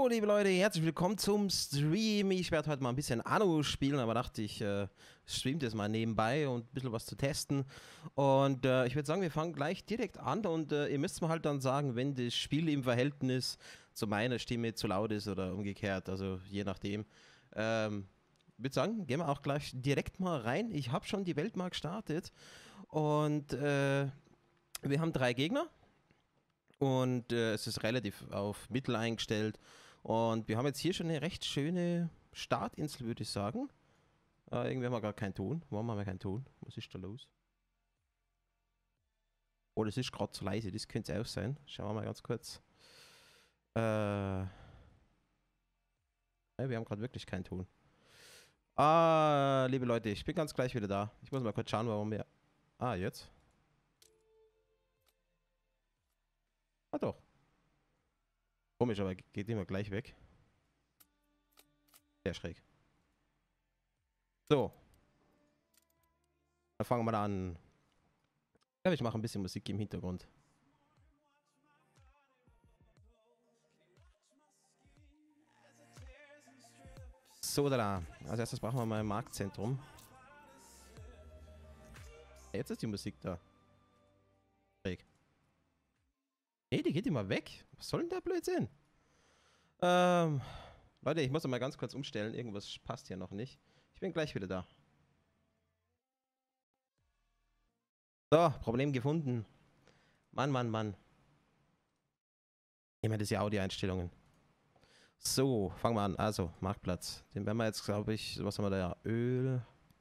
So, liebe Leute, herzlich willkommen zum Stream. Ich werde heute mal ein bisschen Anno spielen, aber dachte ich, stream das mal nebenbei und ein bisschen was zu testen. Und ich würde sagen, wir fangen gleich direkt an und ihr müsst mir halt dann sagen, wenn das Spiel im Verhältnis zu meiner Stimme zu laut ist oder umgekehrt, also je nachdem. Würde sagen, gehen wir auch gleich direkt mal rein. Ich habe schon die Welt mal gestartet und wir haben 3 Gegner. Und es ist relativ auf Mittel eingestellt. Und wir haben jetzt hier schon eine recht schöne Startinsel, würde ich sagen. Irgendwie haben wir gar keinen Ton. Warum haben wir keinen Ton? Was ist da los? Oh, das ist gerade zu leise. Das könnte es auch sein. Schauen wir mal ganz kurz. Ja, wir haben gerade wirklich keinen Ton. Liebe Leute, ich bin ganz gleich wieder da. Ich muss mal kurz schauen, warum wir... Jetzt. Doch. Komisch, aber geht immer gleich weg. Sehr schräg. So. Dann fangen wir an. Ich glaube, ich mache ein bisschen Musik im Hintergrund. So, da. Als erstes brauchen wir mal ein Marktzentrum. Jetzt ist die Musik da. Schräg. Nee, die geht immer weg. Was soll denn der Blödsinn? Leute, ich muss noch mal ganz kurz umstellen. Irgendwas passt hier noch nicht. Ich bin gleich wieder da. So, Problem gefunden. Mann. Nehmen wir das hier Audioeinstellungen. So, fangen wir an. Also, Marktplatz. Den werden wir jetzt, glaube ich, was haben wir da? Ja, Öl.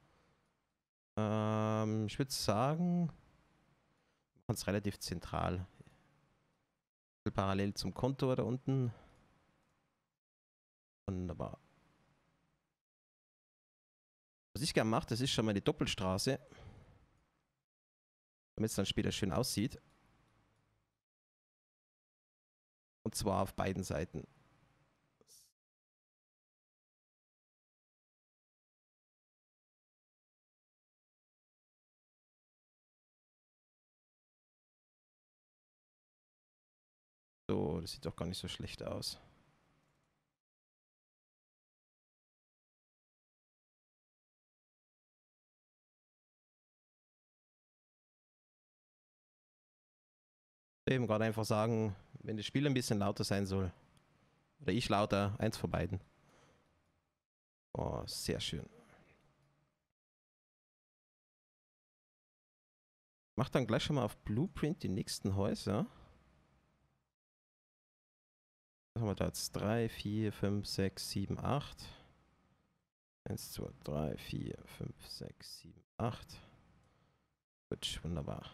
Ich würde sagen, wir machen es relativ zentral. Parallel zum Konto da unten. Wunderbar. Was ich gerne mache, das ist schon mal die Doppelstraße. Damit es dann später schön aussieht. Und zwar auf beiden Seiten. So, das sieht doch gar nicht so schlecht aus. Eben gerade einfach sagen, wenn das Spiel ein bisschen lauter sein soll. Oder ich lauter, eins von beiden. Oh, sehr schön. Mach dann gleich schon mal auf Blueprint die nächsten Häuser. Was haben wir da jetzt? 3, 4, 5, 6, 7, 8. 1, 2, 3, 4, 5, 6, 7, 8. Gut, wunderbar.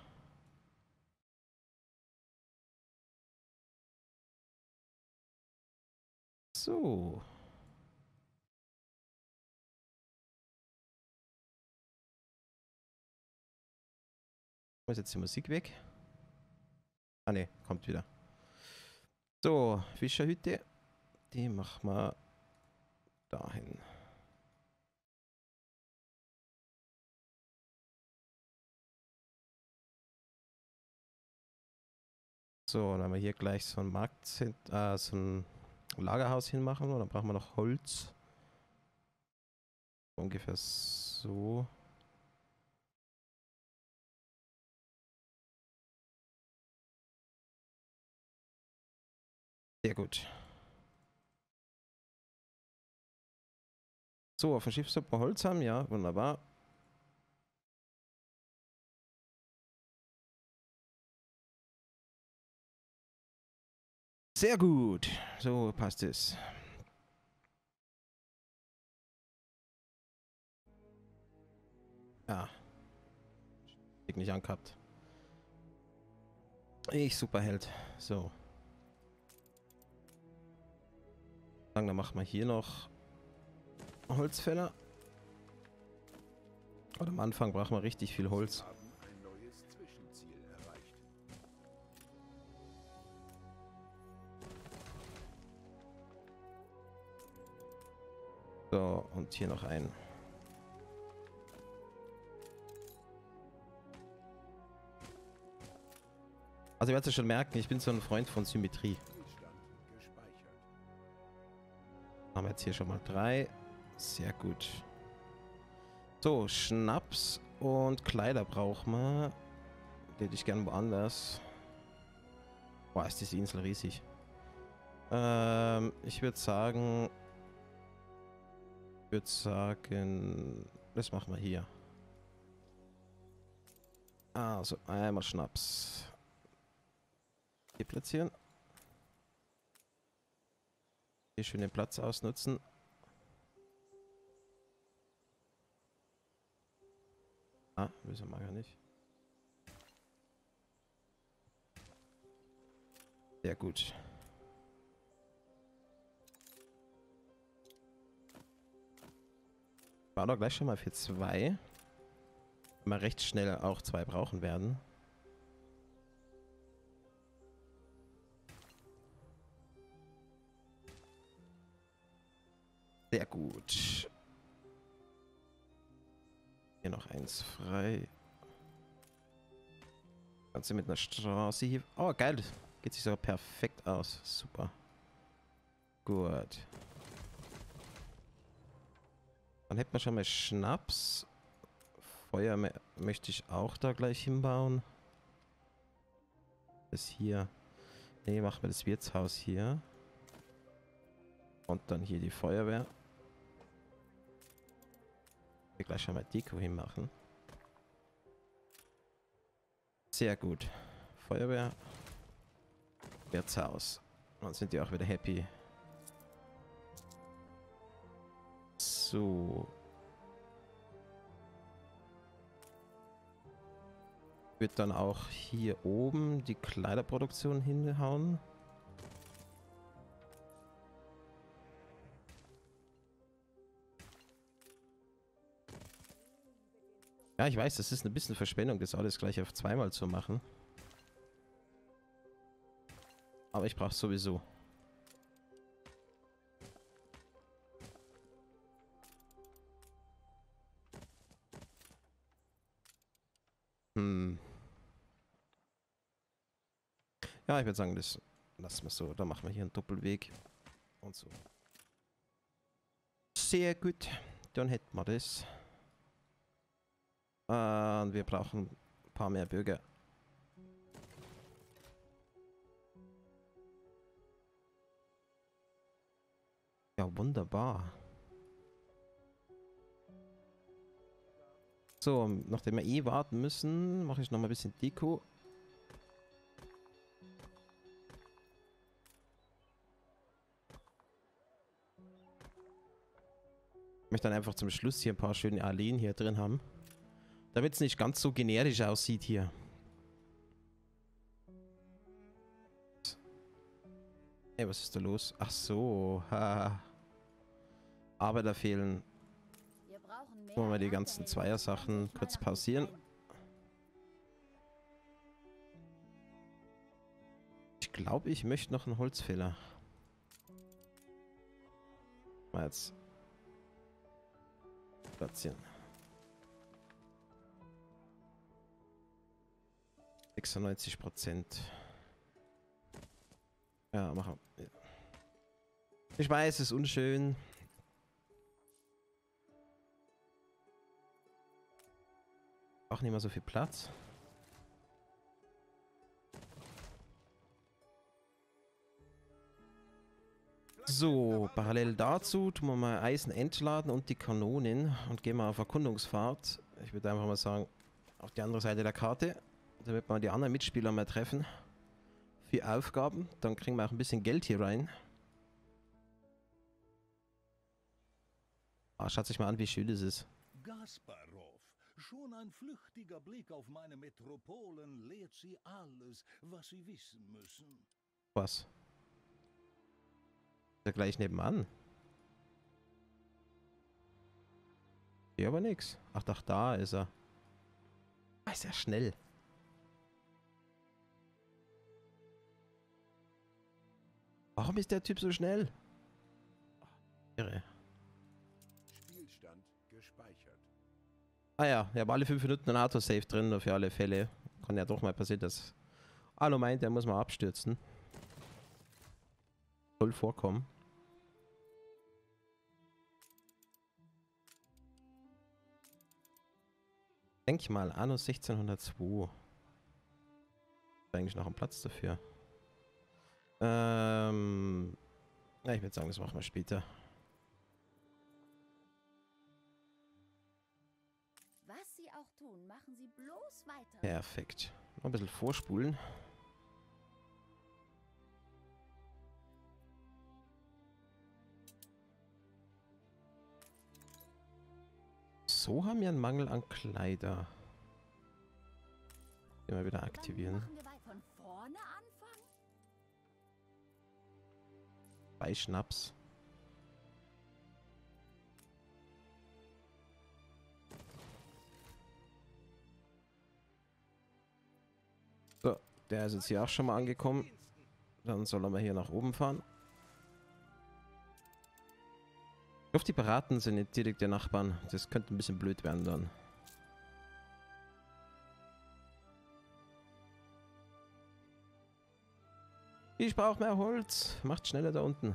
So. Wo ist jetzt die Musik weg? Ne, kommt wieder. So, Fischerhütte. Die machen wir dahin. So, dann haben wir hier gleich so ein so ein Lagerhaus hinmachen. Und dann brauchen wir noch Holz. Ungefähr so. Sehr gut. So, auf dem Schiff sollten wir Holz haben. Ja, wunderbar. Sehr gut. So passt es. Ja. Nicht angehabt. Ich Superheld. So. Dann machen wir hier noch Holzfäller. Und am Anfang brauchen wir richtig viel Holz. So, und hier noch ein. Also ihr werdet es schon merken, ich bin so ein Freund von Symmetrie. Haben wir jetzt hier schon mal 3. Sehr gut. So, Schnaps und Kleider brauchen wir. Die hätte ich gern woanders. Boah, ist diese Insel riesig. Ich würde sagen... das machen wir hier. Also, einmal Schnaps. Hier platzieren. Hier schön den Platz ausnutzen. Müssen wir ja nicht. Sehr gut. War doch gleich schon mal für 2. Wir recht schnell auch 2 brauchen werden. Sehr gut. Hier noch 1 frei. Ganze mit einer Straße hier. Oh, geil. Geht sich sogar perfekt aus. Super. Gut. Dann hätten wir schon mal Schnaps. Feuer möchte ich auch da gleich hinbauen. Das hier. Ne, machen wir das Wirtshaus hier. Und dann hier die Feuerwehr. Hier gleich schon mal Deko hinmachen. Sehr gut. Feuerwehr. Wirtshaus. Dann sind die auch wieder happy. So. Wird dann auch hier oben die Kleiderproduktion hinhauen. Ja, ich weiß, das ist ein bisschen Verschwendung, das alles gleich auf 2-mal zu machen. Aber ich brauche sowieso. Ja, ich würde sagen, das lassen wir so. Dann machen wir hier einen Doppelweg. Und so. Sehr gut. Dann hätten wir das. Und wir brauchen ein paar mehr Bürger. Ja, wunderbar. So, nachdem wir eh warten müssen, mache ich noch mal ein bisschen Deko. Ich möchte dann einfach zum Schluss hier ein paar schöne Alleen hier drin haben. Damit es nicht ganz so generisch aussieht hier. Ey, was ist da los? Ach so. Ha. Arbeiter fehlen. Wollen wir mal die ganzen Zweier-Sachen kurz pausieren. Ich glaube, ich möchte noch einen Holzfäller. Mal jetzt platzieren. 96%. Ja, machen wir. Ich weiß, es ist unschön. Auch nicht mehr so viel Platz. So, parallel dazu tun wir mal Eisen entladen und die Kanonen und gehen mal auf Erkundungsfahrt. Ich würde einfach mal sagen, auf die andere Seite der Karte, damit wir die anderen Mitspieler mal treffen. Für Aufgaben, dann kriegen wir auch ein bisschen Geld hier rein. Schaut sich mal an, wie schön das ist. Gasparov, schon ein flüchtiger Blick auf meine Metropolen lehrt Sie alles, was Sie wissen müssen. Was? Ist ja gleich nebenan. Hier aber nix. Ach, doch, da ist er. Ist ja schnell. Warum ist der Typ so schnell? Irre. Spielstand gespeichert. Ah ja, ich habe alle 5 Minuten ein Autosave drin, nur für alle Fälle. Kann ja doch mal passieren, dass Alu meint, der muss mal abstürzen. Soll vorkommen. Denk ich mal, Anno 1602. Ist eigentlich noch ein Platz dafür. Ja, ich würde sagen, das machen wir später. Was Sie auch tun, machen Sie bloß weiter. Perfekt. Noch ein bisschen vorspulen. So haben wir einen Mangel an Kleider. Immer wieder aktivieren. Machen wir von vorne anfangen? Bei Schnaps. So, der ist jetzt hier auch schon mal angekommen. Dann soll er mal hier nach oben fahren. Ich hoffe, die Piraten sind nicht direkt die Nachbarn. Das könnte ein bisschen blöd werden dann. Ich brauche mehr Holz. Macht schneller da unten.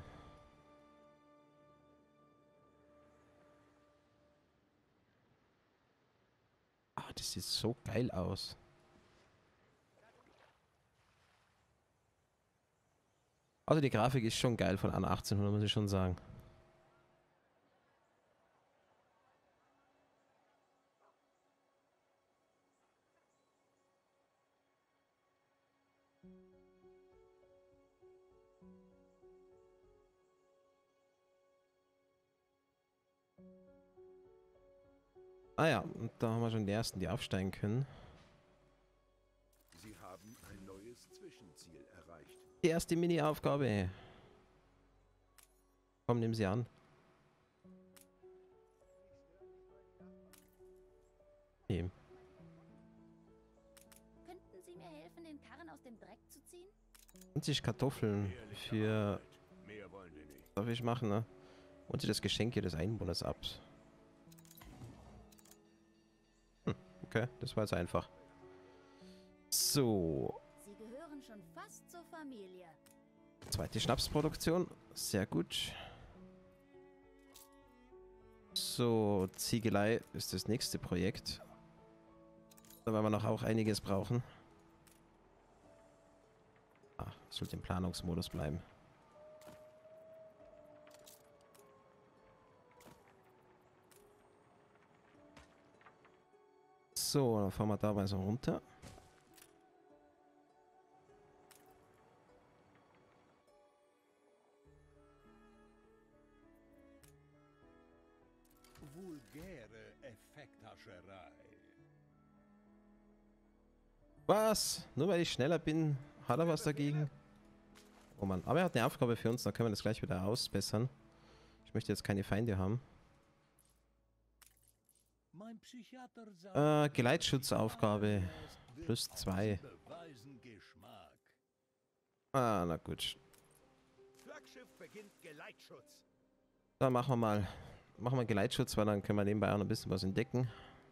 Ah, das sieht so geil aus. Also die Grafik ist schon geil von Anno 1800, muss ich schon sagen. Ah ja, und da haben wir schon die ersten, die aufsteigen können. Sie haben ein neues Zwischenziel erreicht. Die erste Mini-Aufgabe. Komm, nimm sie an. Okay. Könnten Sie mir helfen, den Karren aus dem Dreck zu ziehen? 20 Kartoffeln für... Mehr wollen wir nicht. Darf ich machen, ne? Und sie das Geschenk hier des Einwohners ab. Okay, das war jetzt einfach. So. Sie gehören schon fast zur Familie. Zweite Schnapsproduktion. Sehr gut. So, Ziegelei ist das nächste Projekt. Da werden wir noch auch einiges brauchen. Ah, sollte im Planungsmodus bleiben. So, dann fahren wir da mal so runter. Vulgäre Effekthascherei. Was? Nur weil ich schneller bin, hat er was dagegen? Oh Mann, aber er hat eine Aufgabe für uns, dann können wir das gleich wieder ausbessern. Ich möchte jetzt keine Feinde haben. Mein Psychiater sagt, Geleitschutzaufgabe. Plus 2. beweisen Geschmack. Ah, na gut. Flaggschiff beginnt Geleitschutz. Dann machen wir mal. Machen wir Geleitschutz, weil dann können wir nebenbei auch noch ein bisschen was entdecken.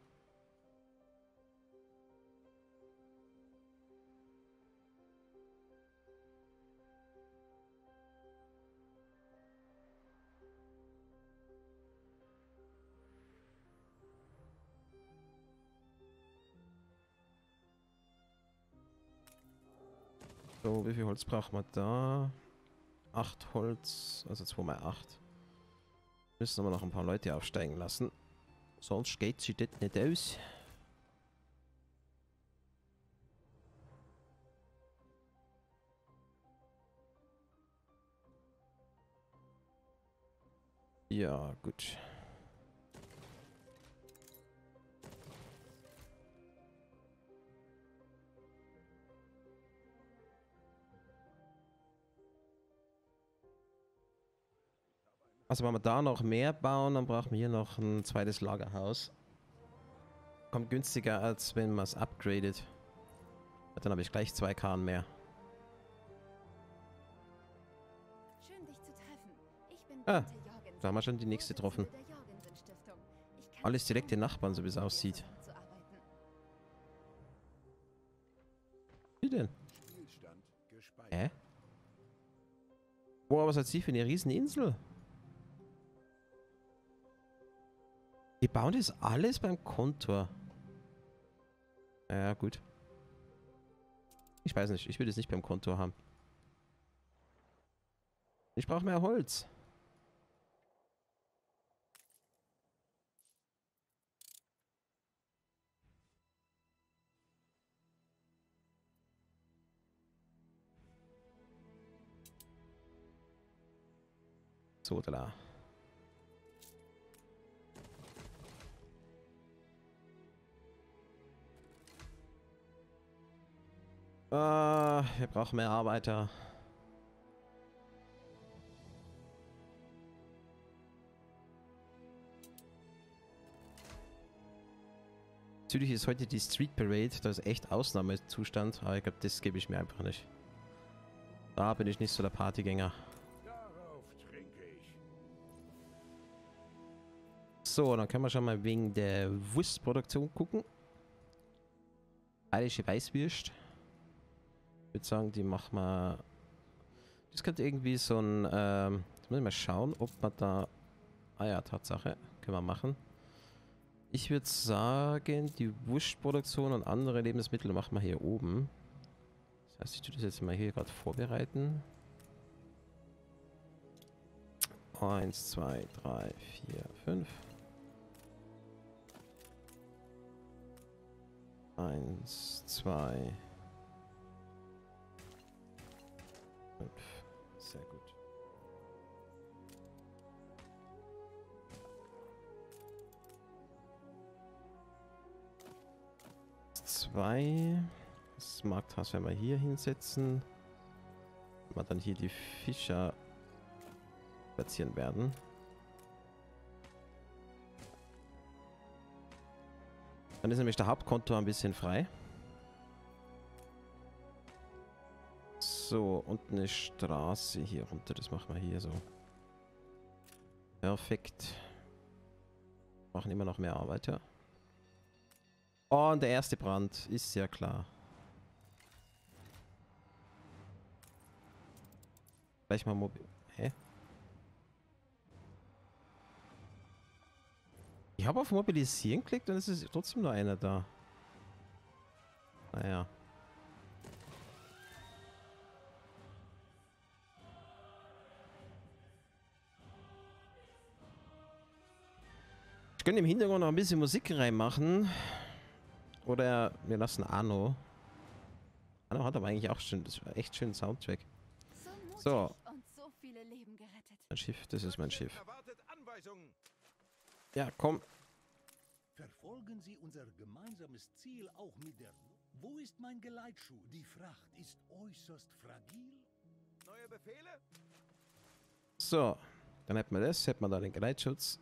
So, wie viel Holz brauchen wir da? 8 Holz, also 2 mal 8. Müssen wir noch ein paar Leute aufsteigen lassen. Sonst geht sich das nicht aus. Ja, gut. Also wenn wir da noch mehr bauen, dann brauchen wir hier noch ein zweites Lagerhaus. Kommt günstiger, als wenn man es upgradet. Dann habe ich gleich 2 Karren mehr. Schön, dich zu treffen. Ich bin Ah, Dante Jorgensen, da haben wir schon die nächste getroffen. Vorsitzende der Jorgensen-Stiftung. Ich kann Alles direkte kaum Nachbarn, so wie es erwarten, aussieht. zusammenzuarbeiten. Wie denn? Spielstand gespeichert. Hä? Boah, was hat sie für eine Rieseninsel? Die bauen das alles beim Kontor. Ja, gut. Ich weiß nicht, ich will es nicht beim Konto haben. Ich brauche mehr Holz. So, da. Wir brauchen mehr Arbeiter. Natürlich ist heute die Street Parade, das ist echt Ausnahmezustand, aber ich glaube, das gebe ich mir einfach nicht. Da bin ich nicht so der Partygänger. Darauf trinke ich. So, dann können wir schon mal wegen der Wurstproduktion gucken. Bayerische Weißwürst. Ich würde sagen, die machen wir. Das könnte irgendwie so ein. Jetzt muss ich mal schauen, ob man da. Ah ja, Tatsache. Können wir machen. Ich würde sagen, die Wurstproduktion und andere Lebensmittel machen wir hier oben. Das heißt, ich tue das jetzt mal hier gerade vorbereiten. 1, 2, 3, 4, 5. 1, 2, 5. Sehr gut. Das Markthaus werden wir hier hinsetzen. Wenn wir dann hier die Fischer platzieren werden. Dann ist nämlich der Hauptkonto ein bisschen frei. So, und eine Straße hier runter. Das machen wir hier so. Perfekt. Brauchen immer noch mehr Arbeiter. Oh, und der erste Brand. Ist ja klar. Gleich mal mobil. Hä? Ich habe auf Mobilisieren geklickt und es ist trotzdem nur einer da. Naja. Ich könnte im Hintergrund noch ein bisschen Musik reinmachen. Oder wir lassen Arno. Arno hat aber eigentlich auch schon, das war echt schönen Soundtrack. So mutig So. und so viele Leben gerettet. Mein Schiff, das ist mein Schiff. Erwartet Anweisungen. Ja, komm. Verfolgen Sie unser gemeinsames Ziel auch mit der... Wo ist mein Geleitschuh? Die Fracht ist äußerst fragil. Neue Befehle? So. Dann hätten wir das, hätten wir da den Geleitschutz.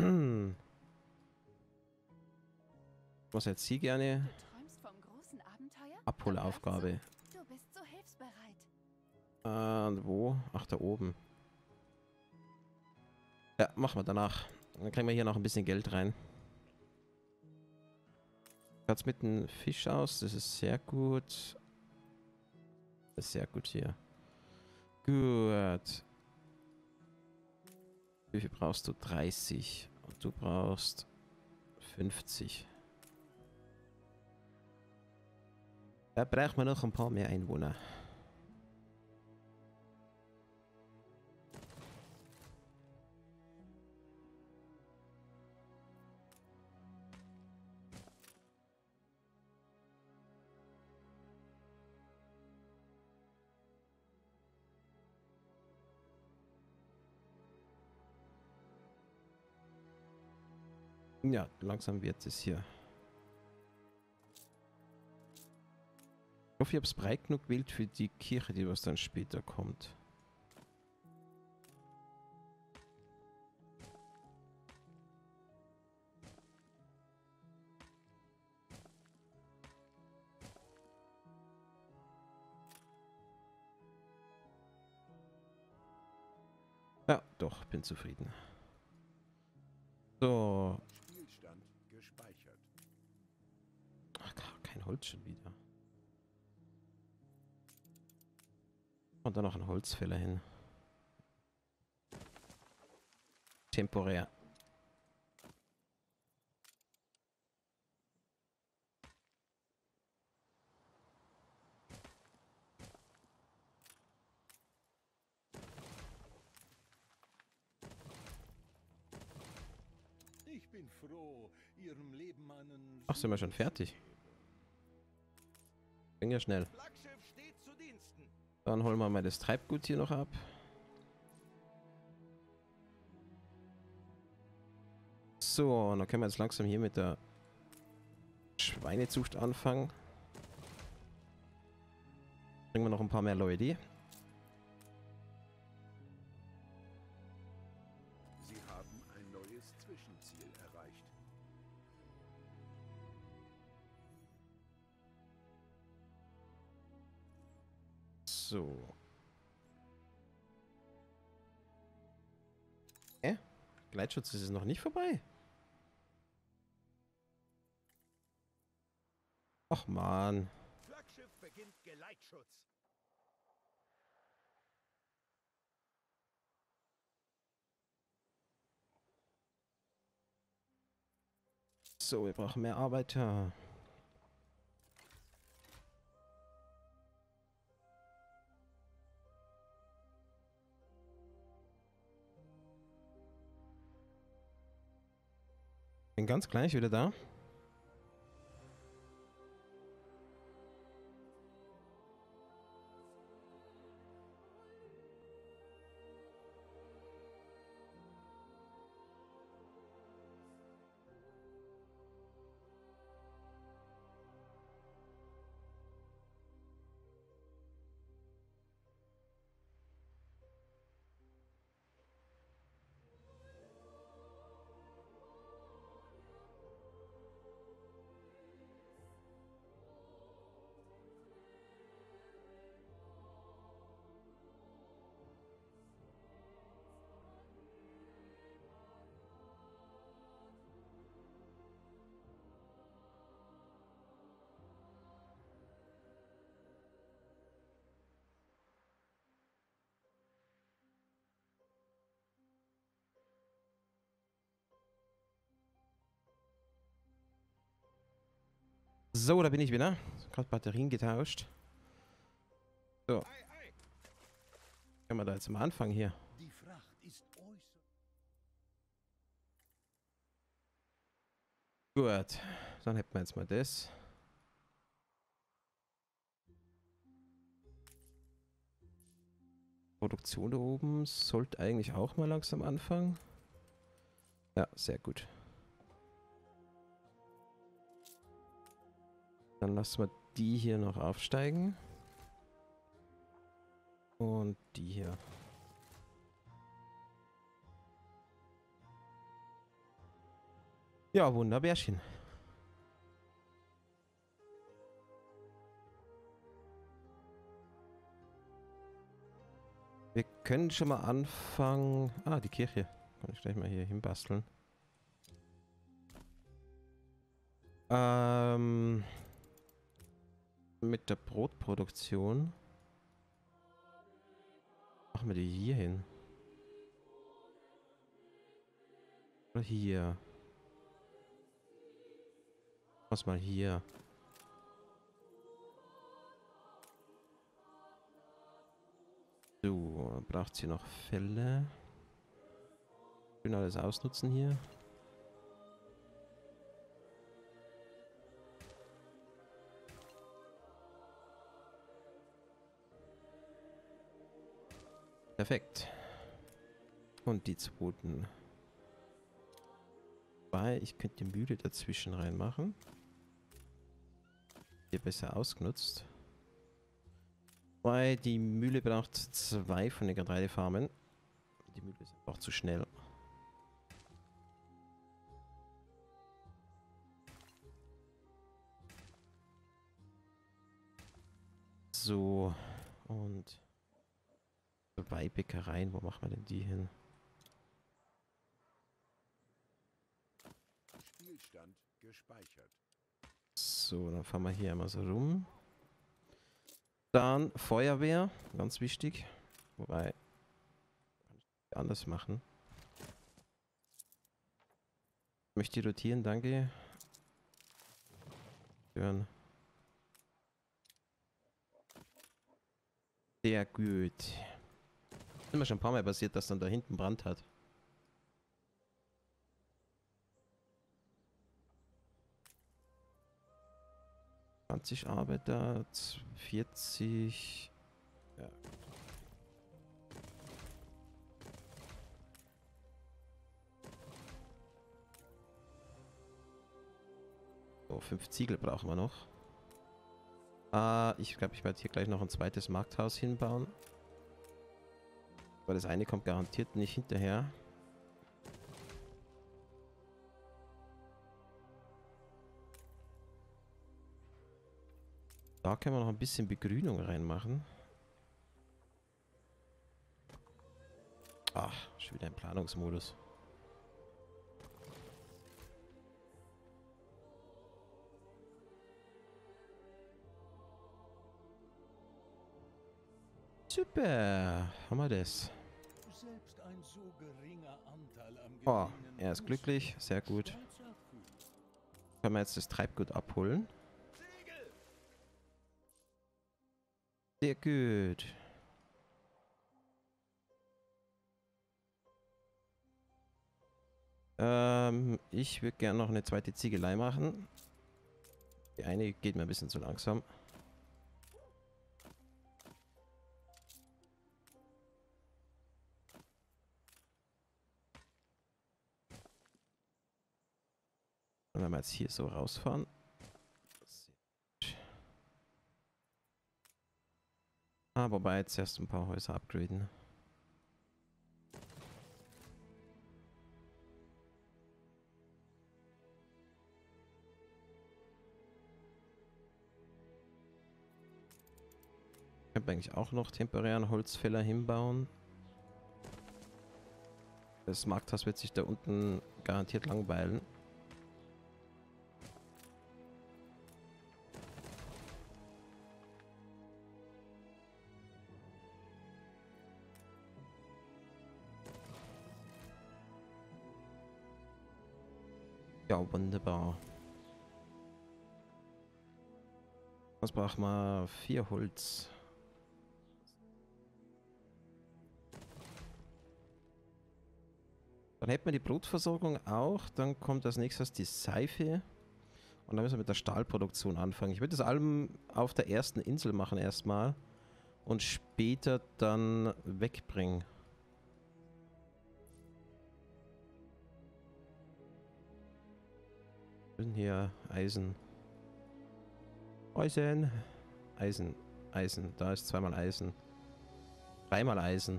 Was jetzt sie gerne? Du träumst vom großen Abenteuer? Abholaufgabe. Du bist so hilfsbereit. Und wo? Ach, da oben. Ja, machen wir danach. Dann kriegen wir hier noch ein bisschen Geld rein. Schaut's mit dem Fisch aus? Das ist sehr gut. Das ist sehr gut hier. Gut. Wie viel brauchst du? 30. Und du brauchst 50. Da braucht man noch ein paar mehr Einwohner. Ja, langsam wird es hier. Ich hoffe, ich habe es breit genug gewählt für die Kirche, die was dann später kommt. Ja, doch, bin zufrieden. So. Spielstand gespeichert. Ach, kein Holz schon wieder. Und dann noch ein Holzfäller hin. Temporär. bin froh, Ihrem Leben einen... Ach, sind wir schon fertig? Ging ja schnell. Flaggschiff steht zu Diensten. Dann holen wir mal das Treibgut hier noch ab. So, und dann können wir jetzt langsam hier mit der Schweinezucht anfangen. Bringen wir noch ein paar mehr Leute. Sie haben ein neues Zwischenziel erreicht. So. Gleitschutz ist es noch nicht vorbei. Ach man. Flaggschiff beginnt Geleitschutz. So, wir brauchen mehr Arbeiter. Bin ganz gleich wieder da. So, da bin ich wieder. Gerade Batterien getauscht. So. Können wir da jetzt mal anfangen hier. Die Fracht ist äußerst... Gut. Dann hätten wir jetzt mal das. Produktion da oben sollte eigentlich auch mal langsam anfangen. Ja, sehr gut. Dann lassen wir die hier noch aufsteigen. Und die hier. Ja, wunderbärchen. Wir können schon mal anfangen. Ah, die Kirche. Kann ich gleich mal hier hinbasteln. Mit der Brotproduktion. Machen wir die hier hin. Oder hier. Was mal hier. So, braucht sie noch Fälle. Schön alles ausnutzen hier. Perfekt. Und die zweiten. Weil ich könnte die Mühle dazwischen reinmachen. Hier besser ausgenutzt. Weil die Mühle braucht 2 von den Getreidefarmen. Die Mühle ist einfach zu schnell. So. Und 2 Bäckereien. Wo machen wir denn die hin? Spielstand gespeichert. So, dann fahren wir hier einmal so rum. Dann Feuerwehr, ganz wichtig. Wobei, kann ich anders machen. Ich möchte rotieren, danke. Hören. Sehr gut. Ist mir schon ein paar Mal passiert, dass dann da hinten Brand hat. 20 Arbeiter, 40. Ja. So, 5 Ziegel brauchen wir noch. Ich glaube, ich werde hier gleich noch ein zweites Markthaus hinbauen. Weil das eine kommt garantiert nicht hinterher. Da können wir noch ein bisschen Begrünung reinmachen. Ach, schon wieder im Planungsmodus. Super, haben wir das. Selbst ein so geringer Anteil am Oh, Gewinn er ist muss glücklich, sehr gut. stolz erfüllen. Können wir jetzt das Treibgut abholen? Sehr gut. Ich würde gerne noch eine zweite Ziegelei machen. Die eine geht mir ein bisschen zu langsam. Und wenn wir jetzt hier so rausfahren. Wobei jetzt erst ein paar Häuser upgraden. Ich könnte eigentlich auch noch temporären Holzfäller hinbauen. Das Markthaus wird sich da unten garantiert langweilen. Ja, wunderbar. Was braucht man? 4 Holz. Dann hätten wir die Brotversorgung auch. Dann kommt als nächstes die Seife. Und dann müssen wir mit der Stahlproduktion anfangen. Ich würde das allem auf der ersten Insel machen erstmal. Und später dann wegbringen. Hier Eisen. Eisen. Eisen. Eisen. Da ist zweimal Eisen. Dreimal Eisen.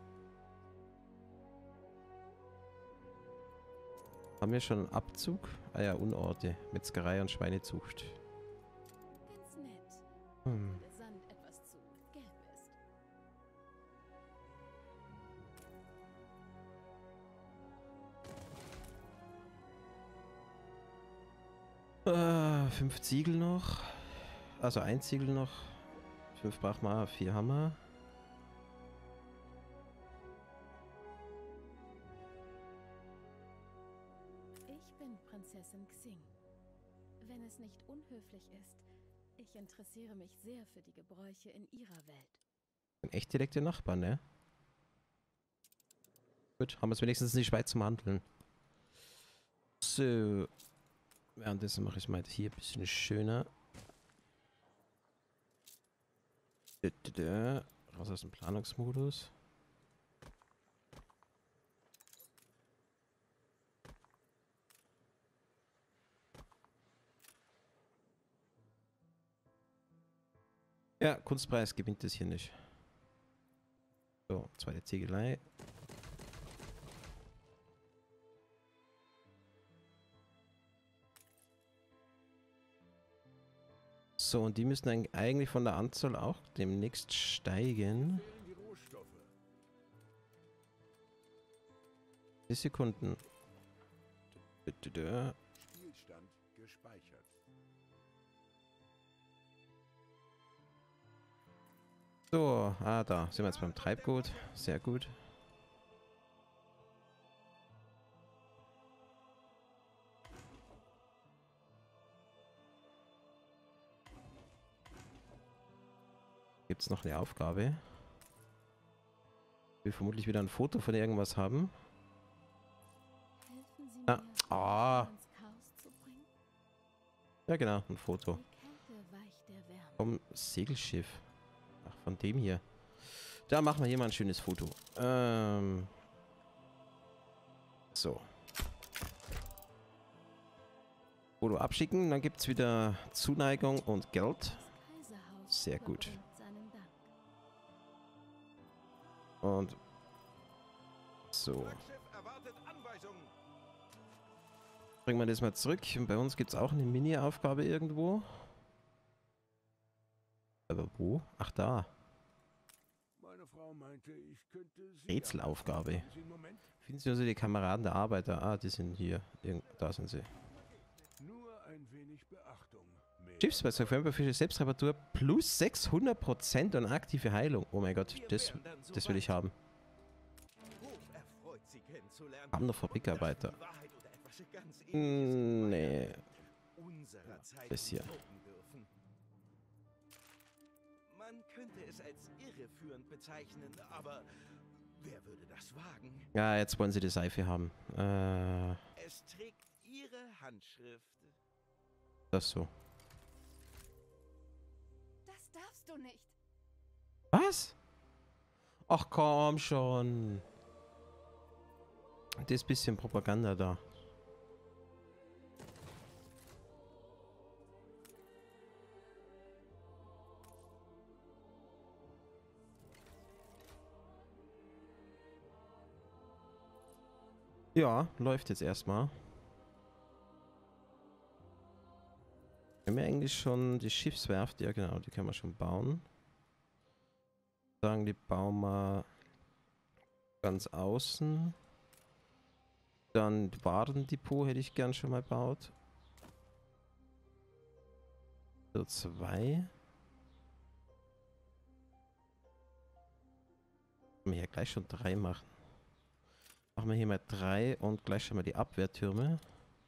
Haben wir schon einen Abzug? Ah ja, Unorte. Metzgerei und Schweinezucht. Ganz nett. Hm. Der Sand etwas zu gelb ist. 5 Ziegel noch. Also 1 Ziegel noch. 5 brauchen wir, 4 haben wir. Ich bin Prinzessin Xing. Wenn es nicht unhöflich ist, ich interessiere mich sehr für die Gebräuche in ihrer Welt. Sind echt direkte Nachbarn, ne? Gut, haben wir es wenigstens in die Schweiz zum Handeln. So. Währenddessen mache ich mal hier ein bisschen schöner. Raus aus dem Planungsmodus. Ja, Kunstpreis gewinnt es hier nicht. So, zweite Ziegelei. So, und die müssen eigentlich von der Anzahl auch demnächst steigen. Fehlen die Rohstoffe. Die Sekunden. Spielstand gespeichert. So, da sind wir jetzt beim Treibgut. Sehr gut. Gibt es noch eine Aufgabe? Ich will vermutlich wieder ein Foto von irgendwas haben. Helfen Sie Ah, mir, ah. ins Chaos zu bringen? Ja genau, ein Foto. Die Kälte Vom Segelschiff. Ach, von dem hier. Da machen wir hier mal ein schönes Foto. So. Foto abschicken, dann gibt es wieder Zuneigung und Geld. Das Kaiserhaus Sehr gut. überbringt seinen Dank. Und so. Flaggschiff erwartet Anweisungen. Bringen wir das mal zurück. Und bei uns gibt es auch eine Mini-Aufgabe irgendwo. Aber wo? Ach, da. Meine Frau meinte, ich könnte sie Rätselaufgabe. Haben Sie einen Moment? Finden Sie also die Kameraden der Arbeiter? Ah, die sind hier. Da sind sie. Nur ein wenig Beachtung. Mehr Schiffsbeizug für Emberfische Selbstreparatur plus 600% und aktive Heilung. Oh mein Gott, das will ich haben. Haben noch Fabrikarbeiter. Nee. Das hier. Man könnte es als irreführend bezeichnen, aber wer würde das wagen? Ja, jetzt wollen sie die Seife haben. Es trägt ihre Handschrift. Das so. Das darfst du nicht. Was? Ach komm schon. Das bisschen Propaganda da. Ja, läuft jetzt erstmal. Wir haben ja eigentlich schon die Schiffswerft. Ja genau, die können wir schon bauen. Sagen, die bauen wir ganz außen. Dann Warendepot hätte ich gern schon mal gebaut. So 2. Können wir hier gleich schon 3 machen. Machen wir hier mal 3 und gleich schon mal die Abwehrtürme.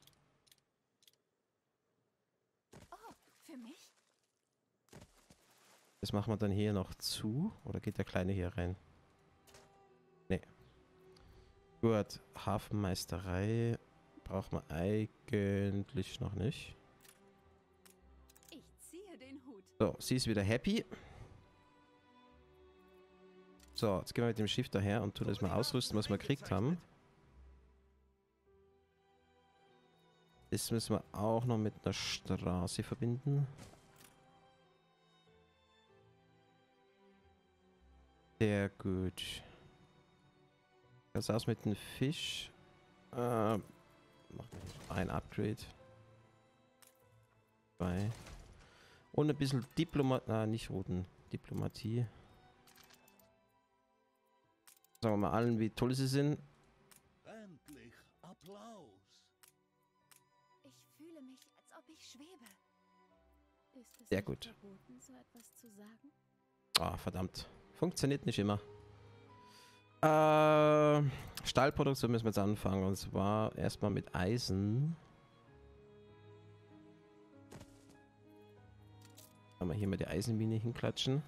Oh, für mich? Das machen wir dann hier noch zu. Oder geht der Kleine hier rein? Nee. Gut, Hafenmeisterei braucht man eigentlich noch nicht. Ich ziehe den Hut. So, sie ist wieder happy. So, jetzt gehen wir mit dem Schiff daher und tun das mal ausrüsten, was wir gekriegt haben. Das müssen wir auch noch mit einer Straße verbinden. Sehr gut. Was aus mit dem Fisch? Machen wir ein Upgrade. 2. Und ein bisschen nicht roten. Diplomatie. Sagen wir mal allen, wie toll sie sind. Endlich Applaus. Ich fühle mich, als ob ich schwebe. Ist es Sehr nicht gut. verboten, so etwas zu sagen? Ah, verdammt. Funktioniert nicht immer. Stahlproduktion müssen wir jetzt anfangen. Und zwar erstmal mit Eisen. Kann man hier mal die Eisenmine hinklatschen.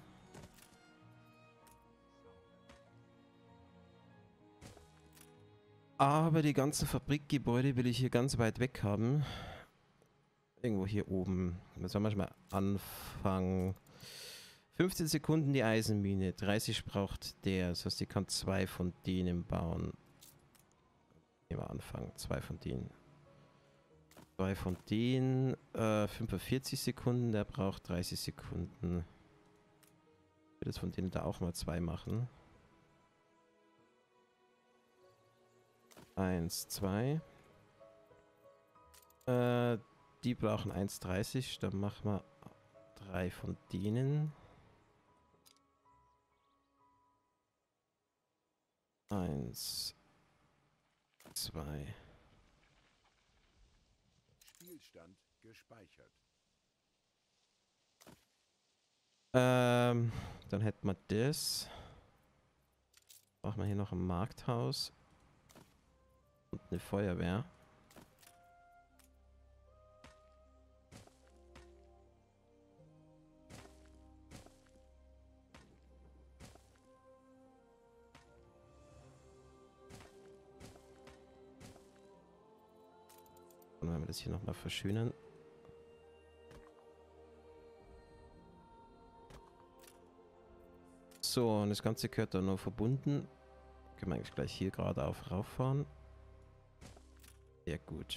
Aber die ganzen Fabrikgebäude will ich hier ganz weit weg haben. Irgendwo hier oben. Da sollen wir schon mal anfangen. 15 Sekunden die Eisenmine. 30 braucht der. Das heißt, ich kann 2 von denen bauen. Hier mal anfangen. 2 von denen. 2 von denen. 45 Sekunden. Der braucht 30 Sekunden. Ich will das von denen da auch mal 2 machen. 1, 2. Die brauchen 1,30. Dann machen wir 3 von denen. 1, 2. Spielstand gespeichert. Dann hätten wir das. Brauchen wir hier noch ein Markthaus. Und eine Feuerwehr. Und wenn wir das hier nochmal verschönern. So, und das Ganze gehört dann noch verbunden. Können wir eigentlich gleich hier geradeaus rauffahren. Sehr gut.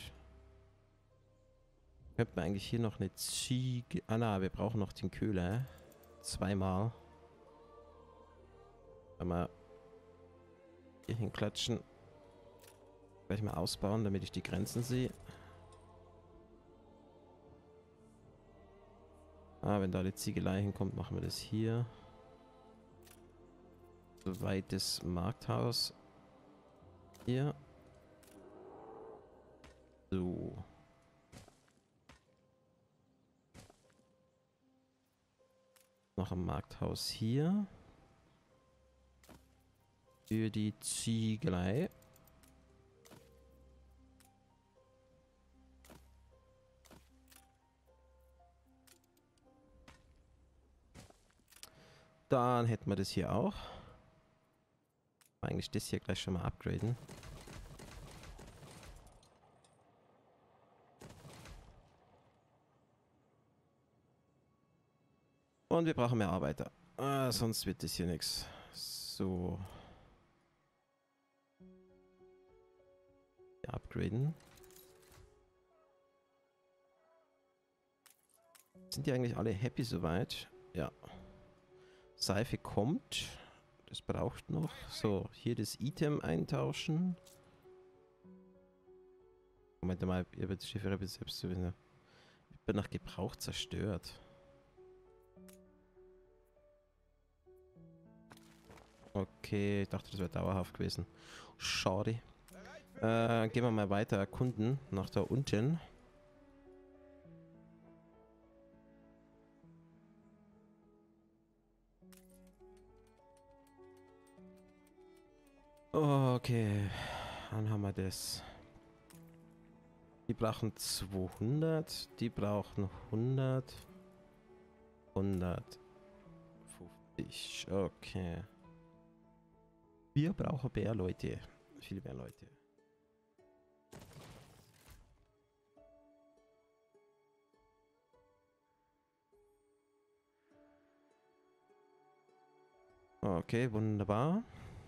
Könnte man eigentlich hier noch eine Ziege... Ah na, wir brauchen noch den Köhler. Zweimal. Einmal hier hinklatschen. Gleich mal ausbauen, damit ich die Grenzen sehe. Ah, wenn da die Ziegelei hinkommt, machen wir das hier. Soweit das Markthaus. Hier. So. Noch ein Markthaus hier. Für die Ziegelei. Dann hätten wir das hier auch. Eigentlich das hier gleich schon mal upgraden. Und wir brauchen mehr Arbeiter. Sonst wird das hier nichts. So. Ja, upgraden. Sind die eigentlich alle happy soweit? Ja. Seife kommt. Das braucht noch. So, hier das Item eintauschen. Moment mal, ihr werdet Schiffe selbst zu wissen. Ich bin nach Gebrauch zerstört. Okay, ich dachte, das wäre dauerhaft gewesen. Schade. Gehen wir mal weiter erkunden nach da unten. Okay, dann haben wir das. Die brauchen 200, die brauchen 100, 150, okay. Wir brauchen mehr Leute, viel mehr Leute. Okay, wunderbar.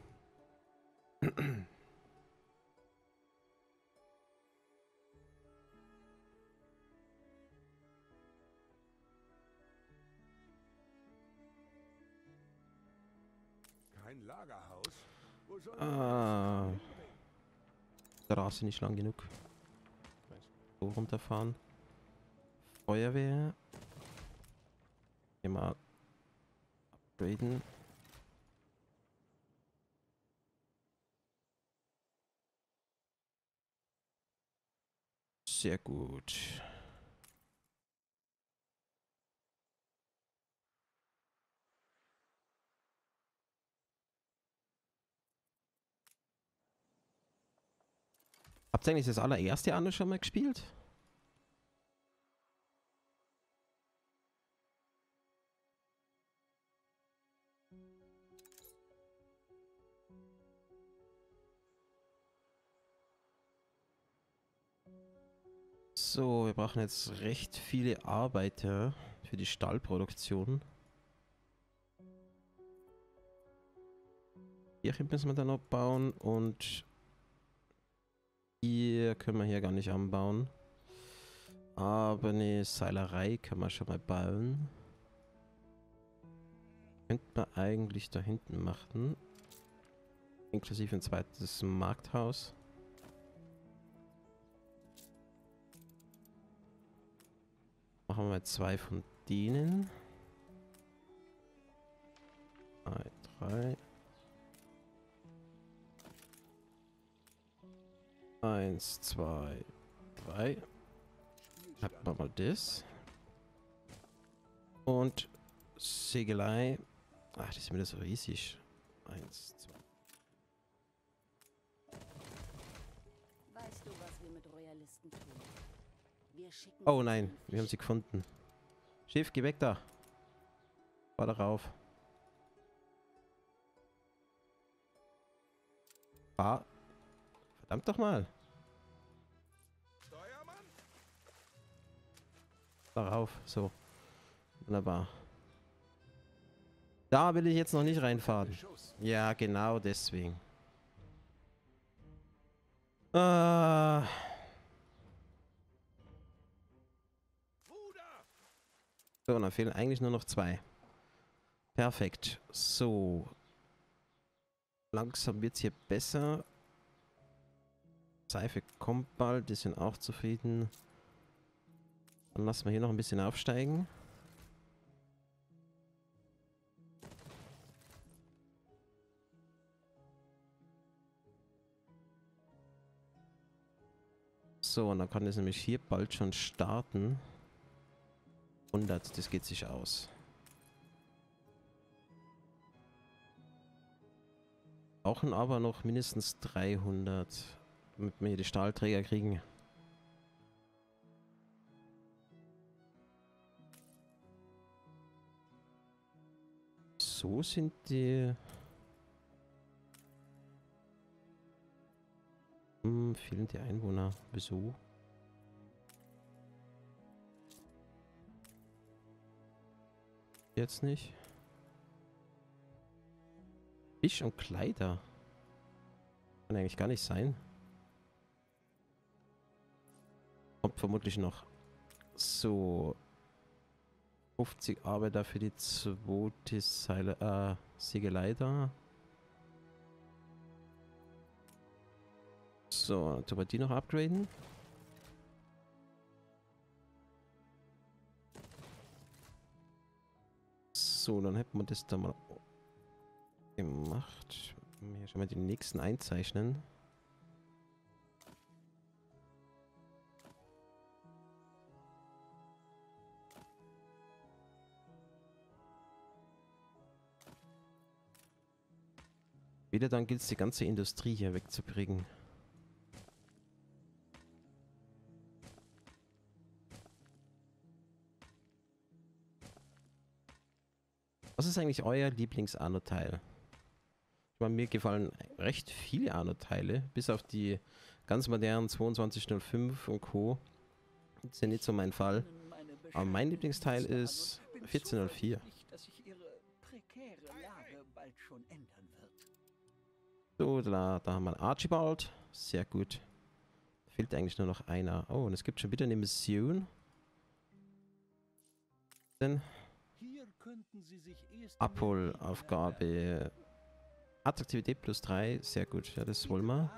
Kein Lagerhaus? Wo soll Straße nicht lang genug. So runterfahren. Feuerwehr. Hier mal upgraden. Sehr gut. Habt ihr eigentlich das allererste Anno schon mal gespielt? So, wir brauchen jetzt recht viele Arbeiter für die Stallproduktion. Hier müssen wir dann noch bauen und hier können wir hier gar nicht anbauen. Aber eine Seilerei können wir schon mal bauen. Könnte man eigentlich da hinten machen. Inklusive ein zweites Markthaus. Machen wir mal 2 von denen. 2, 3. 1, 2, 3. Habt man mal das. Und Segelei. Ach, das ist mir das so riesig. 1, 2. Weißt du, was wir mit Royalisten tun? Wir schicken Oh nein, wir haben sie gefunden. Schiff, geh weg da. Fahr darauf. Fahr. Verdammt doch mal. Steuermann? Darauf, so. Wunderbar. Da will ich jetzt noch nicht reinfahren. Ja, genau deswegen. Äh, so, dann fehlen eigentlich nur noch 2. Perfekt. So. Langsam wird es hier besser. Seife kommt bald, die sind auch zufrieden. Dann lassen wir hier noch ein bisschen aufsteigen. So, und dann kann es nämlich hier bald schon starten. 100, das geht sich aus. Brauchen aber noch mindestens 300, damit wir hier die Stahlträger kriegen. So sind die... fehlen die Einwohner. Wieso? Jetzt nicht. Fisch und Kleider. Kann eigentlich gar nicht sein. Kommt vermutlich noch. So. 50 Arbeiter für die zweite Sägelei da. So, tun wir die noch upgraden. So, dann hätten wir das da mal gemacht. Hier schon mal die nächsten einzeichnen. Wieder dann gilt es, die ganze Industrie hier wegzubringen. Was ist eigentlich euer Lieblings-Anno-Teil? Ich meine, mir gefallen recht viele Anno-Teile, bis auf die ganz modernen 2205 und Co. Das ist ja nicht so mein Fall. Aber mein Lieblingsteil ist 1404. So, da haben wir Archibald. Sehr gut. Fehlt eigentlich nur noch einer. Oh, und es gibt schon wieder eine Mission. Denn Abholaufgabe. Attraktivität plus 3. Sehr gut. Ja, das wollen wir.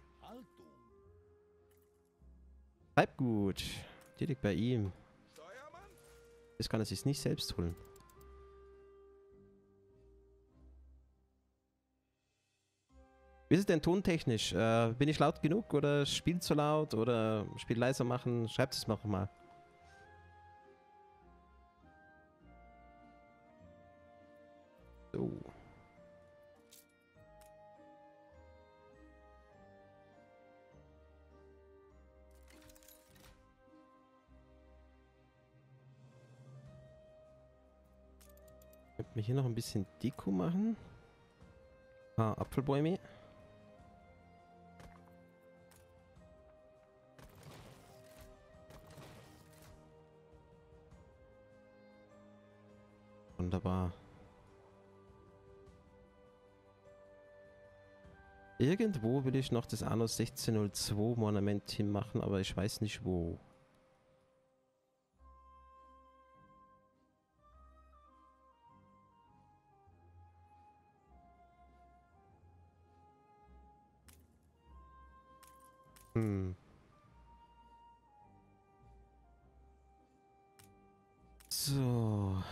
Bleibt gut. Die liegt bei ihm. Das kann er sich nicht selbst holen. Wie ist es denn tontechnisch? Bin ich laut genug oder spielt zu laut oder Spiel leiser machen? Schreibt es noch mal. So. Könnten wir hier noch ein bisschen Deko machen? Ein paar Apfelbäume. Wunderbar. Irgendwo will ich noch das Anno 1602 Monument hinmachen, aber ich weiß nicht wo. So.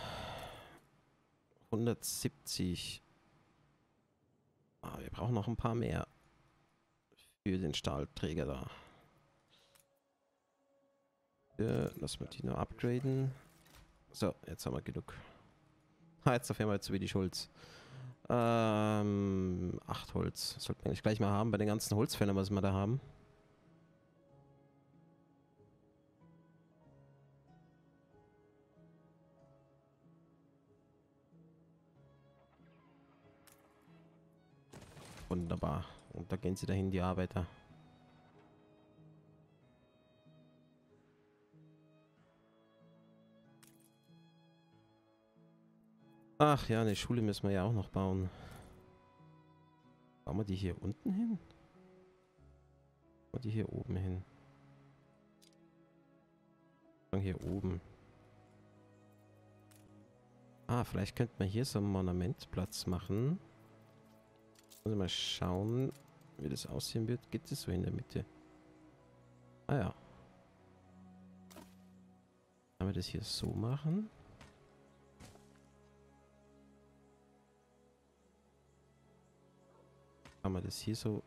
170. Wir brauchen noch ein paar mehr für den Stahlträger da. Lass mal die nur upgraden. So, jetzt haben wir genug. Jetzt auf einmal zu wenig Holz. 8 Holz. Sollten wir eigentlich gleich mal haben bei den ganzen Holzfällern, was wir da haben. Wunderbar. Und da gehen sie dahin, die Arbeiter. Ach ja, eine Schule müssen wir ja auch noch bauen. Bauen wir die hier unten hin? Bauen wir die hier oben hin? Hier oben. Ah, vielleicht könnte man hier so einen Monumentplatz machen. Muss mal schauen, wie das aussehen wird. Geht es so in der Mitte? Ah ja. Kann wir das hier so machen? Kann man das hier so...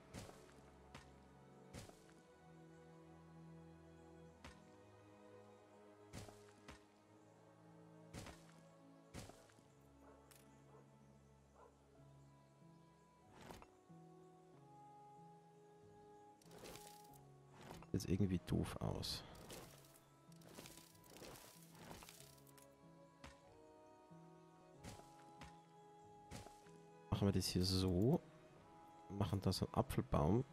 Sieht irgendwie doof aus. Machen wir das hier so. Machen das einen Apfelbaum.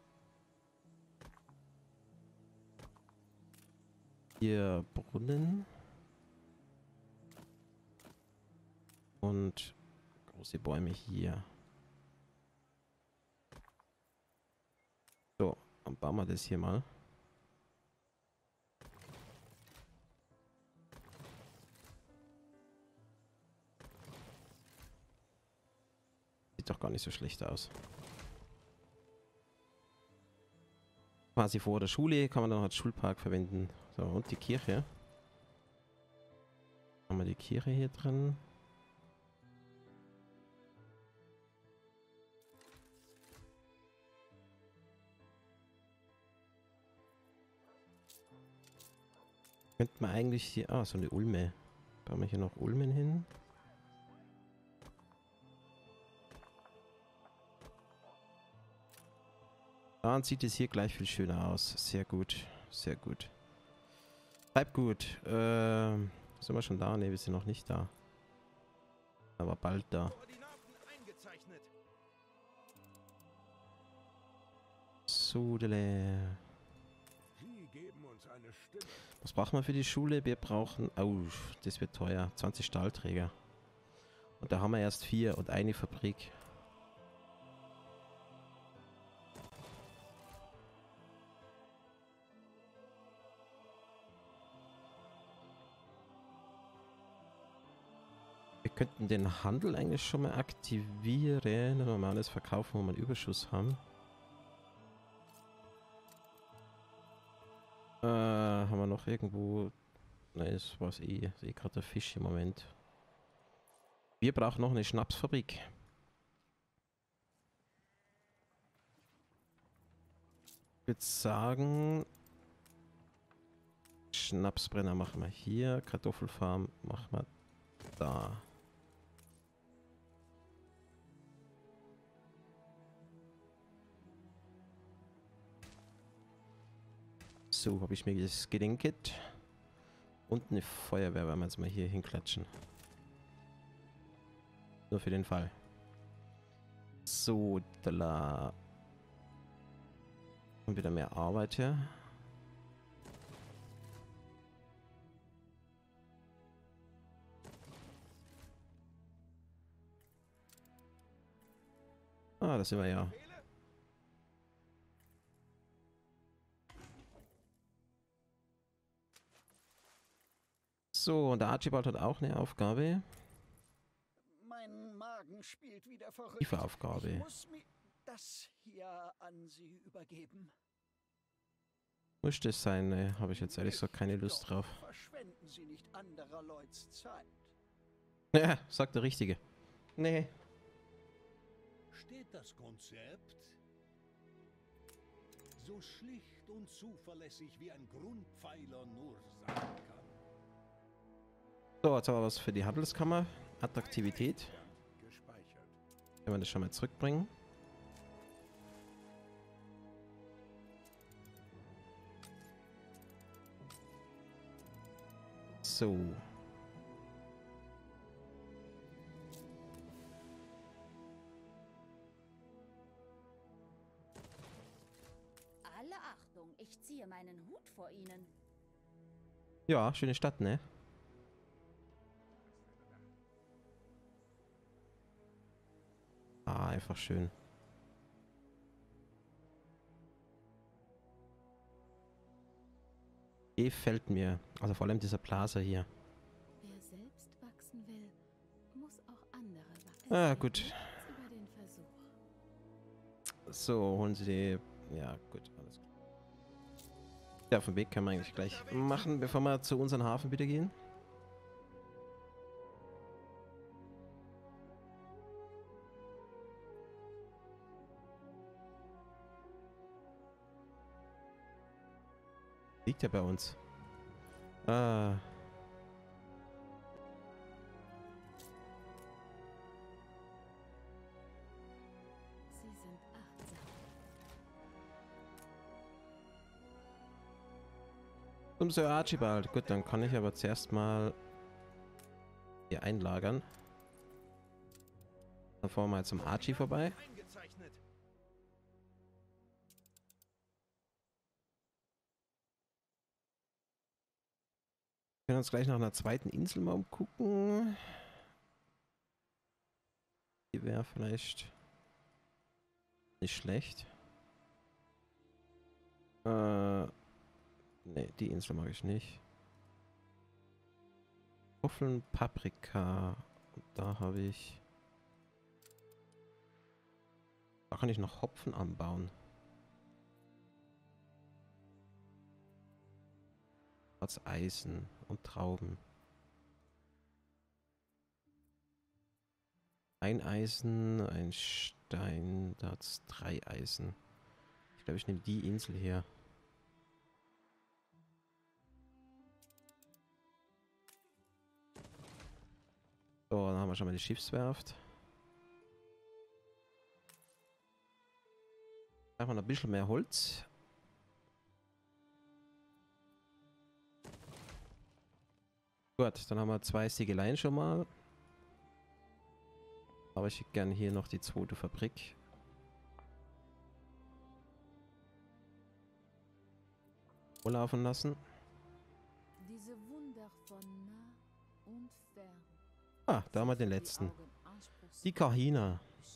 Hier Brunnen. Und große Bäume hier. So, dann bauen wir das hier mal. Sieht doch gar nicht so schlecht aus. Quasi vor der Schule kann man dann als Schulpark verwenden. So, und die Kirche. Haben wir die Kirche hier drin. Könnte man eigentlich hier... Ah, so eine Ulme. Bauen wir hier noch Ulmen hin. Dann sieht es hier gleich viel schöner aus. Sehr gut. Sehr gut. Bleibt gut. Sind wir schon da? Ne, wir sind noch nicht da. Aber bald da. Koordinaten eingezeichnet. Sudele. Sie geben uns eine Stimme. Was brauchen wir für die Schule? Wir brauchen... Oh, das wird teuer. 20 Stahlträger. Und da haben wir erst 4 und eine Fabrik. Wir könnten den Handel eigentlich schon mal aktivieren. Wenn wir mal alles verkaufen, wo wir einen Überschuss haben. Haben wir noch irgendwo... Nein, das war's eh. Ich sehe gerade der Fisch im Moment. Wir brauchen noch eine Schnapsfabrik. Ich würde sagen... Schnapsbrenner machen wir hier. Kartoffelfarm machen wir da. So, habe ich mir das gedenkt. Und eine Feuerwehr werden wir jetzt mal hier hinklatschen. Nur für den Fall. So, da. Und wieder mehr Arbeit hier. Ah, da sind wir ja. So, und der Archibald hat auch eine Aufgabe. Mein Magen spielt wieder verrückt. Tiefe Aufgabe. Ich muss mir das hier an Sie übergeben. Muss das sein? Ne, habe ich jetzt ehrlich gesagt keine Lust drauf. Verschwenden Sie nicht anderer Leuts Zeit. Ja, sagt der Richtige. Nee. Steht das Konzept? So schlicht und zuverlässig wie ein Grundpfeiler nur sein kann. So, jetzt haben wir was für die Handelskammer. Attraktivität. Gespeichert. Wenn wir das schon mal zurückbringen. So. Alle Achtung, ich ziehe meinen Hut vor Ihnen. Ja, schöne Stadt, ne? Ah, einfach schön. Gefällt mir. Also vor allem dieser Plaza hier. Wer selbst wachsen will, muss auch andere wachsen. Ah, Es gut. gilt nichts über den Versuch. So, holen Sie die... Ja, gut, alles klar. Ja, auf dem Weg können wir eigentlich gleich machen, bevor wir zu unserem Hafen wieder gehen. Liegt ja bei uns. Ah. Sie sind achtsam. Zum Sir Archibald. Gut, dann kann ich aber zuerst mal hier einlagern. Dann fahren wir mal zum Archie vorbei. Eingezeichnet. Wir können uns gleich nach einer zweiten Insel mal umgucken. Die wäre vielleicht nicht schlecht. Ne, die Insel mag ich nicht. Kartoffeln, Paprika. Und da habe ich... Da kann ich noch Hopfen anbauen. Als Eisen und Trauben. Ein Eisen, ein Stein, da hat's 3 Eisen. Ich glaube, ich nehme die Insel hier. So, dann haben wir schon mal die Schiffswerft. Einfach noch ein bisschen mehr Holz. Gut, dann haben wir 2 Siegeleien schon mal. Aber ich hätte gerne hier noch die zweite Fabrik. Laufen lassen. Diese Wunder von nah und fern. Ah, da haben wir den letzten. Die Kahina.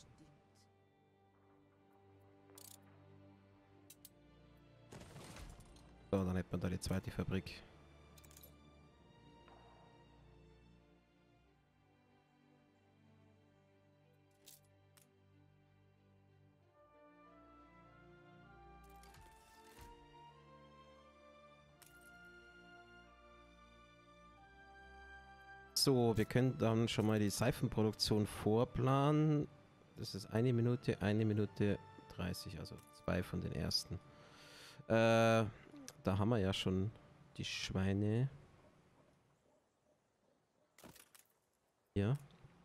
So, dann hätten wir da die zweite Fabrik. So, wir können dann schon mal die Seifenproduktion vorplanen. Das ist 1 Minute 30, also 2 von den ersten. Da haben wir ja schon die Schweine. Hier.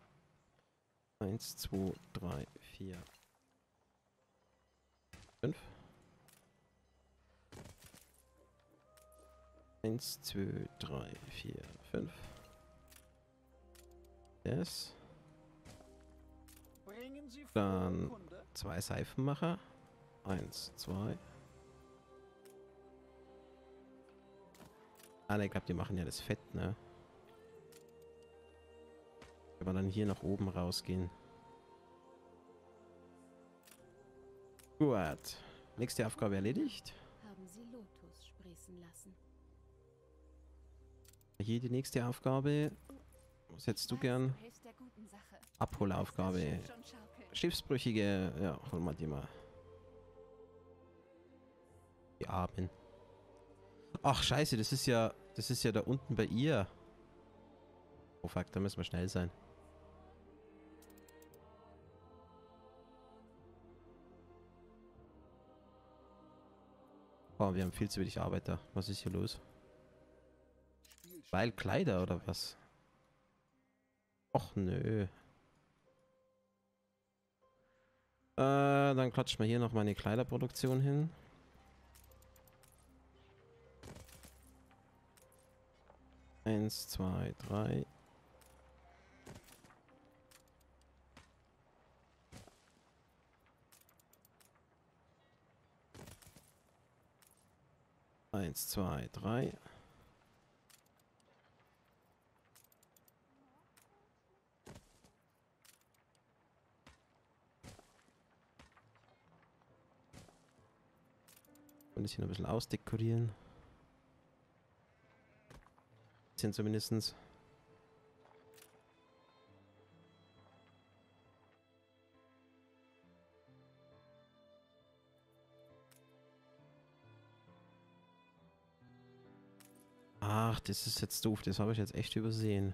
1, 2, 3, 4, 5. 1, 2, 3, 4, 5. Yes. Bringen Sie Dann Kunde. 2 Seifenmacher. 1, 2. Ah, ne, ich glaube, die machen ja das Fett, ne? Wenn wir dann hier nach oben rausgehen. Gut. Nächste Aufgabe erledigt. Haben Sie Lotus sprießen lassen. Hier die nächste Aufgabe. Was hättest du gern? hilfst der guten Sache. Abholaufgabe. Schon schaukeln. Schiffsbrüchige. Ja, holen wir die mal. Die Armen. Ach, scheiße, das ist ja da unten bei ihr. Oh fuck, da müssen wir schnell sein. Oh, wir haben viel zu wenig Arbeiter. Was ist hier los? Weil Kleider oder was? Och nö. Dann klatschen wir hier noch meine Kleiderproduktion hin. Eins, zwei, drei. Eins, zwei, drei. Und das hier noch ein bisschen ausdekorieren. Sind zumindestens. Ach, das ist jetzt doof. Das habe ich jetzt echt übersehen.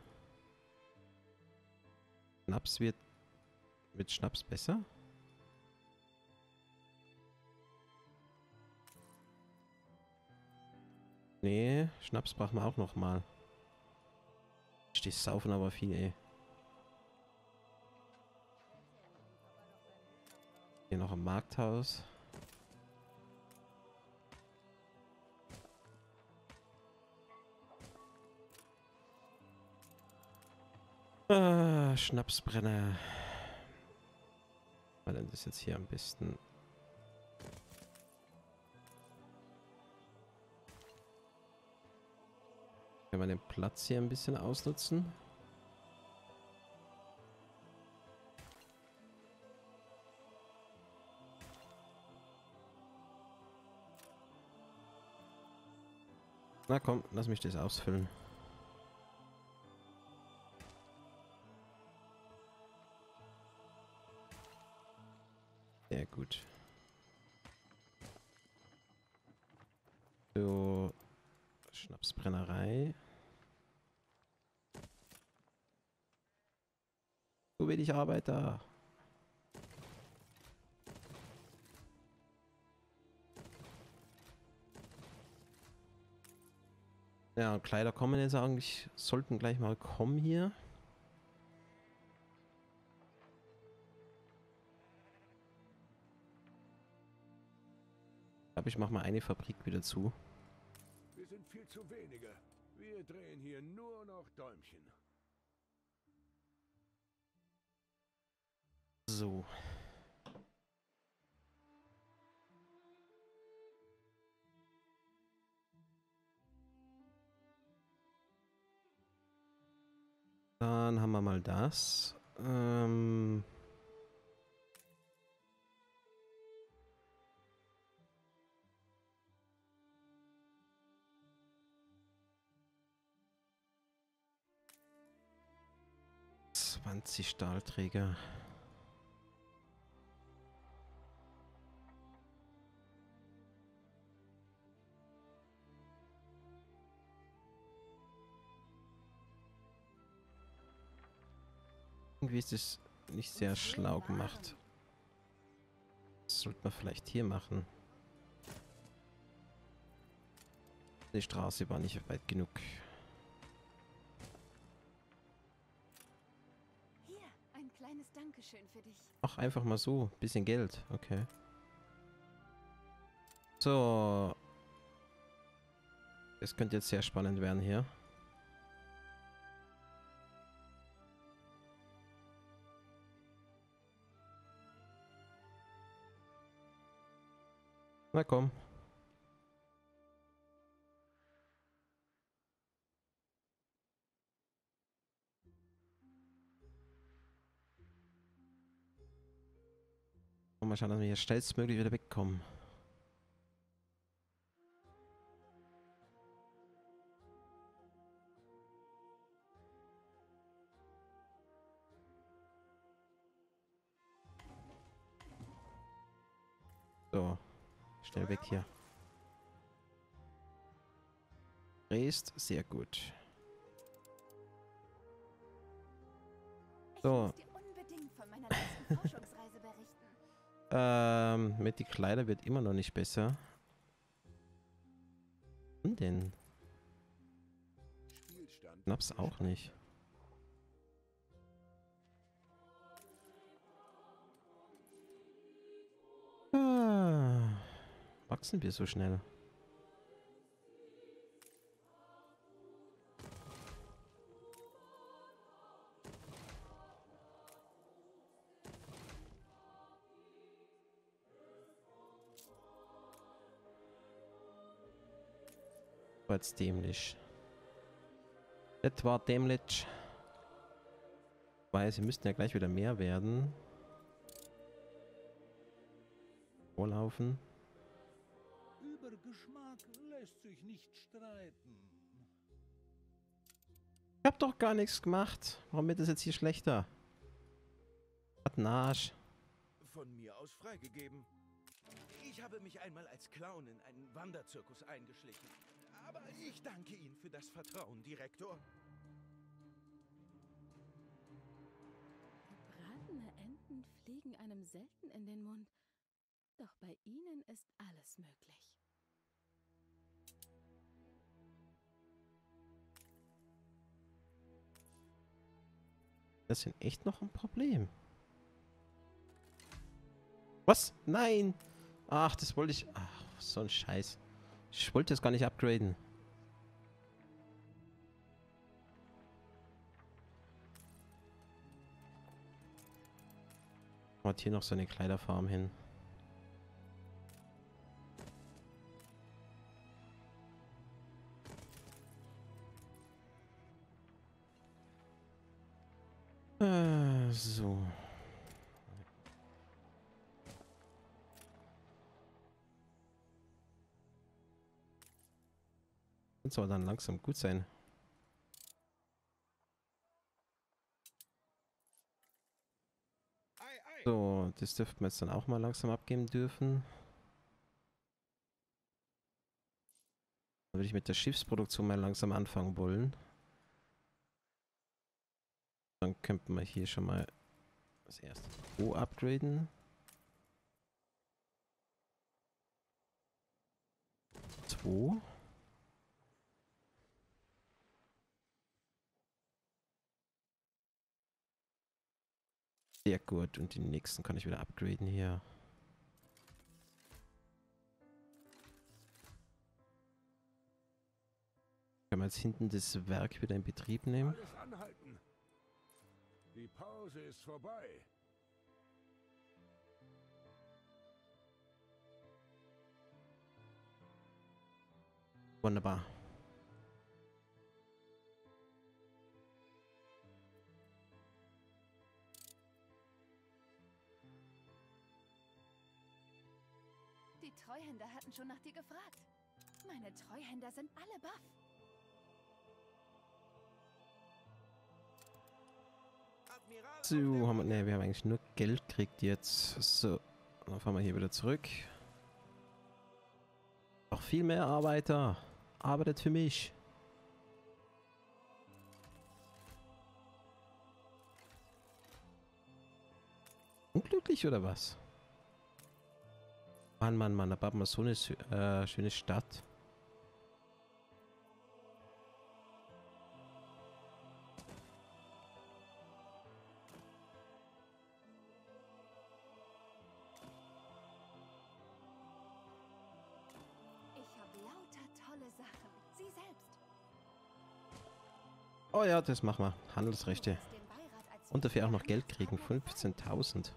Schnaps wird mit Schnaps besser? Nee, Schnaps brauchen wir auch noch mal. Die saufen aber viel, ey. Hier noch im Markthaus. Schnapsbrenner. Weil dann das jetzt hier am besten. Können wir den Platz hier ein bisschen ausnutzen? Na komm, lass mich das ausfüllen. Sehr gut. So, Schnapsbrennerei. So wenig Arbeiter. Ja, und Kleider kommen jetzt eigentlich, sollten gleich mal kommen hier. Ich glaube, ich mache mal eine Fabrik wieder zu. Wir sind viel zu wenige. Wir drehen hier nur noch Däumchen. So. Dann haben wir mal das. 20 Stahlträger. Irgendwie ist es nicht sehr schlau gemacht. Das sollte man vielleicht hier machen. Die Straße war nicht weit genug. Hier, ein kleines Dankeschön für dich. Ach, einfach mal so. Bisschen Geld. Okay. So. Das könnte jetzt sehr spannend werden hier. Na komm. Und mal schauen, dass wir hier schnellstmöglich wieder wegkommen. So. Schnell weg hier. Drehst, sehr gut. So. Ich muss dir unbedingt von meiner letzten Forschungsreise berichten. Mit die Kleider wird immer noch nicht besser. Und denn? Spielstand. Schnaps auch nicht. Wachsen wir so schnell? War jetzt dämlich. Das war dämlich. Weil sie müssten ja gleich wieder mehr werden. Vorlaufen. aber Geschmack lässt sich nicht streiten. Ich hab doch gar nichts gemacht. Warum wird das jetzt hier schlechter? Hat einen Arsch. Von mir aus freigegeben. Ich habe mich einmal als Clown in einen Wanderzirkus eingeschlichen. Aber ich danke Ihnen für das Vertrauen, Direktor. Gebratene Enten fliegen einem selten in den Mund. Doch bei ihnen ist alles möglich. Das ist echt noch ein Problem. Was? Nein! Ach, das wollte ich... Ach, so ein Scheiß. Ich wollte das gar nicht upgraden. Und hier noch so eine Kleiderfarm hin. So. Das soll dann langsam gut sein. So, das dürften wir jetzt dann auch mal langsam abgeben dürfen. Dann würde ich mit der Schiffsproduktion mal langsam anfangen wollen. Dann könnten wir hier schon mal das erste upgraden. 2. Sehr gut. Und den nächsten kann ich wieder upgraden hier. Können wir jetzt hinten das Werk wieder in Betrieb nehmen? Alles anhalten. Die Pause ist vorbei. Wunderbar. Die Treuhänder hatten schon nach dir gefragt. Meine Treuhänder sind alle baff. Admiral, So, wir haben eigentlich nur Geld gekriegt jetzt. So, dann fahren wir hier wieder zurück. Noch viel mehr Arbeiter. Arbeitet für mich. Unglücklich oder was? Mann, da baut man so eine schöne Stadt. Ich habe lauter tolle Sachen. Sie selbst. Oh ja, das machen wir. Handelsrechte. Du wirst den Beirat als Und dafür auch noch Geld kriegen. 15.000.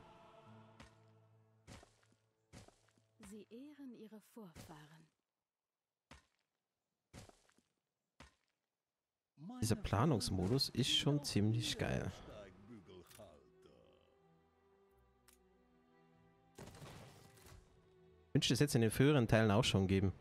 Sie ehren ihre Vorfahren. Dieser Planungsmodus ist schon ziemlich geil. Ich wünschte, es hätte es in den früheren Teilen auch schon geben.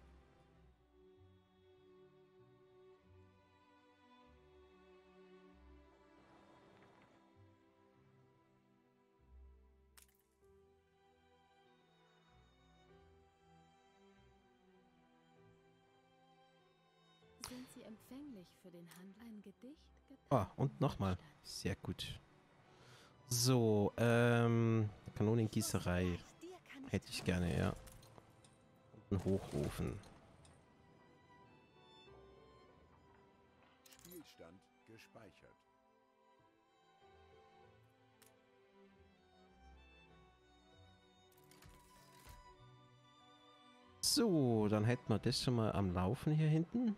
Sind sie empfänglich für den Handel? Ein Gedicht? Ah, und nochmal. Sehr gut. So, Kanonengießerei dir kann hätte ich gerne, ja. Und einen Hochofen. Spielstand gespeichert. So, dann hätten wir das schon mal am Laufen hier hinten.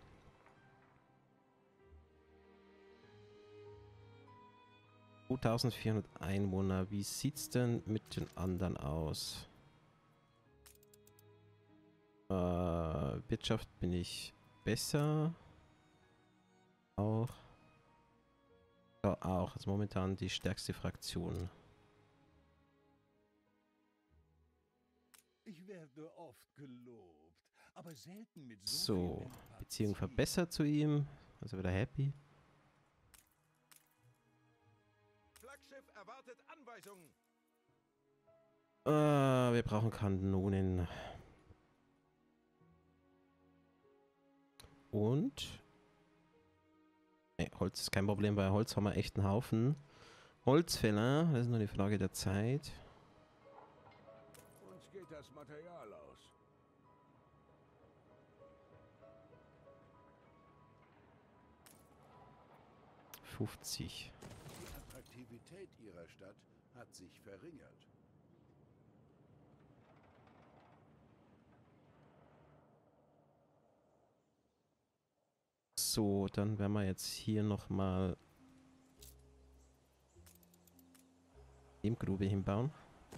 (2400 Einwohner. Wie sieht's denn mit den anderen aus? Wirtschaft bin ich besser. Auch. Ja, auch. Also momentan die stärkste Fraktion. Ich werde oft gelobt, aber selten mit So, viel Empathie. Beziehung verbessert zu ihm. Also wieder happy. Flaggschiff erwartet Anweisungen. Wir brauchen Kanonen. Und? Ne, Holz ist kein Problem. Bei Holz haben wir echt einen Haufen. Holzfäller, das ist nur die Frage der Zeit. Uns geht das Material aus. $50. Die Attraktivität ihrer Stadt hat sich verringert. So, dann werden wir jetzt hier nochmal Grube hinbauen.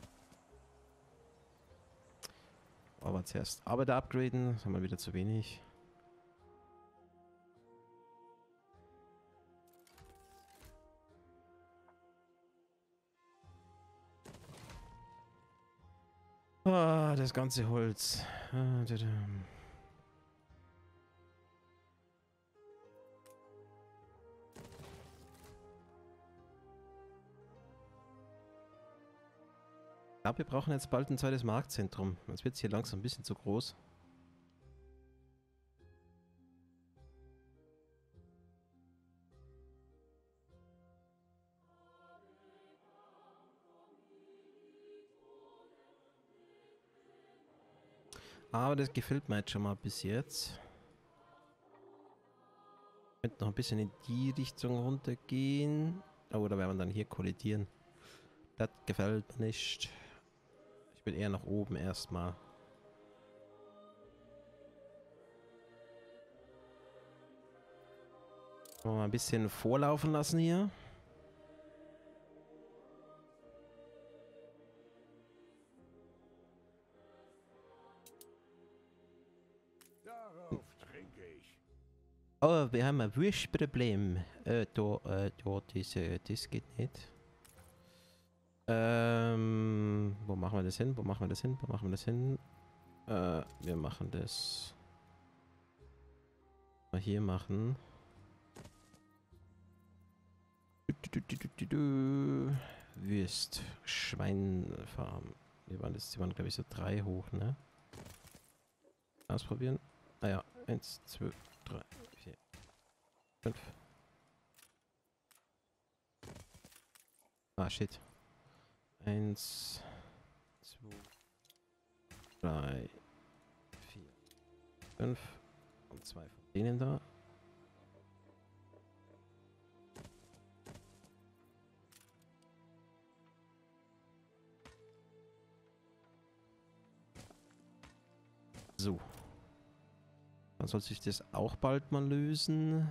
Aber zuerst Arbeiter upgraden, das haben wir wieder zu wenig. Ah, das ganze Holz. Ich glaube, wir brauchen jetzt bald ein zweites Marktzentrum. Jetzt wird es hier langsam ein bisschen zu groß. Aber das gefällt mir jetzt schon mal bis jetzt. Könnte noch ein bisschen in die Richtung runtergehen. Oh, da werden wir dann hier kollidieren. Das gefällt mir nicht. Ich will eher nach oben erstmal. Mal ein bisschen vorlaufen lassen hier. Darauf trinke ich. Oh, wir haben ein Wurstproblem. Das geht nicht. Wo machen wir das hin? Wo machen wir das hin? Wo machen wir das hin? Wir machen das mal hier machen. Wüst. Schweinfarm. Die waren glaube ich so 3 hoch, ne? Ausprobieren. Ah ja, 1, 2, 3, 4, 5. Ah, shit. 1, 2, 3, 4, 5 und 2 von denen da. So. Dann soll sich das auch bald mal lösen.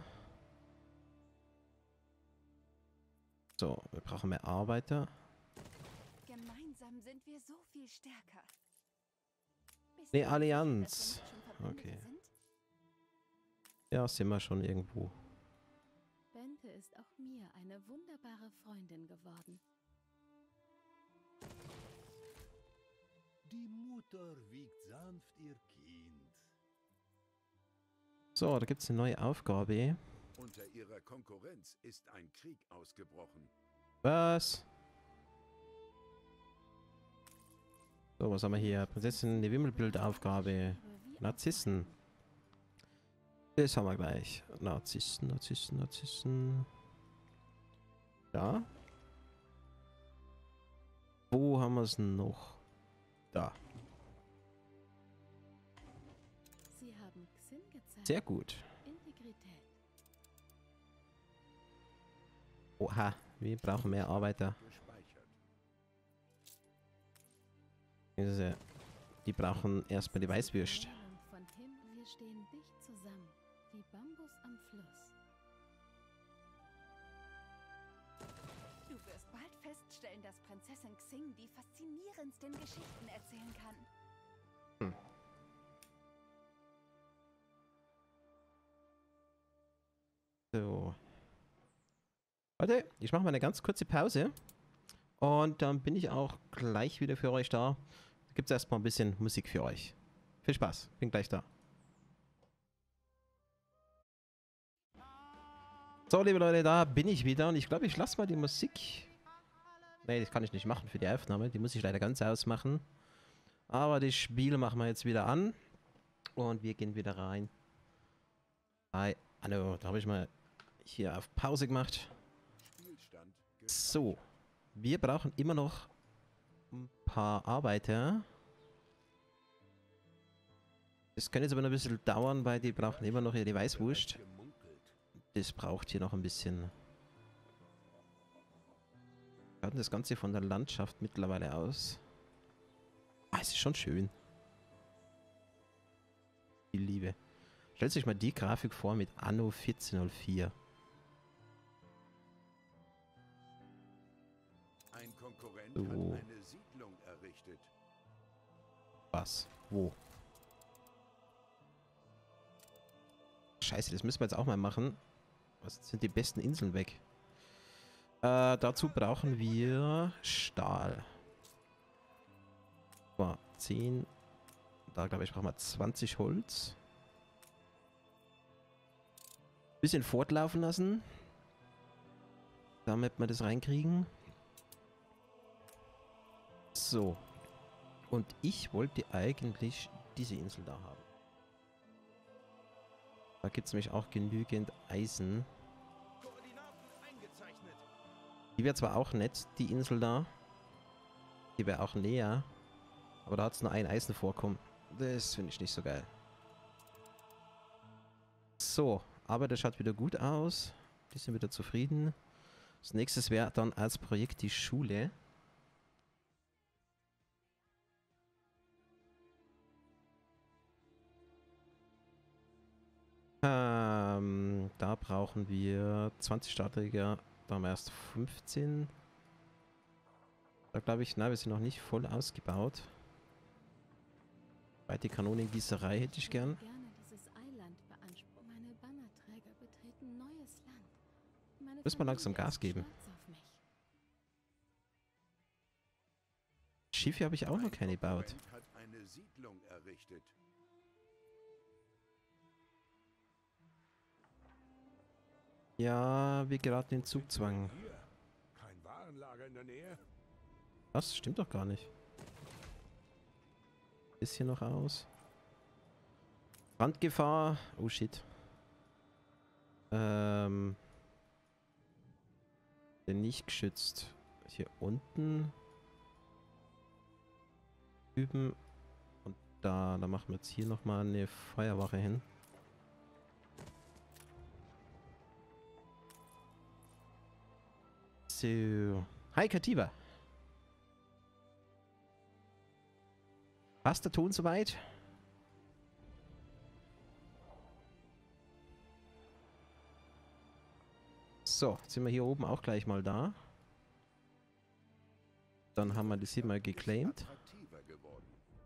So, wir brauchen mehr Arbeiter. Gemeinsam sind wir so viel stärker. Bist Nee, du sicher, Allianz. dass wir nicht schon Verbündete Okay. sind? Ja, sind wir schon irgendwo. Bente ist auch mir eine wunderbare Freundin geworden. Die Mutter wiegt sanft ihr Kind. So, da gibt es eine neue Aufgabe. Unter ihrer Konkurrenz ist ein Krieg ausgebrochen. Was? So, was haben wir hier? Prinzessin, die Wimmelbildaufgabe. Narzissen. Das haben wir gleich. Narzissen. Ja. Wo haben wir es noch? Da. Sie haben Xin gezeigt. Sehr gut. Integrität. Oha, wir brauchen mehr Arbeiter. Gespeichert. Die brauchen erstmal die Weißwürst. Meinung von Him, wir stehen dicht zusammen, wie Bambus am Fluss. Du wirst bald feststellen, dass Prinzessin Xing die faszinierendsten Geschichten erzählen kann. So. Leute, ich mache mal eine ganz kurze Pause. Und dann bin ich auch gleich wieder für euch da. Da gibt es erstmal ein bisschen Musik für euch. Viel Spaß, bin gleich da. So, liebe Leute, da bin ich wieder und ich glaube, ich lasse mal die Musik. Ne, das kann ich nicht machen für die Aufnahme. Die muss ich leider ganz ausmachen. Aber das Spiel machen wir jetzt wieder an. Und wir gehen wieder rein. Hallo, da habe ich mal hier auf Pause gemacht. Spielstand So, wir brauchen immer noch ein paar Arbeiter. Das könnte jetzt aber noch ein bisschen dauern, weil die brauchen immer noch ihre Weißwurst. gemunkelt. Das braucht hier noch ein bisschen. Wie schaut denn das Ganze von der Landschaft mittlerweile aus? Ah, es ist schon schön. Die Liebe. Stellt sich mal die Grafik vor mit Anno 1404. Ein Konkurrent So. hat eine Siedlung errichtet. Was? Wo? Scheiße, das müssen wir jetzt auch mal machen. Was sind die besten Inseln weg? Dazu brauchen wir Stahl. So, 10. Da glaube ich brauchen wir 20 Holz. Bisschen fortlaufen lassen. Damit wir das reinkriegen. So. Und ich wollte eigentlich diese Insel da haben. Da gibt es nämlich auch genügend Eisen. Koordinaten eingezeichnet. Die wäre zwar auch nett, die Insel da. Die wäre auch näher. Aber da hat es nur ein Eisenvorkommen. Das finde ich nicht so geil. So, aber das schaut wieder gut aus. Die sind wieder zufrieden. Das nächste wäre dann als Projekt die Schule. Da brauchen wir 20 Startträger. Da haben wir erst 15. Da glaube ich, nein, wir sind noch nicht voll ausgebaut. Weite Kanonengießerei hätte ich gern. Gerne dieses Eiland beanspruchen. Meine Bannerträger betreten neues Land. Meine Müssen wir langsam Familie Gas ist geben. stolz auf mich. Schiffe habe ich auch noch keine gebaut. Konkurrent hat eine Siedlung errichtet. Ja, wir geraten in Zugzwang. Hier. Kein Warenlager in der Nähe. Was? Stimmt doch gar nicht. Ist hier noch aus? Brandgefahr. Oh shit. Denn nicht geschützt. Hier unten. Üben. Und da machen wir jetzt hier nochmal eine Feuerwache hin. So. Hi Kativa. Passt der Ton soweit? So, jetzt sind wir hier oben auch gleich mal da. Dann haben wir das hier mal geclaimed. Attraktiver geworden.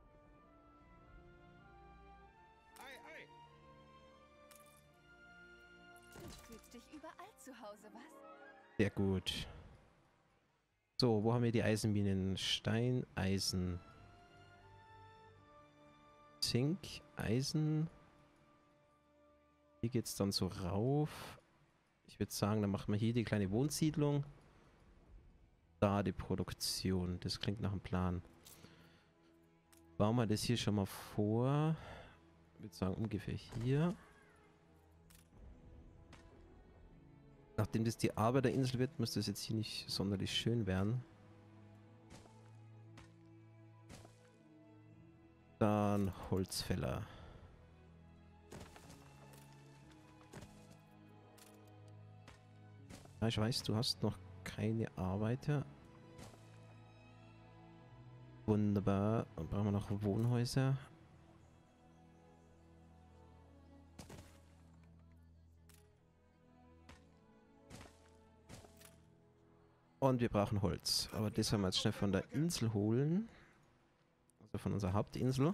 Ei, ei. Du fühlst dich überall zu Hause, was? Sehr gut. So, wo haben wir die Eisenminen? Stein, Eisen. Zink, Eisen. Hier geht es dann so rauf. Ich würde sagen, dann machen wir hier die kleine Wohnsiedlung. Da die Produktion. Das klingt nach einem Plan. Bauen wir das hier schon mal vor. Ich würde sagen, ungefähr hier. Nachdem das die Arbeiterinsel wird, müsste es jetzt hier nicht sonderlich schön werden. Dann Holzfäller. Ja, ich weiß, du hast noch keine Arbeiter. Wunderbar. Dann brauchen wir noch Wohnhäuser. Und wir brauchen Holz. Aber das werden wir jetzt schnell von der Insel holen. Also von unserer Hauptinsel.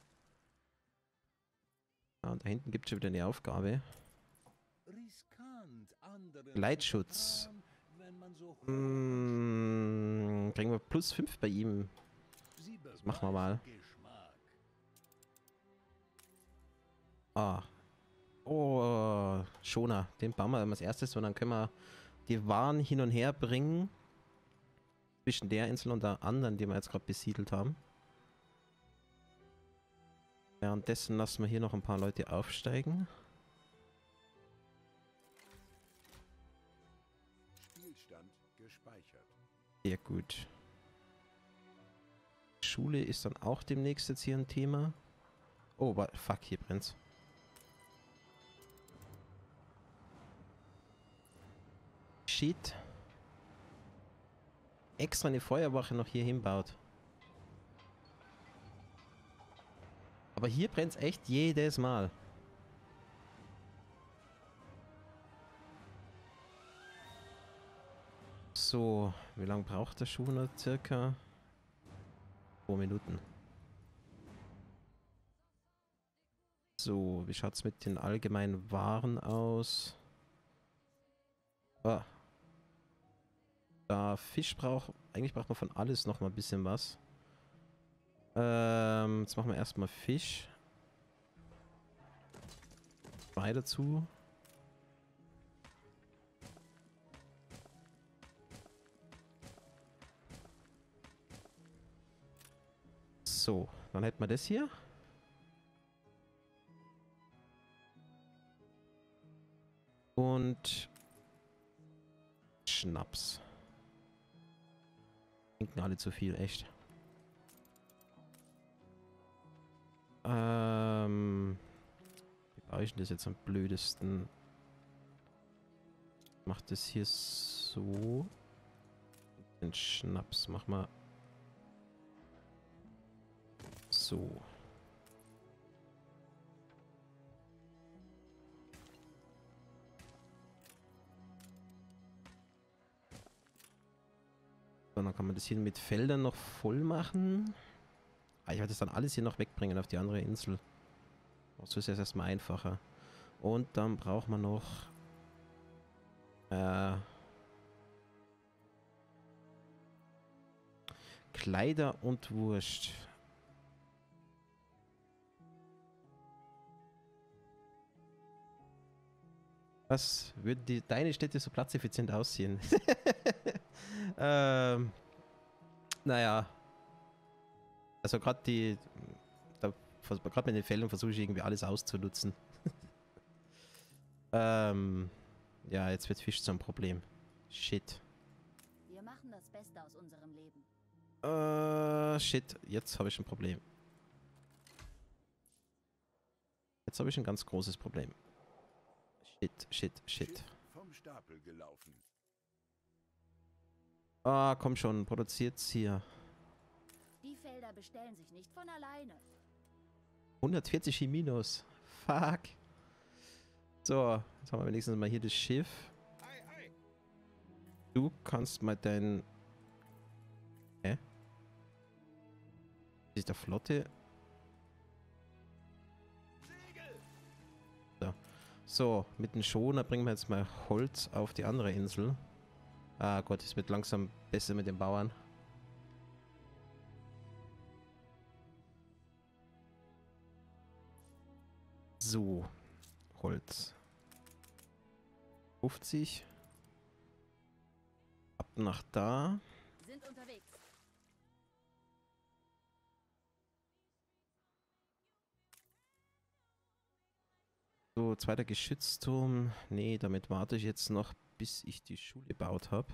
Ah, und da hinten gibt es schon wieder eine Aufgabe. Riskant, anderen Gleitschutz. zu vertrauen, wenn man so Kriegen wir plus 5 bei ihm. Sie Das machen wir mal. beweisen Geschmack. Ah. Oh, Schoner. Den bauen wir als erstes und dann können wir die Waren hin und her bringen. Zwischen der Insel und der anderen, die wir jetzt gerade besiedelt haben. Währenddessen lassen wir hier noch ein paar Leute aufsteigen. Spielstand gespeichert. Sehr gut. Schule ist dann auch demnächst jetzt hier ein Thema. Oh, fuck, hier brennt's. Shit. Extra eine Feuerwache noch hier hinbaut. Aber hier brennt's echt jedes Mal. So, wie lange braucht der Schuh noch circa? 2 Minuten. So, wie schaut's mit den allgemeinen Waren aus? Ah. Da Fisch braucht, eigentlich braucht man von alles noch mal ein bisschen was. Jetzt machen wir erstmal Fisch. 2 dazu. So, dann hätten wir das hier. Und Schnaps. Trinken alle zu viel, echt. Wie baue ich denn das jetzt am blödesten? Macht das hier so. Den Schnaps mach mal so. So, dann kann man das hier mit Feldern noch voll machen. Ah, ich werde das dann alles hier noch wegbringen auf die andere Insel. So ist es erstmal einfacher. Und dann braucht man noch Kleider und Wurst. Was würden deine Städte so platzeffizient aussehen? Naja. Also gerade gerade mit den Feldern versuche ich irgendwie alles auszunutzen. Ja, jetzt wird Fisch zum Problem. Shit. Wir machen das Beste aus unserem Leben. Shit. Jetzt habe ich ein Problem. Jetzt habe ich ein ganz großes Problem. Shit. Schiff vom Stapel gelaufen. Ah, komm schon, produziert's hier. Die Felder bestellen sich nicht von alleine. 140 im Minus. Fuck. So, jetzt haben wir wenigstens mal hier das Schiff. Du kannst mal dein... Hä? Ist der Flotte? So, mit dem Schoner bringen wir jetzt mal Holz auf die andere Insel. Ah Gott, es wird langsam besser mit den Bauern. So, Holz. 50. Ab nach da. Sind unterwegs. So, zweiter Geschützturm. Nee, damit warte ich jetzt noch, bis ich die Schule gebaut habe.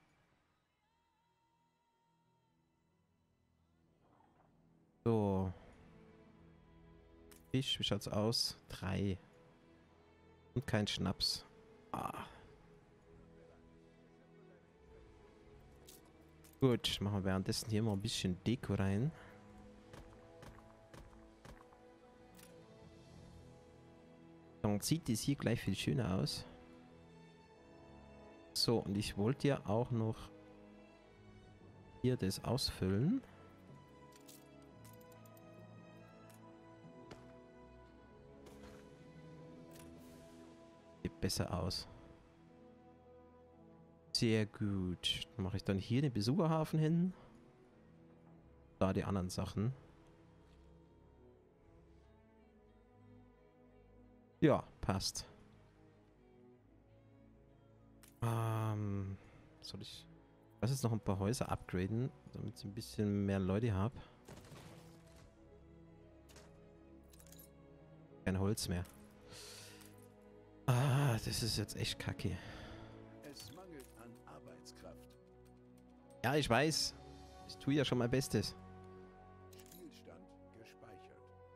So. Fisch, wie schaut's aus? 3. Und kein Schnaps. Ah. Gut, machen wir währenddessen hier mal ein bisschen Deko rein. Dann sieht das hier gleich viel schöner aus. So, und ich wollte ja auch noch hier das ausfüllen. Sieht besser aus. Sehr gut. Dann mache ich dann hier den Besucherhafen hin. Da die anderen Sachen. Ja, passt. Soll ich... lass jetzt noch ein paar Häuser upgraden, damit ich ein bisschen mehr Leute habe. Kein Holz mehr. Ah, das ist jetzt echt kacke. Es mangelt an Arbeitskraft. Ja, ich weiß. Ich tue ja schon mein Bestes. Spielstand gespeichert.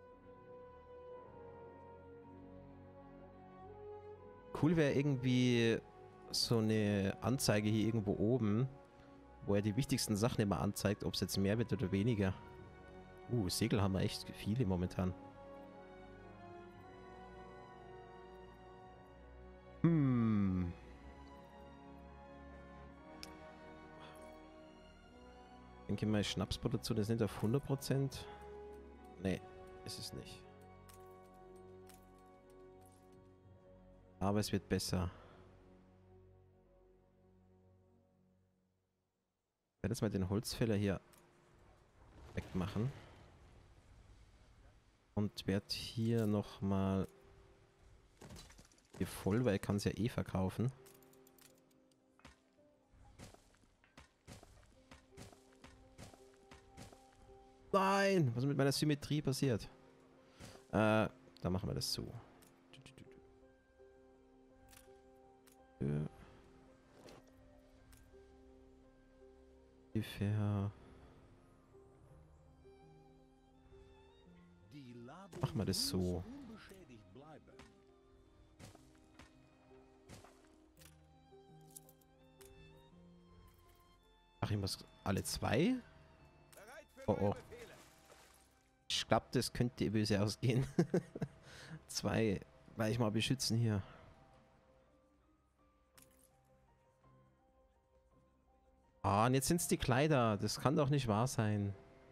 Cool wäre irgendwie so eine Anzeige hier irgendwo oben, wo er die wichtigsten Sachen immer anzeigt, ob es jetzt mehr wird oder weniger. Segel haben wir echt viele momentan. Ich denke mal, Schnapsproduktion ist nicht auf 100%. Nee, ist es nicht. Aber es wird besser. Ich werde jetzt mal den Holzfäller hier wegmachen. Und werde hier nochmal hier voll, weil ich kann es ja eh verkaufen. Nein! Was ist mit meiner Symmetrie passiert? Dann machen wir das so. Ungefähr. Machen wir das so. Unbeschädigt bleiben. Ach, ich muss alle zwei? Bereit für Oh, neue oh. Befehle. Ich glaube, das könnte böse ausgehen. Zwei. Weil ich mal beschützen hier. Ah, und jetzt sind es die Kleider. Das kann doch nicht wahr sein.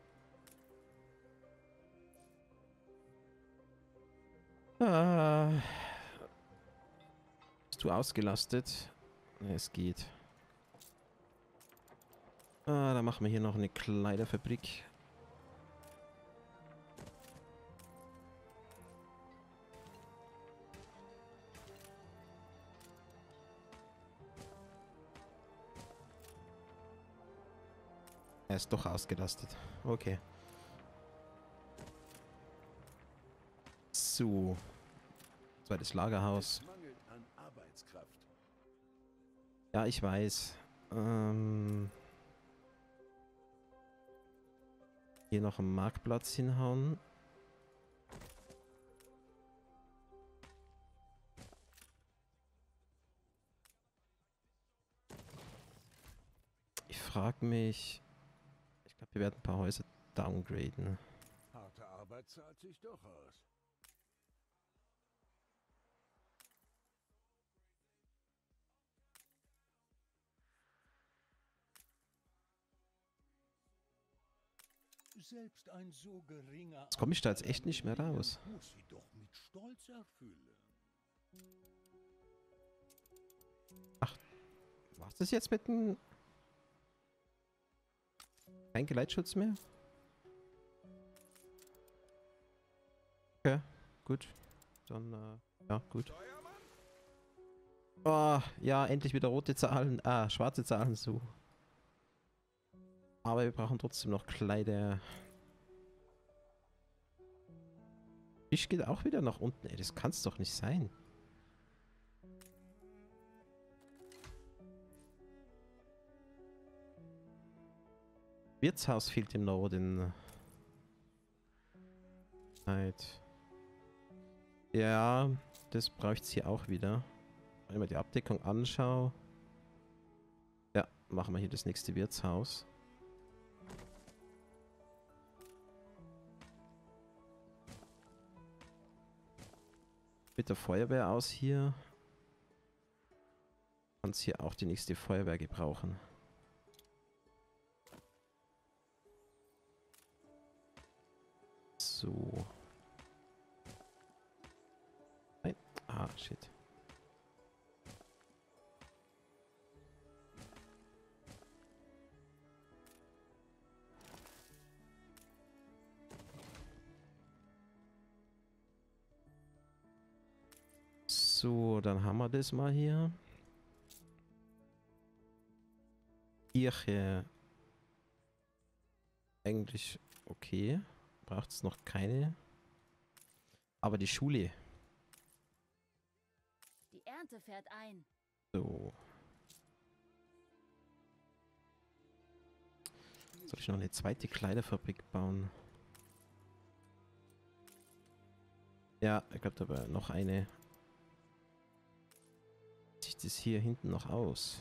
Ah. Bist du ausgelastet? Nee, es geht. Ah, dann machen wir hier noch eine Kleiderfabrik. Er ist doch ausgelastet. Okay. So. Zweites Lagerhaus. Es mangelt an Arbeitskraft. Ja, ich weiß. Hier noch einen Marktplatz hinhauen. Ich frage mich... Ich glaube, wir werden ein paar Häuser downgraden. Harte Arbeit zahlt sich doch aus. Selbst ein so geringer Jetzt komme ich da jetzt Anteil echt an nicht mehr Gewinnen raus. muss sie doch mit Stolz erfüllen. Was ist jetzt mit dem... Kein Geleitschutz mehr? Okay, gut. Dann, ja, gut. Oh, ja, endlich wieder rote Zahlen. Ah, schwarze Zahlen so. Aber wir brauchen trotzdem noch Kleider. Fisch geht auch wieder nach unten. Ey, das kann's doch nicht sein. Wirtshaus fehlt im Norden. Halt. Ja, das bräuchte es hier auch wieder. Wenn ich mir die Abdeckung anschaue. Ja, machen wir hier das nächste Wirtshaus. Mit der Feuerwehr aus hier. Kannst hier auch die nächste Feuerwehr gebrauchen. So. Nein. Ah, shit. So, dann haben wir das mal hier. Kirche. Eigentlich okay. Braucht es noch keine. Aber die Schule. Die Ernte fährt ein. So. Soll ich noch eine zweite Kleiderfabrik bauen? Ja, ich glaube, da war noch eine. Wie sieht das hier hinten noch aus?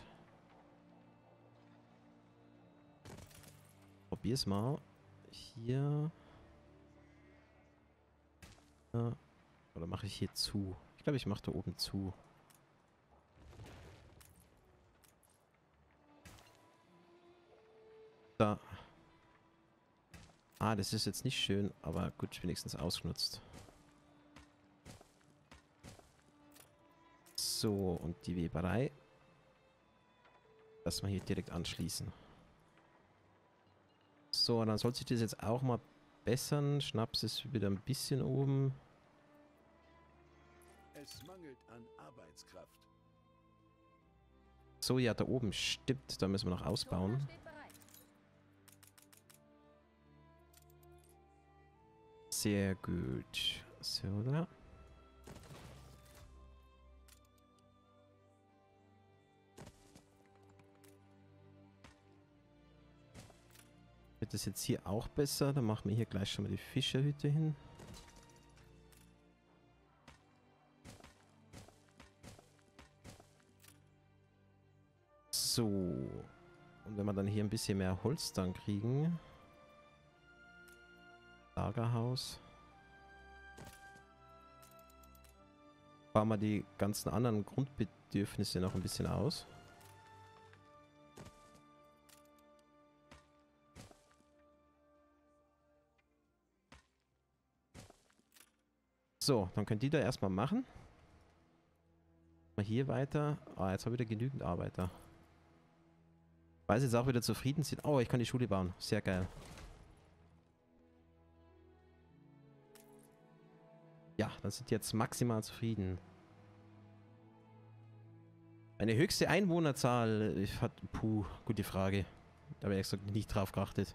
Probier's mal. Hier. Ja. Oder mache ich hier zu? Ich glaube, ich mache da oben zu. Da. Ah, das ist jetzt nicht schön, aber gut, wenigstens ausgenutzt. So, und die Weberei. Lass mal hier direkt anschließen. So, dann sollte sich das jetzt auch mal bessern. Schnaps ist wieder ein bisschen oben. Es mangelt an Arbeitskraft. So, ja, da oben stimmt. Da müssen wir noch ausbauen. Sonar steht bereit. Sehr gut. So, da. Wird das jetzt hier auch besser? Dann machen wir hier gleich schon mal die Fischerhütte hin. So. Und wenn wir dann hier ein bisschen mehr Holz dann kriegen. Lagerhaus. Bauen wir die ganzen anderen Grundbedürfnisse noch ein bisschen aus. So, dann könnt ihr da erstmal machen. Mal hier weiter. Ah, jetzt habe ich wieder genügend Arbeiter. Weil sie jetzt auch wieder zufrieden sind. Oh, ich kann die Schule bauen. Sehr geil. Ja, dann sind die jetzt maximal zufrieden. Eine höchste Einwohnerzahl. Puh, gute Frage. Da habe ich extra nicht drauf geachtet.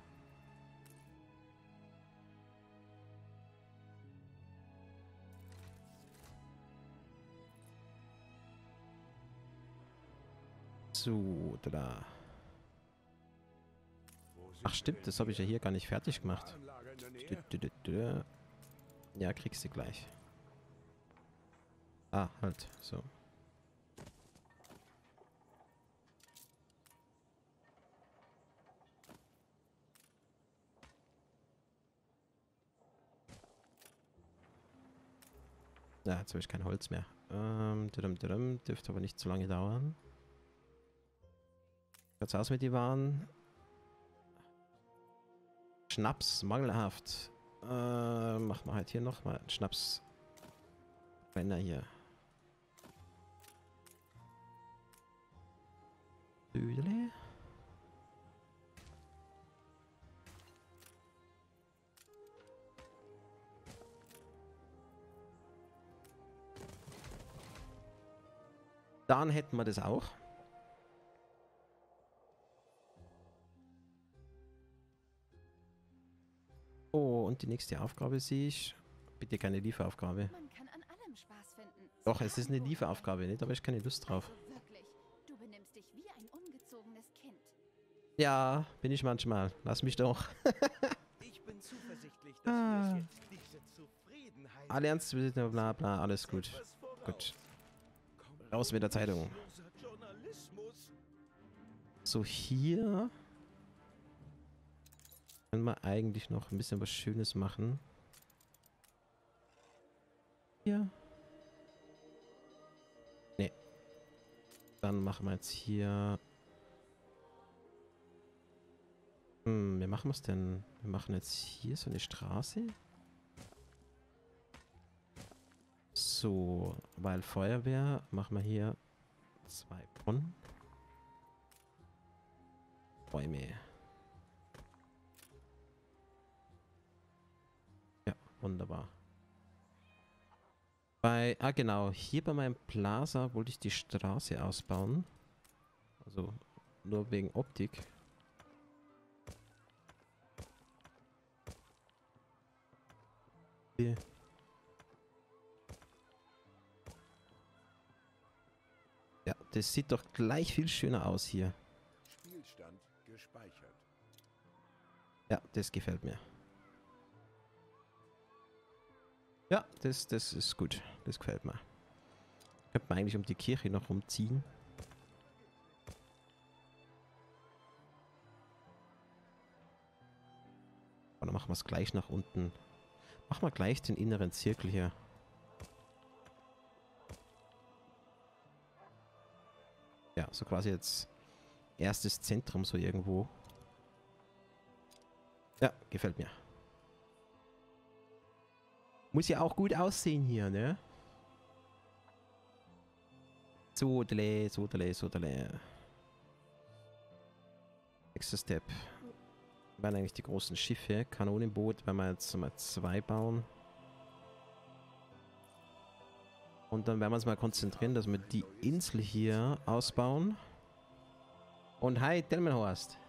So, da. Ach stimmt, das habe ich ja hier gar nicht fertig gemacht. Ja, kriegst du gleich. Ah, halt, so. Ja, jetzt habe ich kein Holz mehr. Dürfte aber nicht zu lange dauern. Schaut's aus mit die Waren. Schnaps, mangelhaft. Machen wir halt hier nochmal Schnaps. Brenner hier. Düdele. Dann hätten wir das auch. Oh, und die nächste Aufgabe sehe ich. Bitte keine Lieferaufgabe. Man kann an allem Spaß finden. Doch, es ist eine Lieferaufgabe, nicht? Aber ich keine Lust drauf. Also wirklich, du benimmst dich wie ein ungezogenes Kind. Ja, bin ich manchmal. Lass mich doch. Ich bin zuversichtlich, dass wir es jetzt diese Zufriedenheit... Allianz, bla bla, alles gut. etwas voraus. Gut. Raus mit der Zeitung. Journalismus. So, hier können wir eigentlich noch ein bisschen was Schönes machen. Hier. Nee. Dann machen wir jetzt hier... wie machen wir es denn? Wir machen jetzt hier so eine Straße. So, weil Feuerwehr machen wir hier 2 Brunnen. Bäume. Ja, wunderbar. Genau, hier bei meinem Plaza wollte ich die Straße ausbauen. Also nur wegen Optik. Hier. Ja, das sieht doch gleich viel schöner aus hier. Spielstand gespeichert. Ja, das gefällt mir. Ja, das ist gut. Das gefällt mir. Könnte man eigentlich um die Kirche noch rumziehen. Oder machen wir es gleich nach unten. Machen wir gleich den inneren Zirkel hier. Ja, so quasi jetzt erstes Zentrum so irgendwo. Ja, gefällt mir. Muss ja auch gut aussehen hier, ne? Sodele, Sodele, Sodele. Nächster Step. Waren eigentlich die großen Schiffe. Kanonenboot, wenn wir jetzt mal 2 bauen. Und dann werden wir uns mal konzentrieren, dass wir die Insel hier ausbauen. Und hi, Delmenhorst.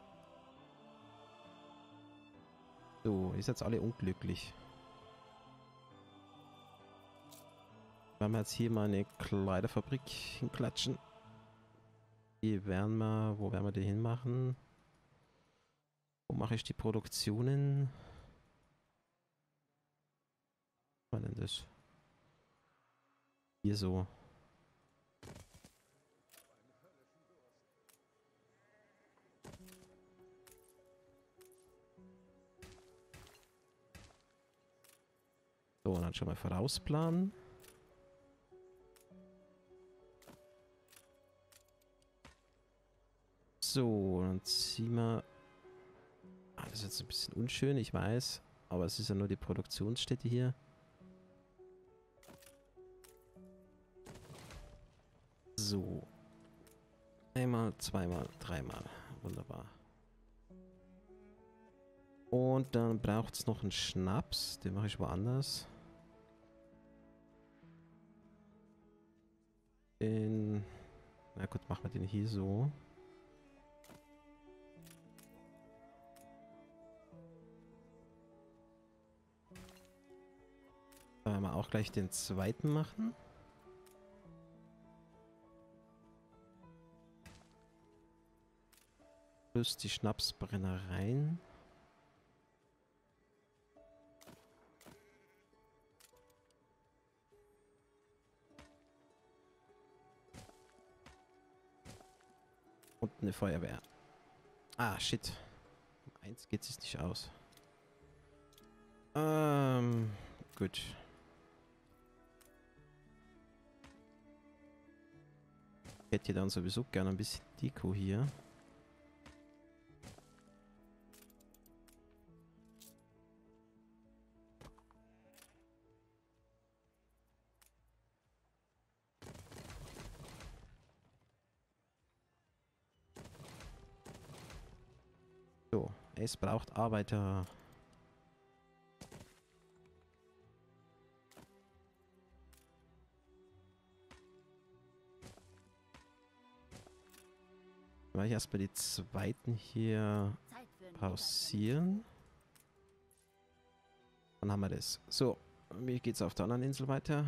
So, ist jetzt alle unglücklich. Werden wir jetzt hier mal eine Kleiderfabrik hinklatschen. Hier werden wir, wo werden wir die hinmachen? Wo mache ich die Produktionen? Was war denn das? Hier so. So, und dann schon mal vorausplanen. So, dann ziehen wir... Ah, das ist jetzt ein bisschen unschön, ich weiß. Aber es ist ja nur die Produktionsstätte hier. So. Einmal, zweimal, dreimal. Wunderbar. Und dann braucht es noch einen Schnaps. Den mache ich woanders. Den... Na gut, machen wir den hier so. Da werden wir auch gleich den zweiten machen. Plus die Schnapsbrennereien. Und eine Feuerwehr. Ah, shit. Um 1 geht es nicht aus. Gut. Ich hätte dann sowieso gerne ein bisschen Deko hier. So, es braucht Arbeiter. Weil ich erstmal die zweiten hier pausieren. Dann haben wir das. So, wie geht's auf der anderen Insel weiter?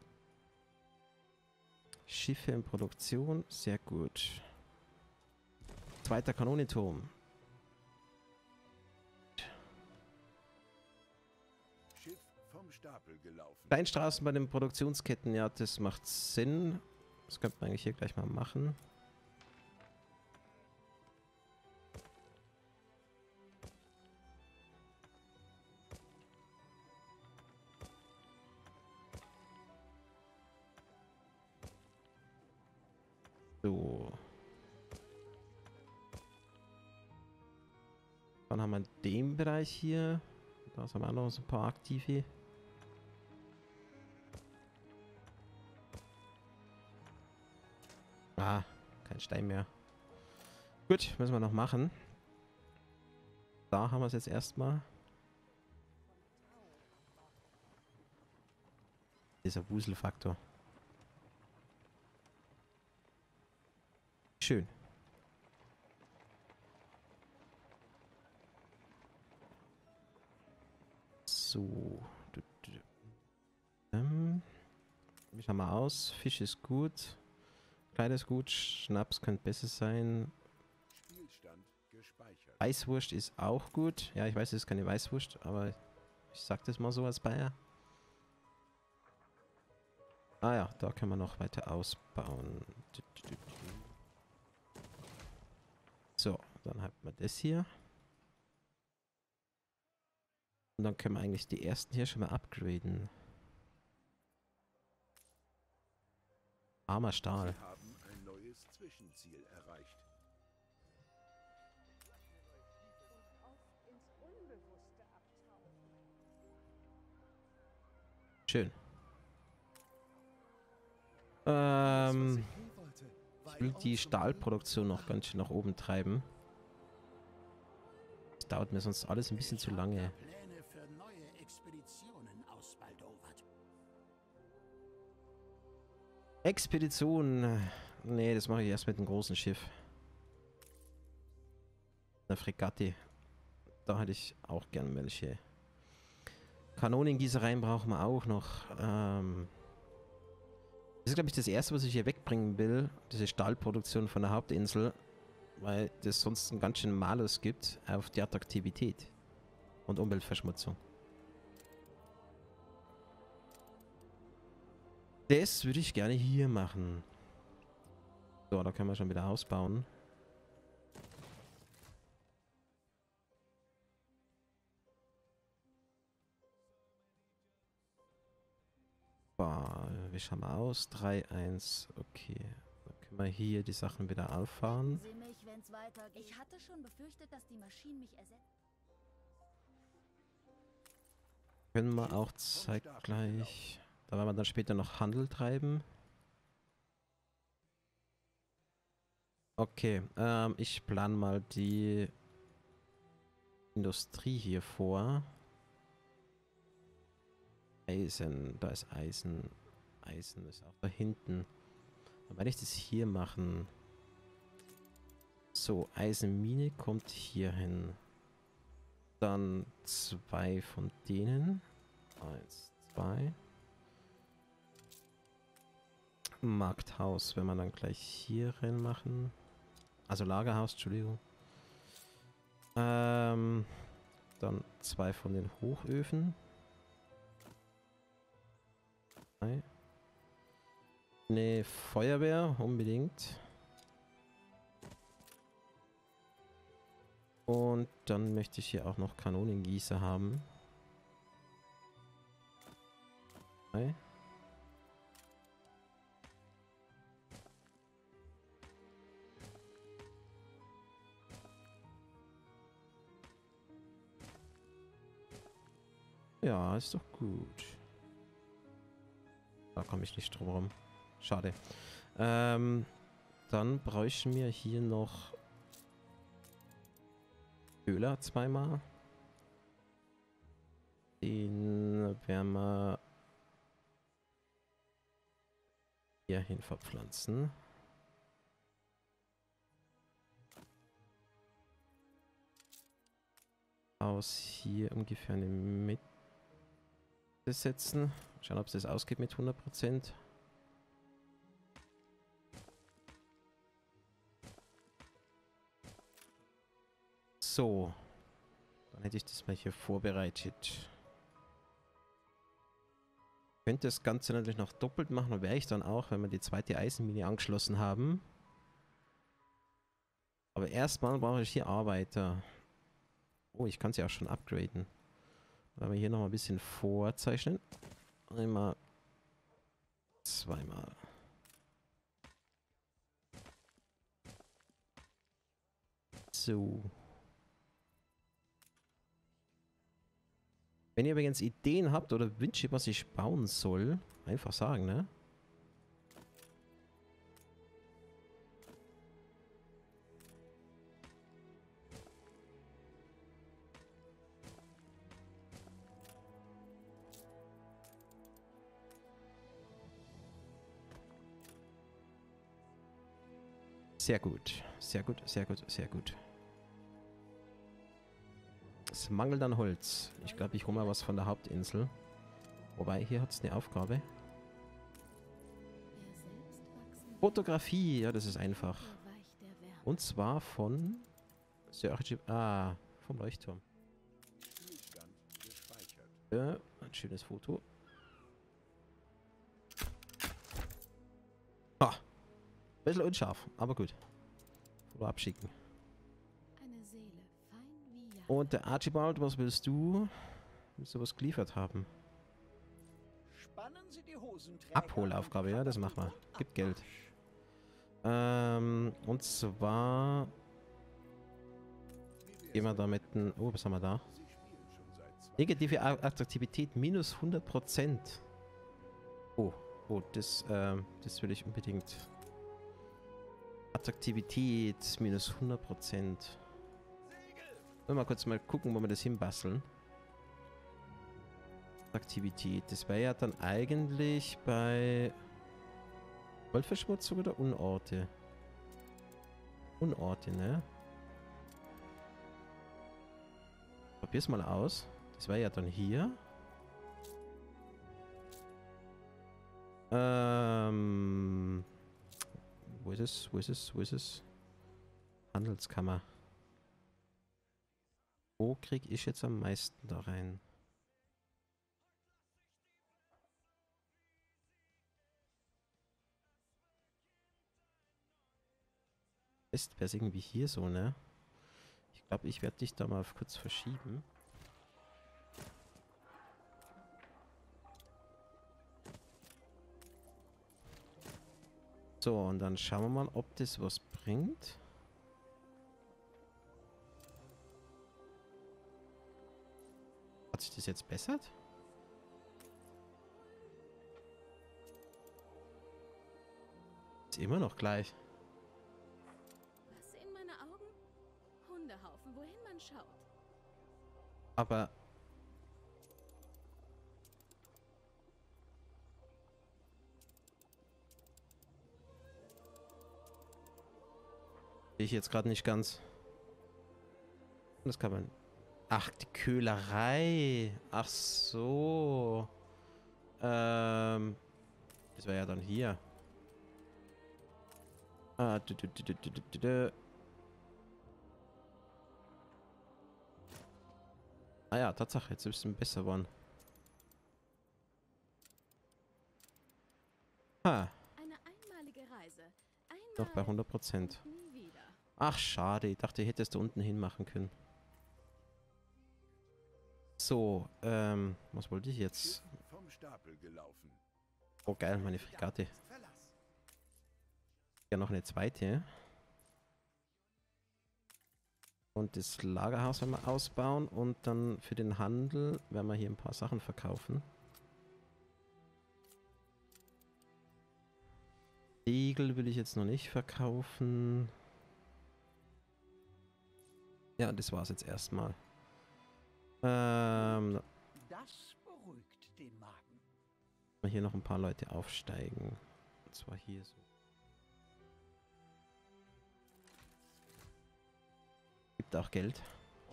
Schiffe in Produktion, sehr gut. Zweiter Kanonenturm. Schiff vom Stapel gelaufen. Kleinstraßen bei den Produktionsketten, ja, das macht Sinn. Das könnte man eigentlich hier gleich mal machen. So. Dann haben wir den Bereich hier. Da haben wir auch noch so ein paar aktive. Ah, kein Stein mehr. Gut, müssen wir noch machen. Da haben wir es jetzt erstmal. Dieser Wuselfaktor. Schön. So. Wie schauen wir aus? Fisch ist gut. Kleid ist gut. Schnaps könnte besser sein. Spielstand gespeichert. Weißwurst ist auch gut. Ja, ich weiß, es ist keine Weißwurst, aber ich sag das mal so als Bayer. Ah ja, da können wir noch weiter ausbauen. So, dann haben wir das hier. Und dann können wir eigentlich die ersten hier schon mal upgraden. Armer Stahl. Sie haben ein neues Zwischenziel erreicht. Schön. Ich will die Stahlproduktion noch ganz schön nach oben treiben. Das dauert mir sonst alles ein bisschen zu lange. Pläne für neue Expeditionen aus Baldowat. Expedition. Nee, das mache ich erst mit dem großen Schiff. Eine Fregatte. Da hätte ich auch gern welche. Kanonengießereien brauchen wir auch noch. Das ist, glaube ich, das erste, was ich hier wegbringen will. Diese Stahlproduktion von der Hauptinsel. Weil das sonst einen ganz schön Malus gibt auf die Attraktivität und Umweltverschmutzung. Das würde ich gerne hier machen. So, da können wir schon wieder ausbauen. Wie schauen wir aus? 3-1. Okay. Dann können wir hier die Sachen wieder auffahren. Sie mich, wenn's weitergeht. Ich hatte schon befürchtet, dass die Maschinen mich ersetzen. Können wir auch zeitgleich... Da werden wir dann später noch Handel treiben. Okay, ich plane mal die Industrie hier vor. Eisen, da ist Eisen. Eisen ist auch da hinten. Dann werde ich das hier machen. So, Eisenmine kommt hier hin. Dann 2 von denen. 1, 2. Markthaus werden wir dann gleich hier rein machen. Also Lagerhaus, Entschuldigung. Dann 2 von den Hochöfen. 3. Eine Feuerwehr, unbedingt. Und dann möchte ich hier auch noch Kanonengießer haben. 3. Ja, ist doch gut. Da komme ich nicht drum rum. Schade. Dann bräuchten wir hier noch Köhler zweimal. Den werden wir hierhin verpflanzen. Aus hier ungefähr eine Mitte setzen. Schauen, ob es das ausgeht mit 100%. So. Dann hätte ich das mal hier vorbereitet. Könnte das Ganze natürlich noch doppelt machen, und wäre ich dann auch, wenn wir die zweite Eisenmine angeschlossen haben. Aber erstmal brauche ich hier Arbeiter. Oh, ich kann sie auch schon upgraden. Wenn wir hier noch mal ein bisschen vorzeichnen. Einmal. Zweimal. So. Wenn ihr übrigens Ideen habt oder Wünsche, was ich bauen soll, einfach sagen, ne? Sehr gut. Sehr gut, sehr gut, sehr gut. Es mangelt an Holz. Ich glaube, ich hole mal was von der Hauptinsel. Wobei, hier hat es eine Aufgabe. Fotografie, ja, das ist einfach. Und zwar von vom Leuchtturm. Ja, ein schönes Foto. Ah, bisschen unscharf, aber gut. Foto abschicken. Und der Archibald, was willst du? Willst du was geliefert haben? Spannen Sie die Hosenträger. Abholaufgabe, ja, das machen wir. Gibt Geld. Und zwar gehen wir da mit dem... Oh, was haben wir da? Negative Attraktivität minus 100%. Oh, das will ich unbedingt. Attraktivität minus 100%. Mal kurz mal gucken, wo wir das hinbasteln. Attraktivität. Das wäre ja dann eigentlich bei Goldverschmutzung oder Unorte? Unorte, ne? Probier's mal aus. Das wäre ja dann hier. Wo ist es? Wo ist es? Wo ist es? Handelskammer. Wo kriege ich jetzt am meisten da rein? Ist wäre es irgendwie hier so, ne? Ich glaube, ich werde dich da mal kurz verschieben. So, und dann schauen wir mal, ob das was bringt. Hat sich das jetzt bessert? Ist immer noch gleich. Was sehen meine Augen? Hundehaufen, wohin man schaut. Aber... Sehe ich jetzt gerade nicht ganz. Das kann man... Ach, die Köhlerei. Ach so. Das wäre ja dann hier. Ah, Ah ja, Tatsache, jetzt ist es ein besser geworden. Ha. Eine einmalige Reise. Noch bei 100%. Nie wieder. Ach, schade. Ich dachte, ich hätte es da unten hin machen können. So, was wollte ich jetzt? Vom Stapel gelaufen. Oh geil, meine Fregatte. Ja, noch eine zweite. Und das Lagerhaus werden wir ausbauen und dann für den Handel werden wir hier ein paar Sachen verkaufen. Segel will ich jetzt noch nicht verkaufen. Ja, das war's jetzt erstmal. Das beruhigt den Magen. Hier noch ein paar Leute aufsteigen. Und zwar hier so. Gibt auch Geld.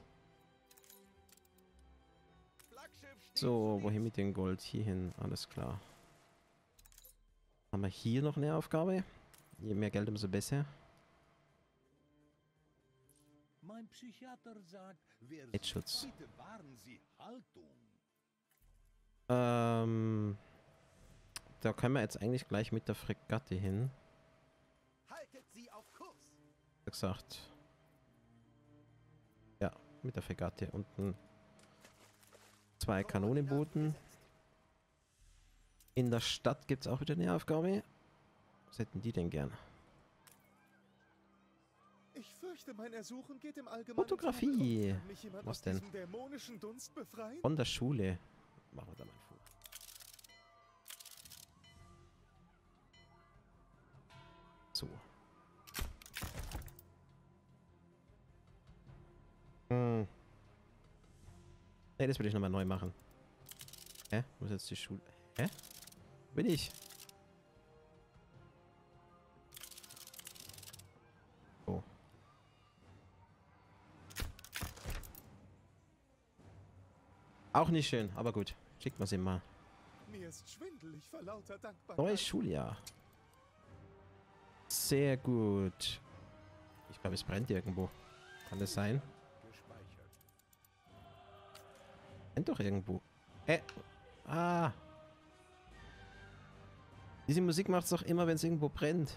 So, wohin mit dem Gold? Hierhin, alles klar. Haben wir hier noch eine Aufgabe? Je mehr Geld, umso besser. Mein Psychiater sagt, wer Headschutz. bitte wahren Sie Haltung. Da können wir jetzt eigentlich gleich mit der Fregatte hin. Haltet sie auf Kurs! Wie gesagt. Ja, mit der Fregatte. Unten 2 Kanonenbooten. In der Stadt gibt es auch wieder eine Aufgabe. Was hätten die denn gern? Ich fürchte, mein Ersuchen geht im Allgemeinen. Fotografie. Kann mich jemand Was aus denn? diesem dämonischen Dunst befreien? Von der Schule. Machen wir da mal ein Foto. So. Ne, das will ich nochmal neu machen. Hä? Wo ist jetzt die Schule? Hä? Bin ich? Auch nicht schön, aber gut. Schickt man sie mal. Mir ist schwindelig vor lauter Dankbarkeit. Neues Schuljahr. Sehr gut. Ich glaube, es brennt irgendwo. Kann das sein? Gespeichert. Brennt doch irgendwo. Ah. Diese Musik macht es doch immer, wenn es irgendwo brennt.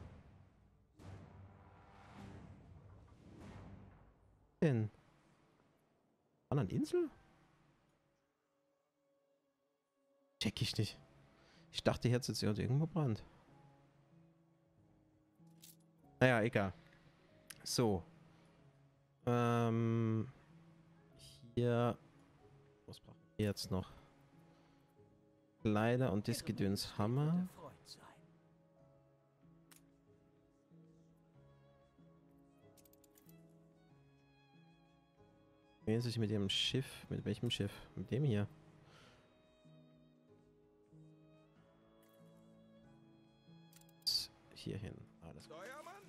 Denn? An einer Insel? Check ich nicht. Ich dachte jetzt irgendwo Brand. Naja, egal. So. Hier. Was brauchen wir jetzt noch? Kleider und das Gedöns Hammer. Wie sich mit dem Schiff? Mit welchem Schiff? Mit dem hier. Hier hin. Alles gut.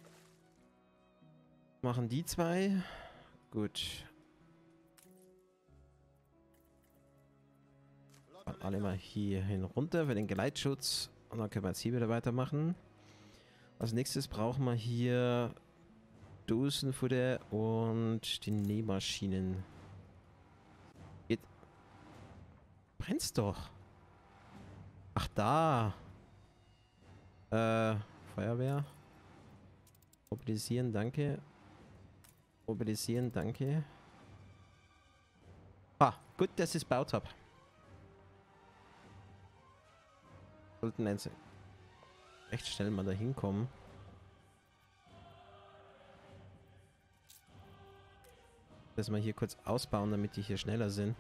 Machen die zwei. Gut. Alle mal hier hin runter für den Geleitschutz. Und dann können wir jetzt hier wieder weitermachen. Als nächstes brauchen wir hier Dosenfutter und die Nähmaschinen. Geht. Brennt's doch. Ach, da. Feuerwehr. Mobilisieren, danke. Mobilisieren, danke. Ah, gut, dass ich es gebaut habe. Sollten jetzt recht schnell mal da hinkommen. Dass wir hier kurz ausbauen, damit die hier schneller sind.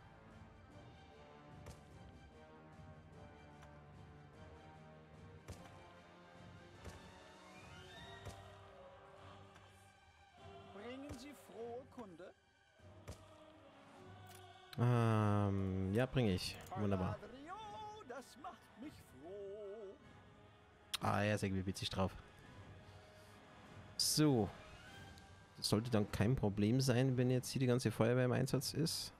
Bringen Sie frohe Kunde? Ja, bringe ich. Wunderbar. Galadriel, das macht mich froh. Ah, er ist irgendwie witzig drauf. So. Das sollte dann kein Problem sein, wenn jetzt hier die ganze Feuerwehr im Einsatz ist.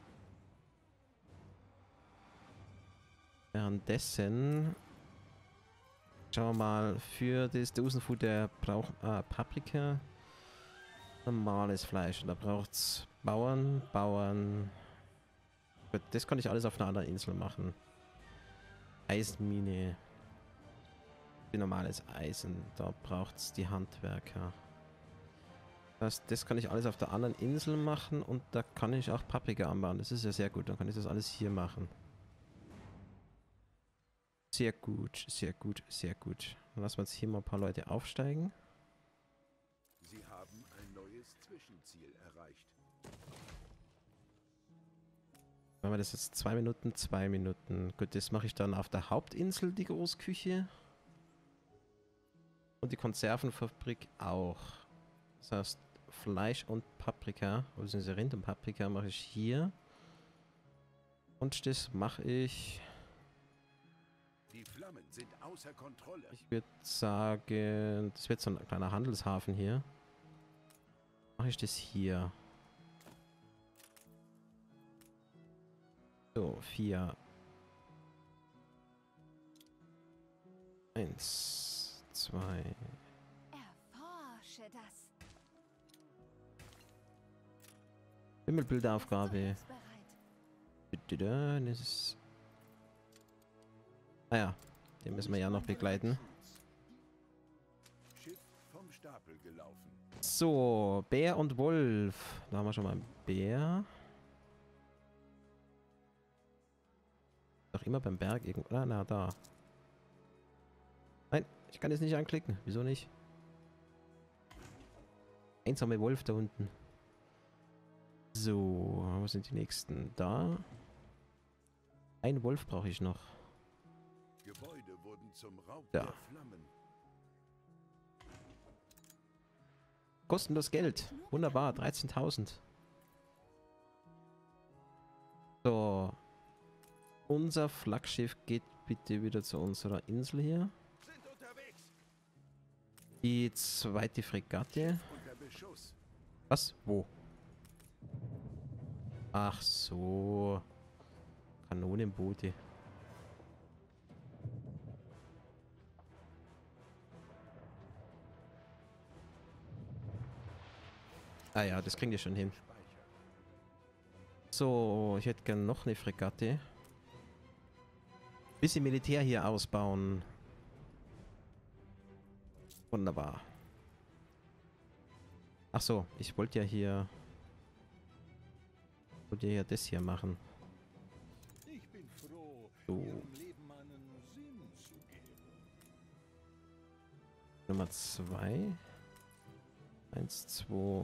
Währenddessen schauen wir mal, für das Dosenfutter braucht Paprika, normales Fleisch. Und da braucht es Bauern. Gut, das kann ich alles auf einer anderen Insel machen. Eisenmine. Für normales Eisen. Da braucht es die Handwerker. Das kann ich alles auf der anderen Insel machen und da kann ich auch Paprika anbauen. Das ist ja sehr gut. Dann kann ich das alles hier machen. Sehr gut, sehr gut, sehr gut. Dann lassen wir jetzt hier mal ein paar Leute aufsteigen. Sie haben ein neues Zwischenziel erreicht. Machen wir das jetzt 2 Minuten, 2 Minuten. Gut, das mache ich dann auf der Hauptinsel, die Großküche. Und die Konservenfabrik auch. Das heißt, Fleisch und Paprika, also Rind und Paprika mache ich hier. Und das mache ich... Die Flammen sind außer Kontrolle. Ich würde sagen, das wird so ein kleiner Handelshafen hier. Mache ich das hier. So, 4. 1, 2. Erforsche das. Wimmelbildaufgabe. Bereit. Das ist... Naja, den müssen wir ja noch begleiten. Schiff vom Stapel gelaufen. So, Bär und Wolf. Da haben wir schon mal einen Bär. Doch immer beim Berg irgendwo. Ah, na, da. Nein, ich kann jetzt nicht anklicken. Wieso nicht? Einsame Wolf da unten. So, wo sind die nächsten? Da. Ein Wolf brauche ich noch. Gebäude wurden zum Raub Ja. der Flammen. Kostenlos Geld. Wunderbar, 13.000. So. Unser Flaggschiff geht bitte wieder zu unserer Insel hier. Sind unterwegs. Die zweite Fregatte. Unter Beschuss. Was? Wo? Ach so. Kanonenboote. Ah ja, das kriegen die schon hin. So, ich hätte gern noch eine Fregatte. Bisschen Militär hier ausbauen. Wunderbar. Ach so, ich wollte ja hier... das hier machen. Ich bin froh, So. Ihrem Leben einen Sinn zu geben. Nummer 2. 1, 2.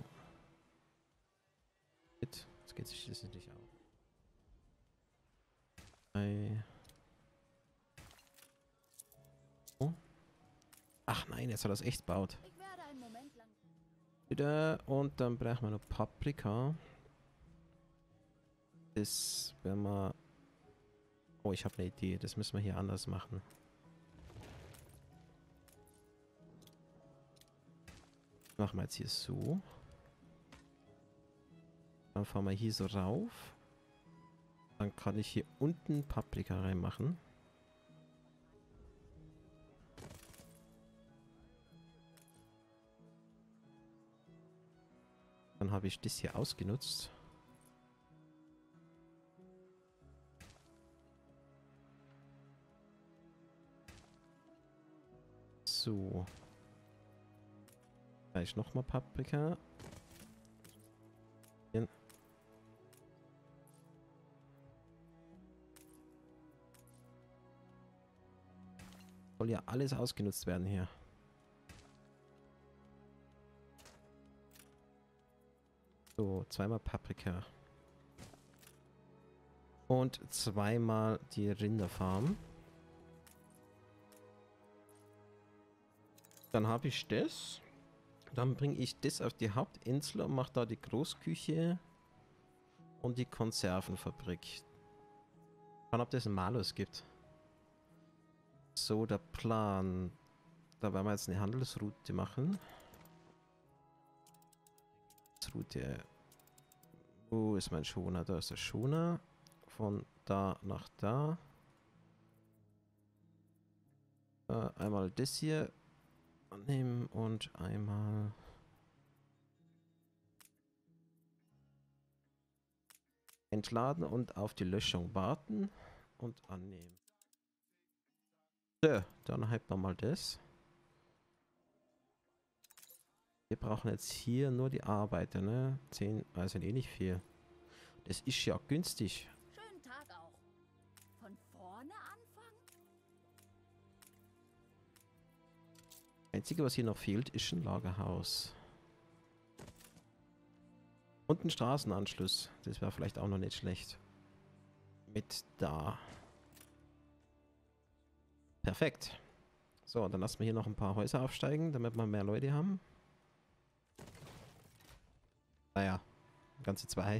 Jetzt geht sich das nicht auf. 3. Oh. Ach nein, jetzt hat er das echt baut. Ich werde einen Moment lang... Wieder. Und dann brauchen wir noch Paprika. Das werden wir... Oh, ich habe eine Idee. Das müssen wir hier anders machen. Machen wir jetzt hier so. Dann fahren wir hier so rauf. Dann kann ich hier unten Paprika reinmachen. Dann habe ich das hier ausgenutzt. So. Gleich nochmal Paprika. Hier. Soll ja alles ausgenutzt werden hier. So, zweimal Paprika. Und zweimal die Rinderfarm. Dann habe ich das. Dann bringe ich das auf die Hauptinsel und mache da die Großküche und die Konservenfabrik. Schauen, ob das einen Malus gibt. So, der Plan. Da werden wir jetzt eine Handelsroute machen. Route. Wo ist mein Schoner? Da ist der Schoner. Von da nach da. Einmal das hier annehmen und einmal entladen und auf die Löschung warten und annehmen. So, dann halten wir mal das. Wir brauchen jetzt hier nur die Arbeiter, ne? 10, also eh nicht viel. Das ist ja günstig. Schönen Tag auch. Von vorne anfangen? Einzige, was hier noch fehlt, ist ein Lagerhaus. Und ein Straßenanschluss. Das wäre vielleicht auch noch nicht schlecht. Mit da. Perfekt. So, dann lassen wir hier noch ein paar Häuser aufsteigen, damit wir mehr Leute haben. Naja, ganze 2.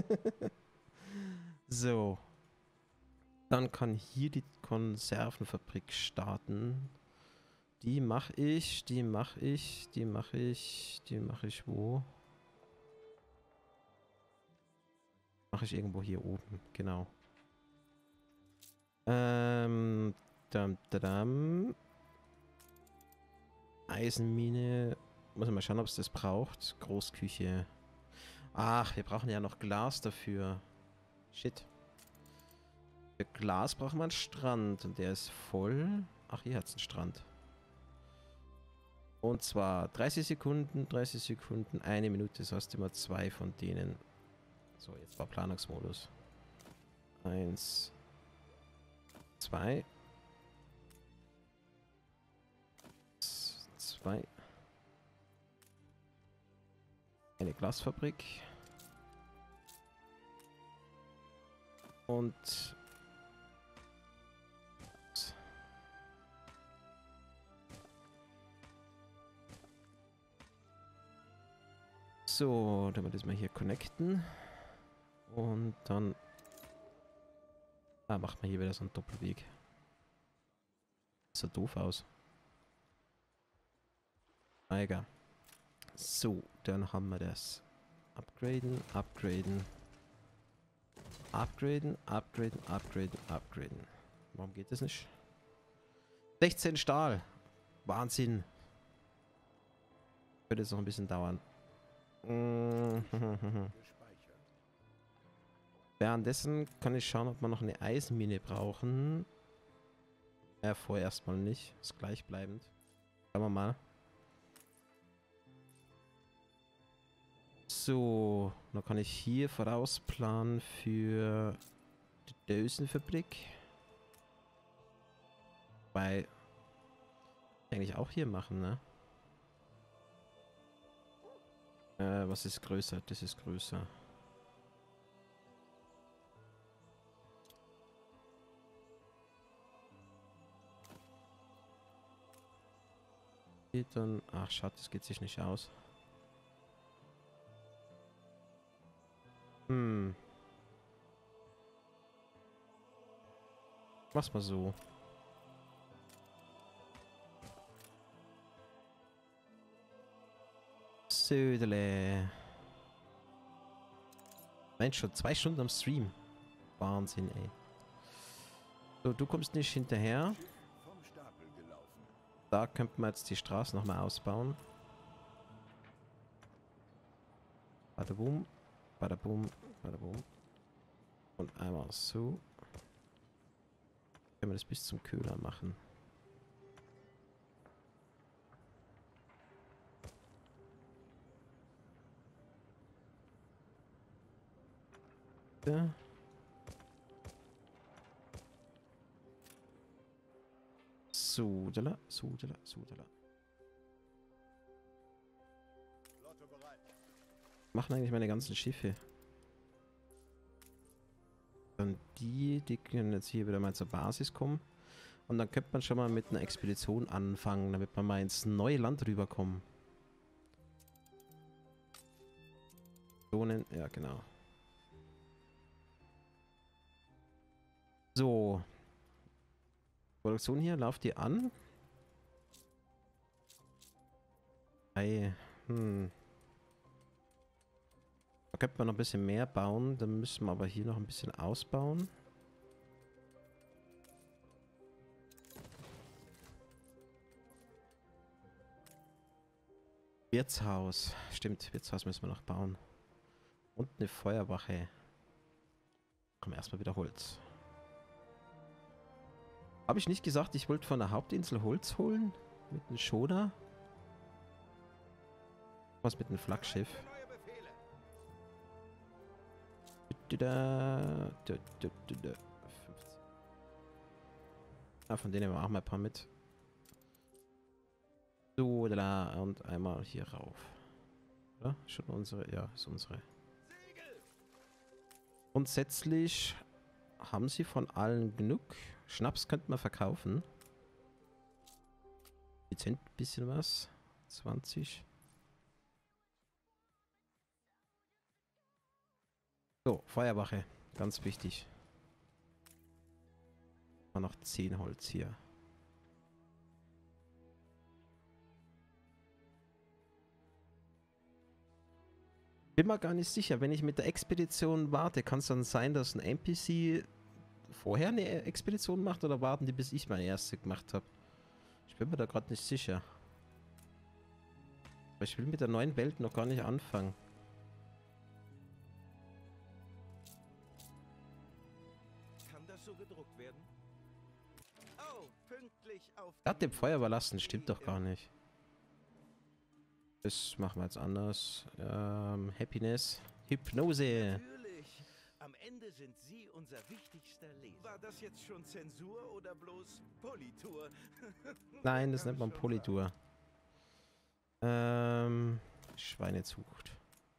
So. Dann kann hier die Konservenfabrik starten. Die mache ich wo? Mache ich irgendwo hier oben, genau. Eisenmine. Muss ich mal schauen, ob es das braucht. Großküche. Ach, wir brauchen ja noch Glas dafür. Shit. Für Glas brauchen wir einen Strand und der ist voll. Ach, hier hat es einen Strand. Und zwar 30 Sekunden, 1 Minute. Das heißt immer 2 von denen. So, jetzt war Planungsmodus. 1, 2. 2. Eine Glasfabrik. Und so, dann wir das mal hier connecten. Und dann macht man hier wieder so einen Doppelweg. Sieht so doof aus. Egal. So, dann haben wir das. Upgraden, upgraden. Upgraden, upgraden, upgraden, upgraden. Warum geht das nicht? 16 Stahl. Wahnsinn. Könnte jetzt noch ein bisschen dauern. Währenddessen kann ich schauen, ob wir noch eine Eisenmine brauchen. Vorerst mal nicht. Ist gleichbleibend. Schauen wir mal. So, dann kann ich hier vorausplanen für die Dösenfabrik. Weil eigentlich auch hier machen, ne? Was ist größer? Das ist größer. Hier dann. Ach, schade, das geht sich nicht aus. Mach's mal so. Södele. Mensch, schon 2 Stunden am Stream. Wahnsinn, ey. So, du kommst nicht hinterher. Vom Stapel gelaufen. Da könnten wir jetzt die Straße nochmal ausbauen. Badabum, badabum, badabum. Und einmal so. Können wir das bis zum Köhler machen. Da. Sudala, Sudala, Sudala. Machen eigentlich meine ganzen Schiffe. Dann die können jetzt hier wieder mal zur Basis kommen. Und dann könnte man schon mal mit einer Expedition anfangen, damit wir mal ins neue Land rüberkommen. Ja, genau. So. Produktion hier, lauft die an? Ei, Da könnte man noch ein bisschen mehr bauen, dann müssen wir aber hier noch ein bisschen ausbauen. Wirtshaus. Stimmt, Wirtshaus müssen wir noch bauen. Und eine Feuerwache. Komm, erstmal wieder Holz. Habe ich nicht gesagt, ich wollte von der Hauptinsel Holz holen? Mit einem Schoner? Was mit einem Flaggschiff? Ah, von denen machen wir ein paar mit. So, da und einmal hier rauf. Oder? Schon unsere? Ja, ist unsere. Grundsätzlich haben sie von allen genug. Schnaps könnten wir verkaufen. Dezent bisschen was. 20. So, Feuerwache. Ganz wichtig. Noch 10 Holz hier. Bin mir gar nicht sicher. Wenn ich mit der Expedition warte, kann es dann sein, dass ein NPC vorher eine Expedition macht oder warten die, bis ich meine erste gemacht habe? Ich bin mir da gerade nicht sicher. Aber ich will mit der neuen Welt noch gar nicht anfangen. Kann das so gedruckt werden? Oh, pünktlich auf. Hat dem Feuer überlassen, stimmt doch gar nicht. Das machen wir jetzt anders. Happiness. Hypnose. Natürlich. Am Ende sind Sie unser wichtigster Leser. War das jetzt schon Zensur oder bloß Politur? Nein, das nennt man Politur. Schweinezucht.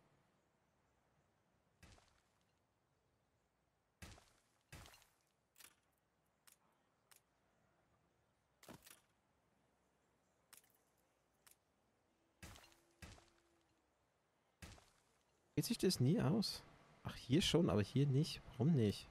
Geht sich das nie aus? Ach, hier schon, aber hier nicht. Warum nicht?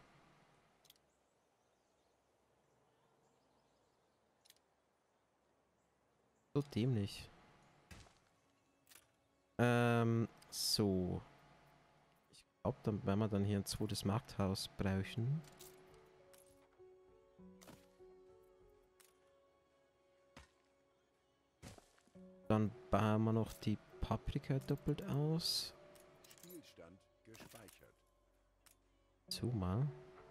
So dämlich. So. Ich Ich glaube, dann werden wir dann hier ein zweites Markthaus brauchen. Dann bauen wir noch die Paprika doppelt aus. Spielstand gespeichert. So mal.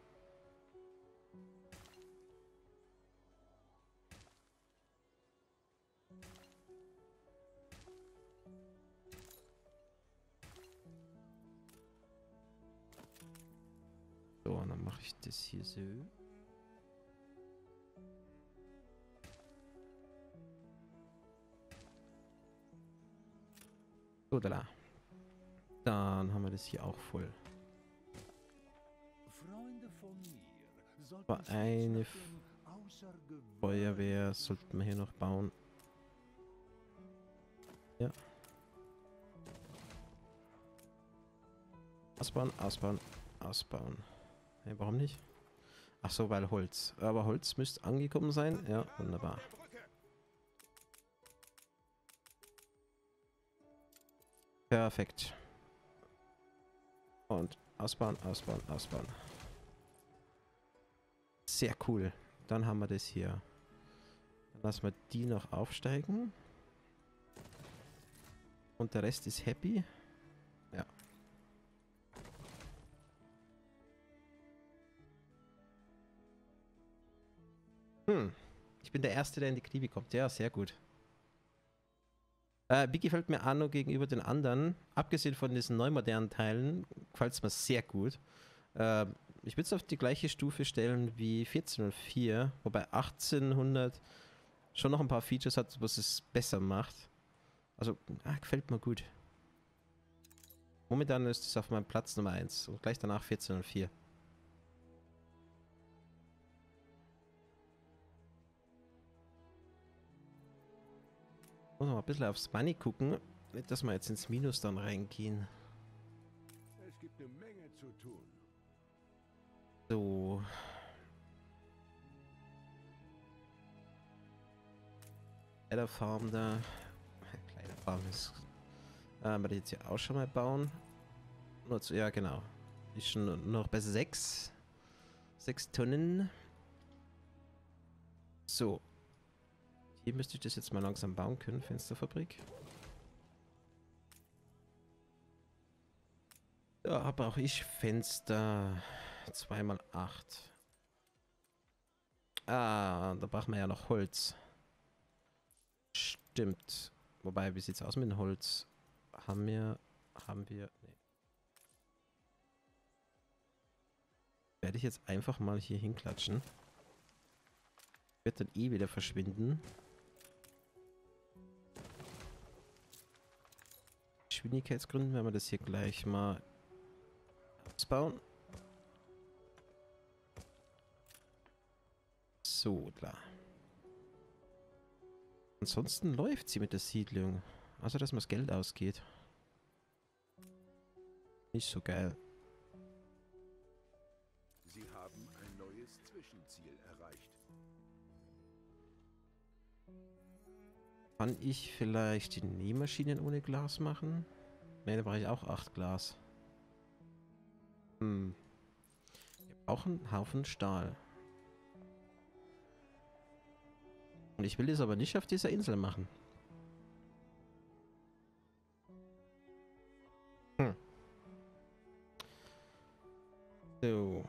So, und dann mache ich das hier so. So, da. Dann haben wir das hier auch voll. Freunde von mir sollten Aber eine stets nach dem Außergewöhnlichen Feuerwehr sollten wir hier noch bauen. Ja. Ausbauen, ausbauen, ausbauen. Hey, warum nicht? Ach so, weil Holz. Aber Holz müsste angekommen sein. Ja, wunderbar. Perfekt. Und ausbauen, ausbauen, ausbauen. Sehr cool. Dann haben wir das hier. Dann lassen wir die noch aufsteigen. Und der Rest ist happy. Ja. Ich bin der Erste, der in die Knie kommt. Ja, sehr gut. Wie gefällt mir Anno gegenüber den anderen? Abgesehen von diesen neumodernen Teilen, gefällt es mir sehr gut. Ich würde es auf die gleiche Stufe stellen wie 1404, wobei 1800 schon noch ein paar Features hat, was es besser macht. Also, gefällt mir gut. Momentan ist es auf meinem Platz Nummer 1 und gleich danach 1404. Muss noch mal ein bisschen aufs Money gucken. Nicht, dass wir jetzt ins Minus dann reingehen. Es gibt eine Menge zu tun. So. Kleiner Farm da. Kleine Farm ist. Wir jetzt hier auch schon mal bauen. Nur zu, ja, genau. Ist schon noch bei 6 Tonnen. So. Hier müsste ich das jetzt mal langsam bauen können, Fensterfabrik. Da habe auch ich Fenster 2x8. Da brauchen wir ja noch Holz. Stimmt. Wobei, wie sieht's aus mit dem Holz? Haben wir, nee. Werde ich jetzt einfach mal hier hinklatschen. Wird dann eh wieder verschwinden. Geschwindigkeitsgründen werden wir das hier gleich mal ausbauen. So, klar. Ansonsten läuft sie mit der Siedlung. Also, dass mir das Geld ausgeht. Nicht so geil. Sie haben ein neues Zwischenziel erreicht. Kann ich vielleicht die Nähmaschinen ohne Glas machen? Ne, da brauche ich auch 8 Glas. Wir brauchen einen Haufen Stahl. Und ich will das aber nicht auf dieser Insel machen. So.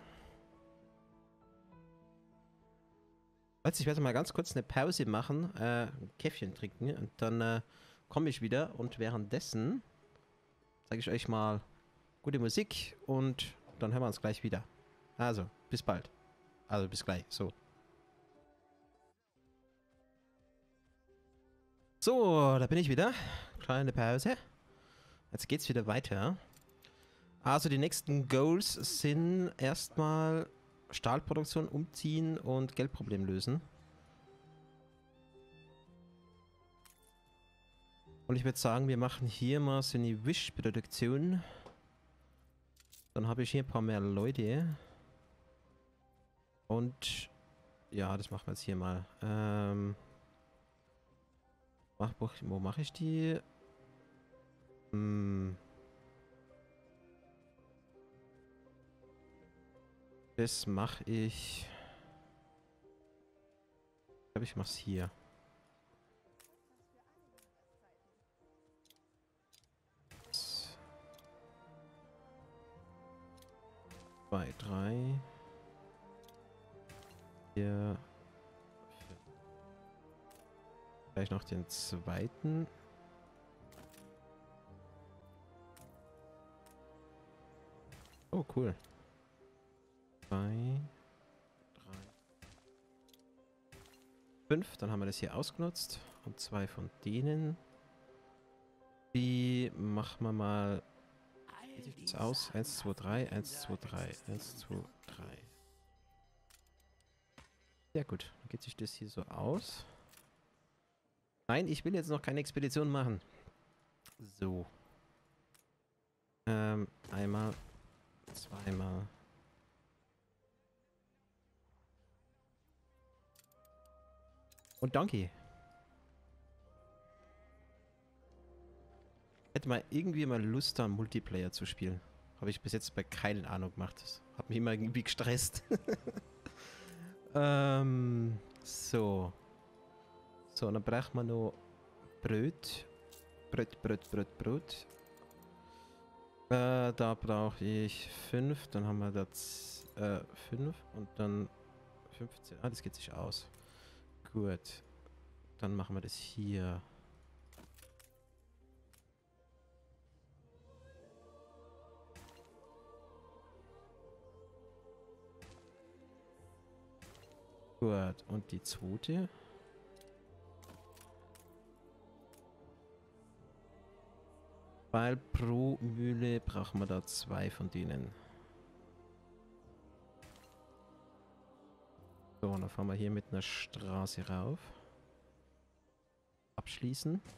Also ich werde mal ganz kurz eine Pause machen, ein Käffchen trinken und dann komme ich wieder und währenddessen sage ich euch mal gute Musik und dann hören wir uns gleich wieder. Also, bis bald. Also, bis gleich. So. So, da bin ich wieder. Kleine Pause. Jetzt geht's wieder weiter. Also, die nächsten Goals sind erstmal Stahlproduktion umziehen und Geldproblem lösen. Und ich würde sagen, wir machen hier mal so eine Wish-Produktion. Dann habe ich hier ein paar mehr Leute. Und ja, das machen wir jetzt hier mal. Wo mache ich die? Das mache ich. Ich glaube, ich mache es hier. Zwei, drei. Hier. Vielleicht noch den zweiten. Oh, cool. 2, 3, 5. Dann haben wir das hier ausgenutzt. Und 2 von denen. Die machen wir mal. Wie sieht das aus? 1, 2, 3, 1, 2, 3, 1, 2, 3. Ja gut, dann geht sich das hier so aus. Nein, ich will jetzt noch keine Expedition machen. So. Einmal, zweimal. Und danke. Hätte mal irgendwie mal Lust, da Multiplayer zu spielen. Habe ich bis jetzt bei keinen Ahnung gemacht. Das hat mich immer irgendwie gestresst. So. So, dann braucht man noch Brot. Brot. Da brauche ich 5. Dann haben wir das 5 und dann 15. Ah, das geht sich aus. Gut. Dann machen wir das hier. Gut, und die zweite. Weil pro Mühle brauchen wir da 2 von denen. So, und dann fahren wir hier mit einer Straße rauf. Abschließen. Habe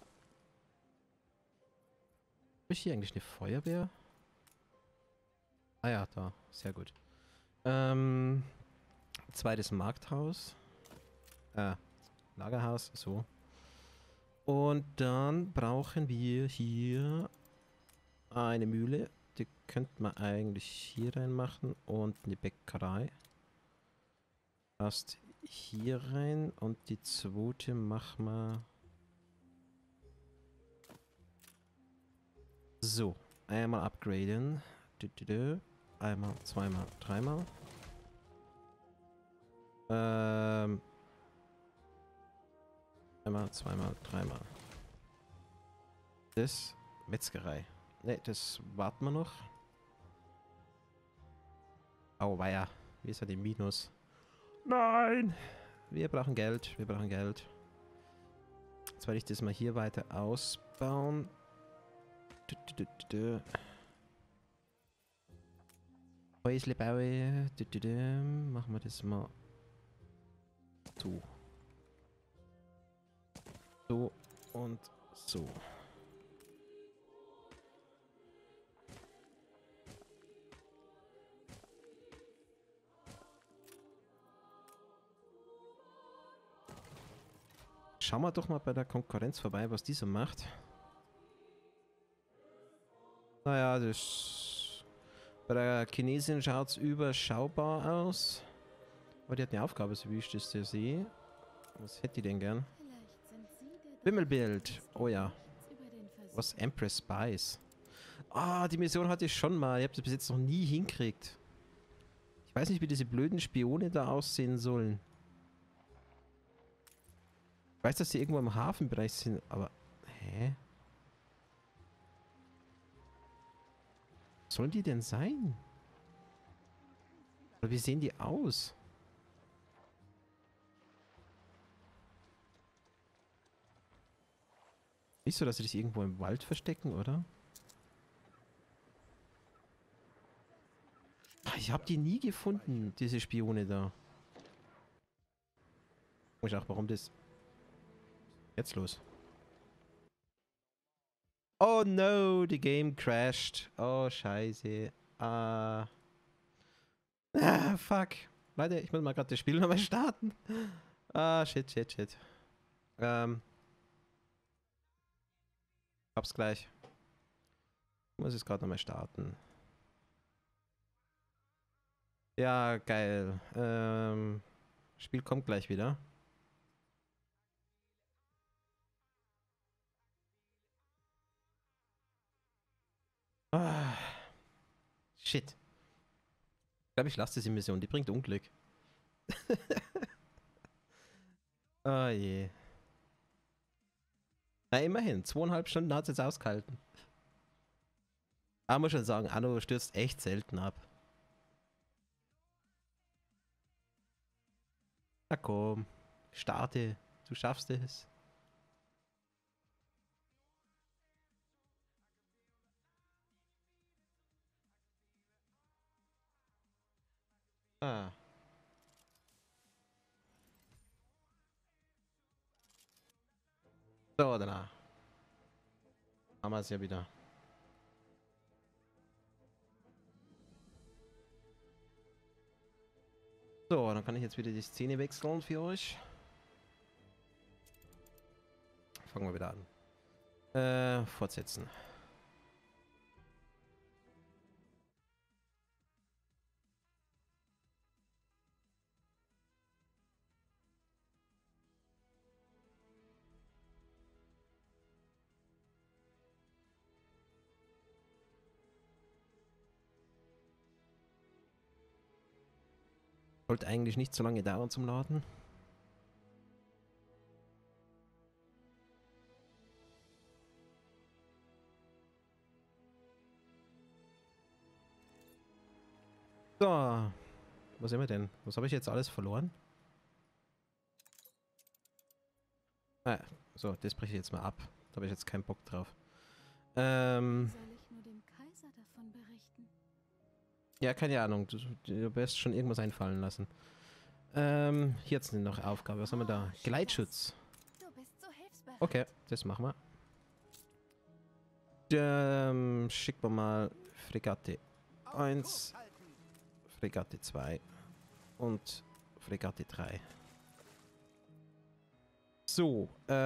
ich hier eigentlich eine Feuerwehr? Ah ja, da. Sehr gut. Zweites Markthaus. Lagerhaus, so. Und dann brauchen wir hier eine Mühle. Die könnte man eigentlich hier reinmachen. Und eine Bäckerei. Passt hier rein. Und die zweite machen wir... So. Einmal upgraden. Einmal, zweimal, dreimal. Einmal, zweimal, dreimal. Das Metzgerei. Ne, das warten wir noch. Oh, weia. Wie ist ja die Minus? Nein! Wir brauchen Geld. Wir brauchen Geld. Jetzt werde ich das mal hier weiter ausbauen. Häusle bauen. Machen wir das mal so. So und so. Schauen wir doch mal bei der Konkurrenz vorbei, was die so macht. Naja, das... Bei der Chinesin schaut es überschaubar aus. Aber die hat eine Aufgabe, so wie ich das hier sehe. Was hätte die denn gern? Wimmelbild. Oh ja. Was? Empress Spies. Ah, die Mission hatte ich schon mal. Ich habe das bis jetzt noch nie hinkriegt. Ich weiß nicht, wie diese blöden Spione da aussehen sollen. Ich weiß, dass die irgendwo im Hafenbereich sind, aber... Hä? Was sollen die denn sein? Oder wie sehen die aus? Nicht so, dass sie sich irgendwo im Wald verstecken, oder? Ich habe die nie gefunden, diese Spione da. Ich auch, warum das... Jetzt los. Oh no, die Game crashed. Oh, scheiße. Fuck. Leute, ich muss mal gerade das Spiel nochmal starten. Shit. Hab's gleich. Ich muss es gerade nochmal starten. Ja, geil. Spiel kommt gleich wieder. Ah, shit. Ich glaube, ich lasse diese Mission. Die bringt Unglück. Oh je. Na, immerhin. 2,5 Stunden hat es jetzt ausgehalten. Aber muss schon sagen, Anno stürzt echt selten ab. Na komm. Starte. Du schaffst es. Ah. So, danach. Haben wir es ja wieder. So, dann kann ich jetzt wieder die Szene wechseln für euch. Fangen wir wieder an. Fortsetzen. Sollte eigentlich nicht so lange dauern zum Laden. So. Was sind wir denn? Was habe ich jetzt alles verloren? Ah, so, das breche ich jetzt mal ab. Da habe ich jetzt keinen Bock drauf. Soll ich nur dem Kaiser davon berichten? Ja, keine Ahnung. Du wirst schon irgendwas einfallen lassen. Hier jetzt noch Aufgabe. Was haben wir da? Gleitschutz. Du bist so hilfsbereit. Okay, das machen wir. Schicken wir mal Fregatte 1, Fregatte 2 und Fregatte 3. So,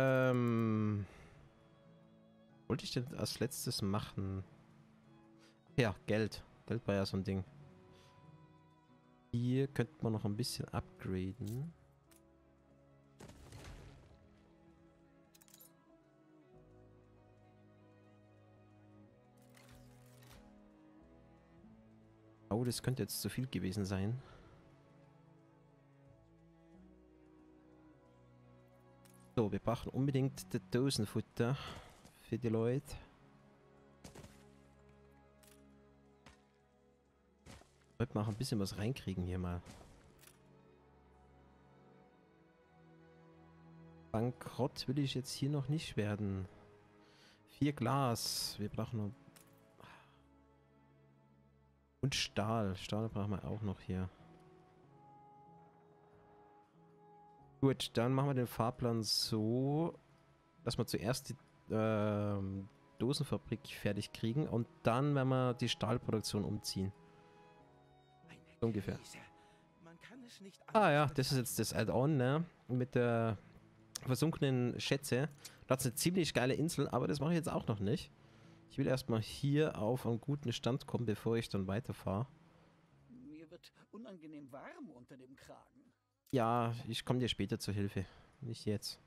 wollte ich denn als letztes machen? Ja, Geld. Geld war ja so ein Ding. Hier könnte man noch ein bisschen upgraden. Oh, das könnte jetzt zu viel gewesen sein. So, wir brauchen unbedingt das Dosenfutter für die Leute. Wollte mal auch ein bisschen was reinkriegen hier mal. Bankrott will ich jetzt hier noch nicht werden. 4 Glas. Wir brauchen noch... Und Stahl. Stahl brauchen wir auch noch hier. Gut, dann machen wir den Fahrplan so, dass wir zuerst die Dosenfabrik fertig kriegen und dann werden wir die Stahlproduktion umziehen. Ungefähr. Ah ja, das ist jetzt das Add-on, ne? Mit der versunkenen Schätze. Da ist eine ziemlich geile Insel, aber das mache ich jetzt auch noch nicht. Ich will erstmal hier auf einen guten Stand kommen, bevor ich dann weiterfahre. Mir wird unangenehm warm unter dem Kragen. Ja, ich komme dir später zur Hilfe. Nicht jetzt.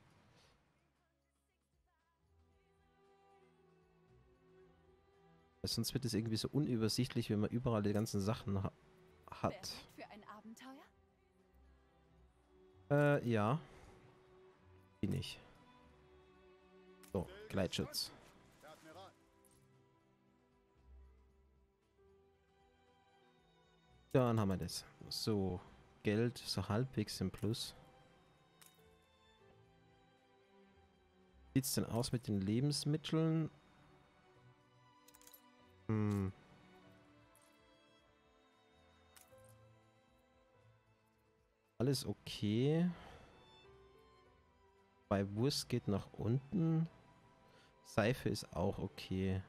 Sonst wird es irgendwie so unübersichtlich, wenn man überall die ganzen Sachen hat. Bereit für ein Abenteuer? Ja. Bin ich. So, Gleitschutz. Dann haben wir das. So, Geld so halbwegs im Plus. Wie sieht's denn aus mit den Lebensmitteln? Hm. Alles okay. Bei Wurst geht nach unten. Seife ist auch okay.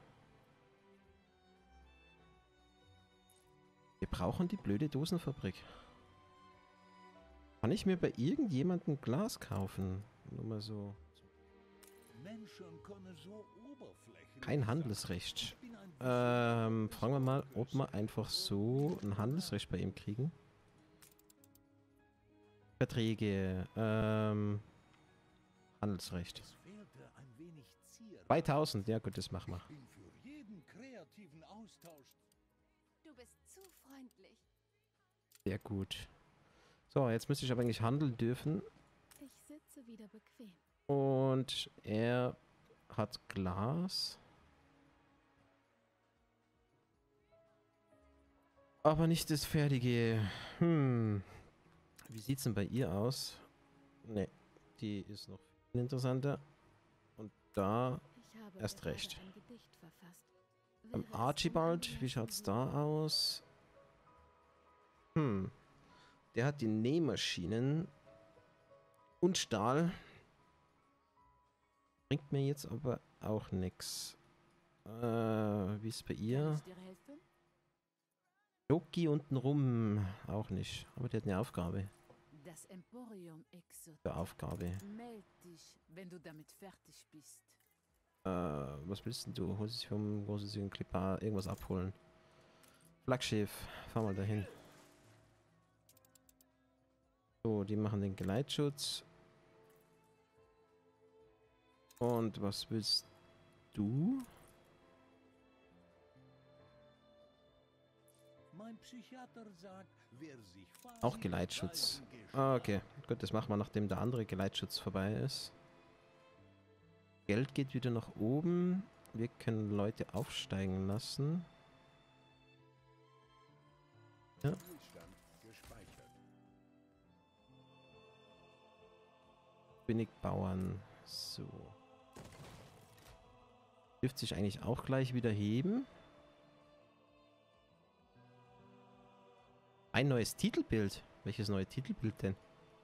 Wir brauchen die blöde Dosenfabrik. Kann ich mir bei irgendjemandem Glas kaufen? Nur mal so. Menschen können so oberflächlich Kein sein. Handelsrecht. Ich bin ein Fragen wir mal, ob wir einfach so ein Handelsrecht bei ihm kriegen. Verträge. Handelsrecht. Es fehlte ein wenig Zier. 2000, ja gut, das machen wir. Ich bin für jeden kreativen Austausch. Du bist zu freundlich. Sehr gut. So, jetzt müsste ich aber eigentlich handeln dürfen. Ich sitze wieder bequem. Und er hat Glas. Aber nicht das fertige. Wie sieht's denn bei ihr aus? Ne, die ist noch viel interessanter. Und da Ich habe erst gerade recht. ein Gedicht verfasst. Beim Wäre es Archibald, wie unangemessen, schaut's da aus? Der hat die Nähmaschinen und Stahl. Bringt mir jetzt aber auch nix. Wie ist bei ihr? dir helfen? Loki untenrum auch nicht. Aber die hat eine Aufgabe. Das Emporium Exot. Für Aufgabe. Meld dich, wenn du damit fertig bist. Was willst denn du? Holst dich vom großen Clipper irgendwas abholen? Flaggschiff. Fahr mal dahin. So, die machen den Geleitschutz. Und was willst du? Mein Psychiater sagt, wer sich Auch Geleitschutz. Ah, okay. Gut, das machen wir, nachdem der andere Geleitschutz vorbei ist. Geld geht wieder nach oben. Wir können Leute aufsteigen lassen. Ja. Spielstand gespeichert. Wenig Bauern. So. Dürfte sich eigentlich auch gleich wieder heben. Ein neues Titelbild. Welches neue Titelbild denn?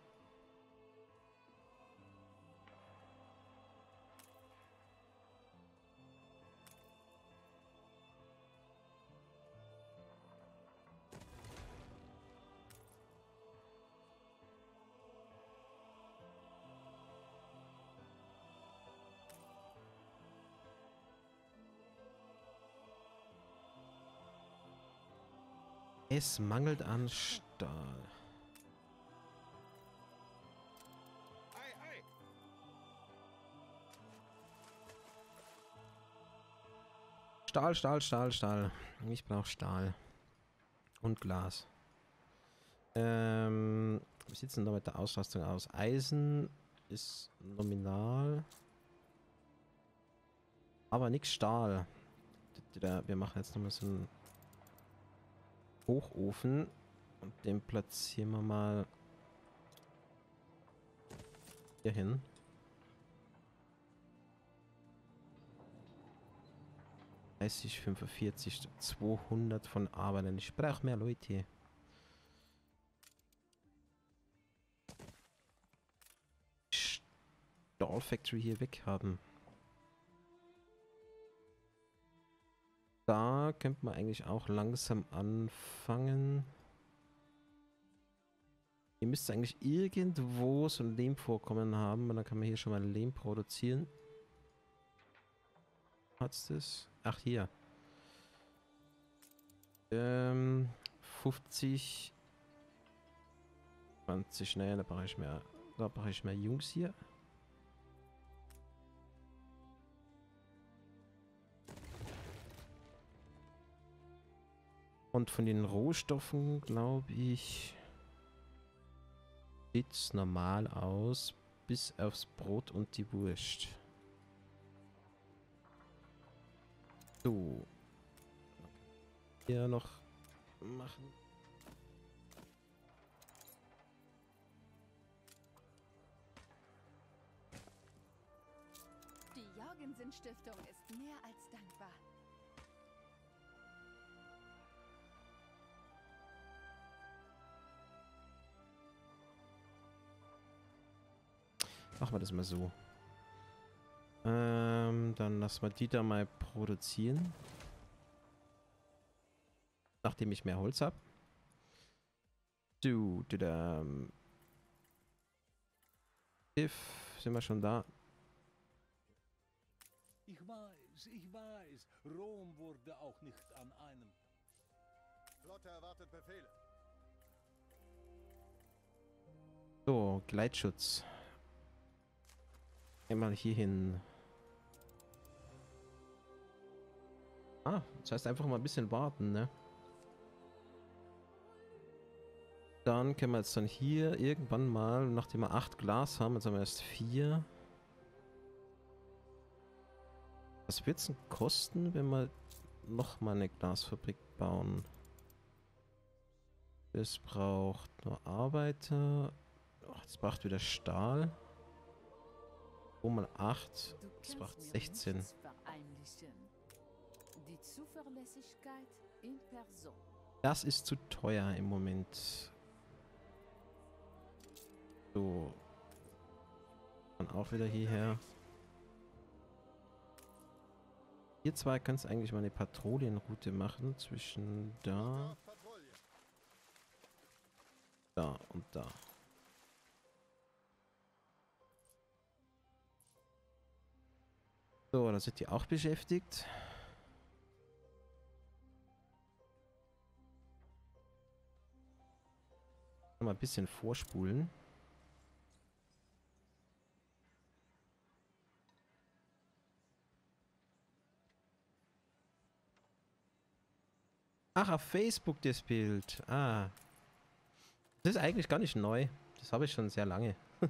Es mangelt an Stahl. Stahl, Stahl, Stahl, Stahl. Ich brauche Stahl. Und Glas. Wie sieht es denn da mit der Auslastung aus? Eisen ist nominal. Aber nix Stahl. Wir machen jetzt nochmal so einen Hochofen. Und den platzieren wir mal hier hin. (30, 45, 200 von Arbeitern. Ich brauche mehr Leute. Stahl Factory hier weg haben. Da könnte man eigentlich auch langsam anfangen. Hier müsste eigentlich irgendwo so ein Lehmvorkommen haben. Und dann kann man hier schon mal Lehm produzieren. Hat's das? Ach, hier. 50. 20. Naja, da brauche ich mehr. Da brauche ich mehr Jungs hier. Und von den Rohstoffen, glaube ich, sieht's normal aus, bis aufs Brot und die Wurst. So. Hier noch machen. Die Jorgensen-Stiftung ist mehr als dankbar. Machen wir das mal so. Dann lassen wir die da mal produzieren. Nachdem ich mehr Holz habe. So, Schiff, sind wir schon da? Ich weiß. Rom wurde auch nicht an einem... Flotte erwartet Befehle. So, Gleitschutz. Gehen wir hier hin. Ah, das heißt einfach mal ein bisschen warten, ne? Dann können wir jetzt dann hier irgendwann mal, nachdem wir 8 Glas haben, jetzt haben wir erst 4. Was wird es denn kosten, wenn wir nochmal eine Glasfabrik bauen? Das braucht nur Arbeiter. Ach, das braucht wieder Stahl. 2 mal 8. Das braucht 16. Die Zuverlässigkeit in Person. Das ist zu teuer im Moment. So. Dann auch wieder hierher. Ihr zwei könnt eigentlich mal eine Patrouillenroute machen zwischen da, da und da. So, da sind die auch beschäftigt. Mal ein bisschen vorspulen. Ach, auf Facebook das Bild. Ah. Das ist eigentlich gar nicht neu. Das habe ich schon sehr lange.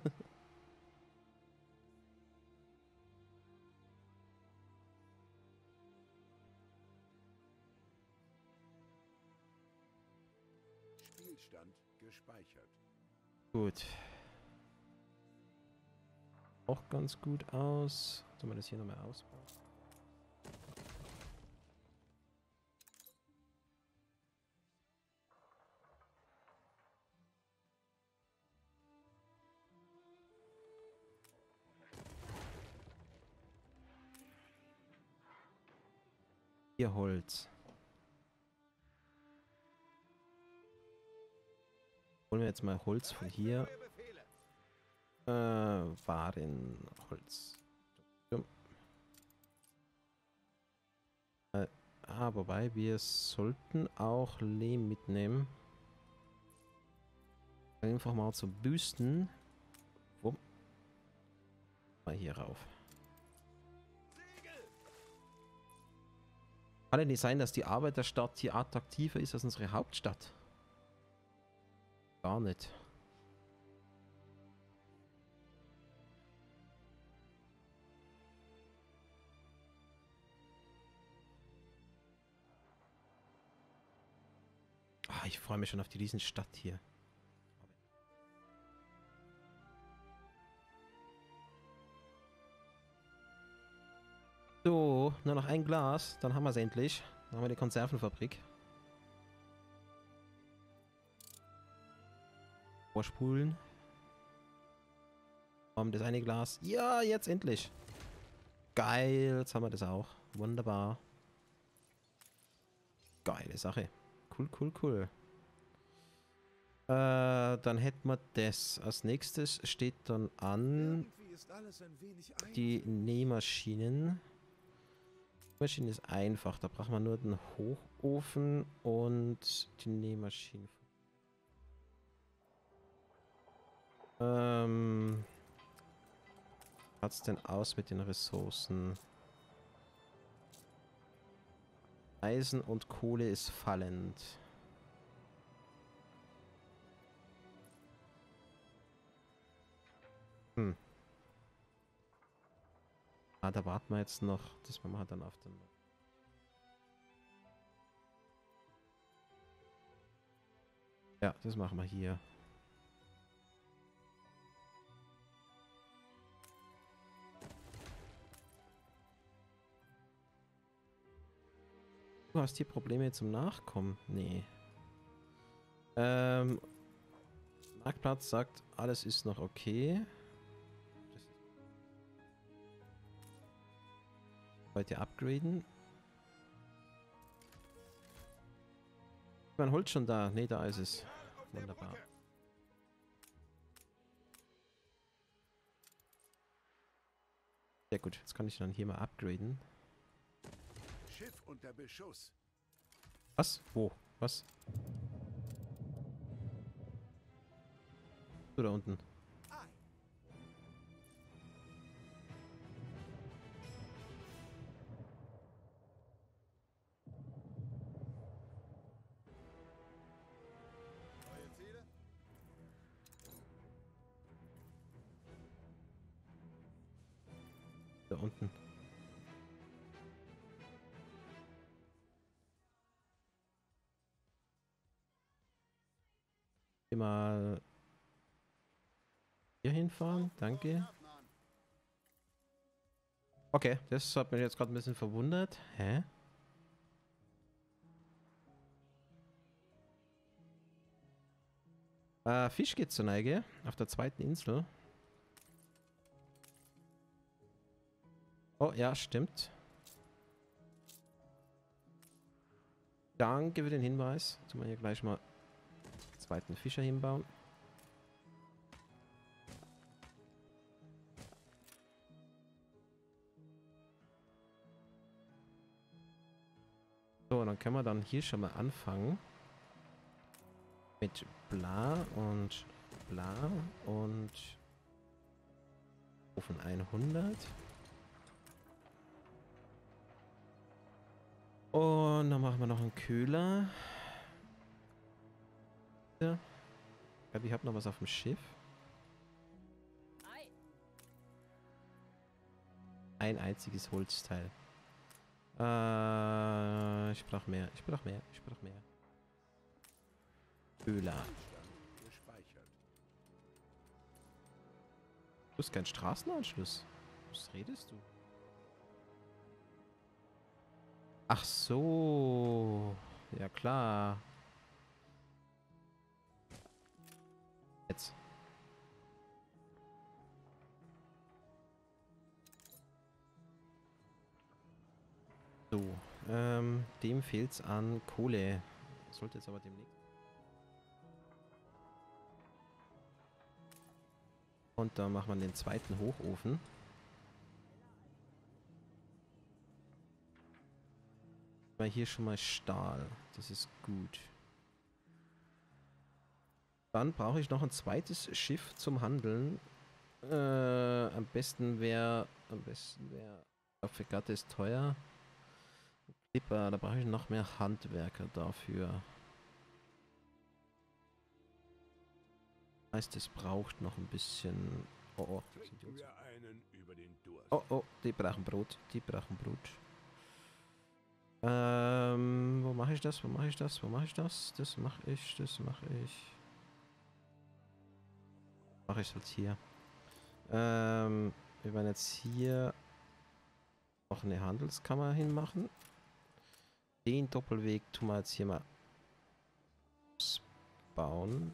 Spielstand gespeichert. Gut. Auch ganz gut aus. Sollen wir das hier nochmal ausbauen? Hier Holz. Holen wir jetzt mal Holz von hier. Warenholz. Wobei wir sollten auch Lehm mitnehmen. Einfach mal zu büsten. Wupp. Mal hier rauf. Kann ja nicht sein, dass die Arbeiterstadt hier attraktiver ist als unsere Hauptstadt. Gar nicht. Ah, ich freue mich schon auf die Riesenstadt hier. So, nur noch ein Glas, dann haben wir es endlich. Dann haben wir die Konservenfabrik. Vorspulen. Haben das eine Glas. Ja, jetzt endlich. Geil, jetzt haben wir das auch. Wunderbar. Geile Sache. Cool, cool, cool. Dann hätten wir das. Als nächstes steht dann an die Nähmaschinen. Die Maschine ist einfach. Da braucht man nur den Hochofen und die Nähmaschine. Hat's denn aus mit den Ressourcen? Eisen und Kohle ist fallend. Ah, da warten wir jetzt noch. Das machen wir dann auf den... Ja, das machen wir hier. Du hast hier Probleme zum Nachkommen? Nee. Marktplatz sagt, alles ist noch okay. Heute upgraden. Mein Holz schon da. Ne, da ist es. Wunderbar. Sehr gut, jetzt kann ich dann hier mal upgraden. Schiff unter Beschuss. Was? Wo? Was? So, da unten. Neue Ziele? Da unten. Hier mal hier hinfahren, danke. Okay, das hat mich jetzt gerade ein bisschen verwundert. Hä? Fisch geht zur Neige auf der zweiten Insel. Oh ja, stimmt. Danke für den Hinweis. Tun wir hier gleich mal den zweiten Fischer hinbauen. So, dann können wir dann hier schon mal anfangen. Mit bla und Ofen 100. Und dann machen wir noch einen Kühler. Ja. Ich glaube, ich habe noch was auf dem Schiff. Ein einziges Holzteil. Ich brauche mehr. Ich brauche mehr. Ich brauche mehr. Kühler. Gespeichert. Du hast keinen Straßenanschluss. Was redest du? Ach so. Ja klar. Jetzt. So. Dem fehlt's an Kohle. Sollte jetzt aber demnächst. Und dann machen wir den zweiten Hochofen. Mal hier schon mal Stahl. Das ist gut. Dann brauche ich noch ein zweites Schiff zum Handeln. Am besten wäre... Fregatte ist teuer. Clipper, da brauche ich noch mehr Handwerker dafür. Heißt, es braucht noch ein bisschen... Oh, oh. Trinken wir einen über den Durst. Oh, oh, die brauchen Brot. Die brauchen Brot. Wo mache ich das? Wo mache ich das? Wo mache ich das? Das mache ich. Das mache ich. Mache ich halt hier. Wir werden jetzt hier noch eine Handelskammer hinmachen. Den Doppelweg tun wir jetzt hier mal bauen.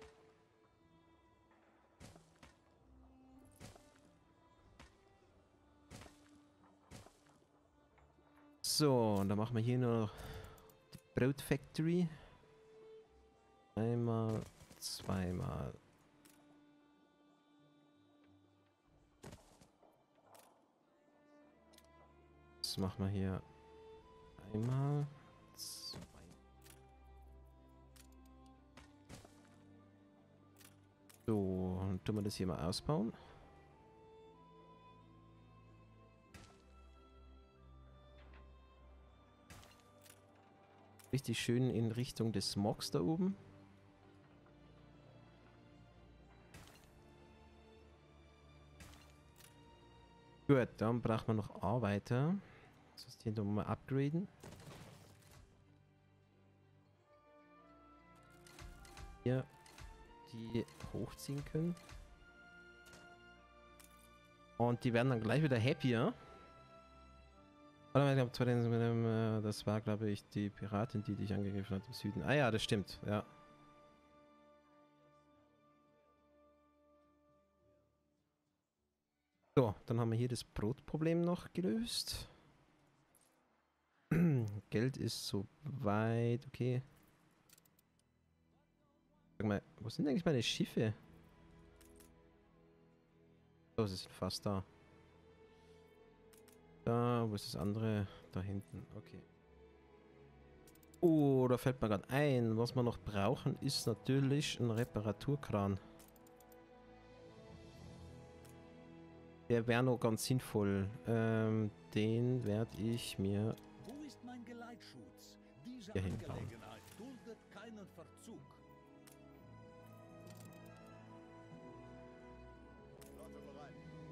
So, und dann machen wir hier noch die Brot Factory. Einmal, zweimal. Das machen wir hier einmal, zwei. So, dann tun wir das hier mal ausbauen. Richtig schön in Richtung des Smogs da oben. Gut, dann braucht man noch Arbeiter. Das heißt, hier nochmal upgraden. Hier die hochziehen können. Und die werden dann gleich wieder happier. Ich glaube, das war, glaube ich, die Piratin, die dich angegriffen hat im Süden. Ah ja, das stimmt, ja. So, dann haben wir hier das Brotproblem noch gelöst. Geld ist soweit, okay. Sag mal, wo sind eigentlich meine Schiffe? Oh, sie sind fast da. Da, wo ist das andere? Da hinten, okay. Oh, da fällt mir gerade ein, was wir noch brauchen, ist natürlich ein Reparaturkran. Der wäre noch ganz sinnvoll. Den werde ich mir Wo ist mein Geleitschutz? Diese hier hinbauen. Angelegenheit duldet keinen Verzug. Flotte bereit.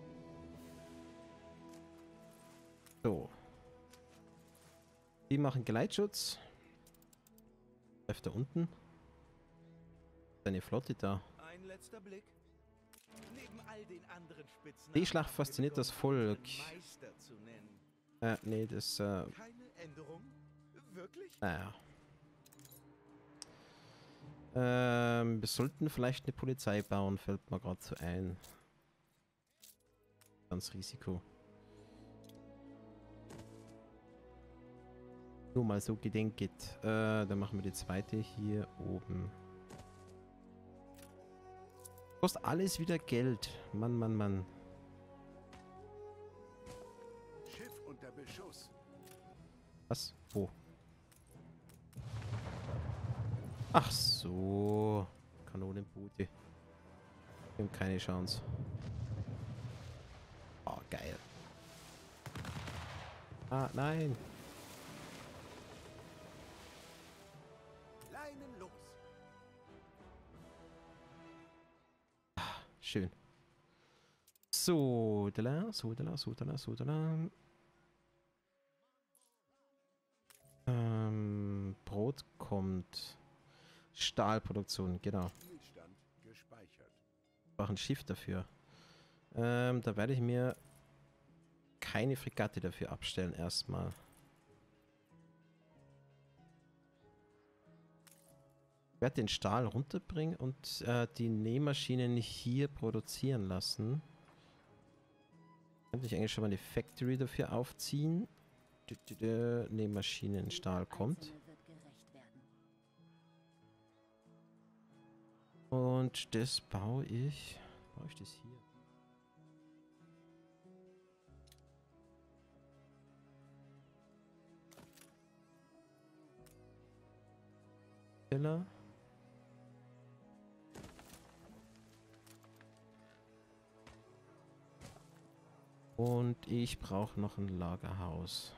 So. Die machen Geleitschutz. Öfter unten. Eine Flotte da. Ein letzter Blick. Neben all den anderen Spitznamen Die Schlacht fasziniert das Volk. Meister zu nennen. Nee, das, Keine Änderung? Wirklich? naja. Wir sollten vielleicht eine Polizei bauen, fällt mir gerade so ein. Ganz Risiko. Nur mal so gedenket. Dann machen wir die zweite hier oben. Kostet alles wieder Geld. Mann, Mann, Mann. Schiff unter Beschuss. Was? Wo? Ach so. Kanonenboote. Wir haben keine Chance. Oh, geil. Ah, nein. Leinen los. Schön. So, so. Brot kommt. Stahlproduktion, genau. Spielstand gespeichert. Ich brauche ein Schiff dafür. Da werde ich mir keine Fregatte dafür abstellen erstmal. Ich werde den Stahl runterbringen und die Nähmaschinen hier produzieren lassen. Könnte ich eigentlich schon mal eine Factory dafür aufziehen. Nähmaschinen, Stahl kommt. Und das baue ich. Baue ich das hier? Keller. Und ich brauche noch ein Lagerhaus,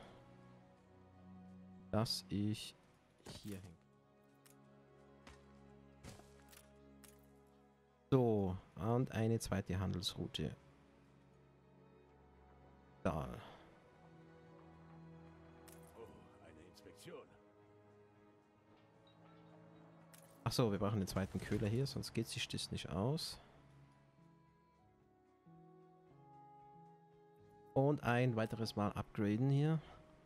das ich hier hänge. So, und eine zweite Handelsroute. Da. Oh, eine Inspektion. Achso, wir brauchen den zweiten Köhler hier, sonst geht sich das nicht aus. Und ein weiteres Mal upgraden hier.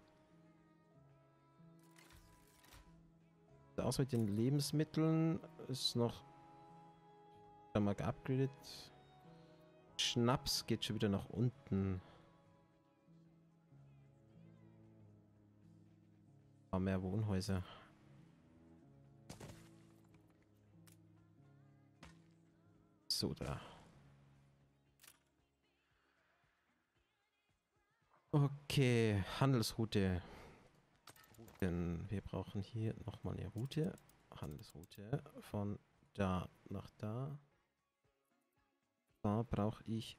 Aus mit den Lebensmitteln ist noch mal geupgradet. Schnaps geht schon wieder nach unten. Mehr Wohnhäuser. So, da. Okay, Handelsroute. Routen. Wir brauchen hier nochmal eine Route. Handelsroute von da nach da. Da brauche ich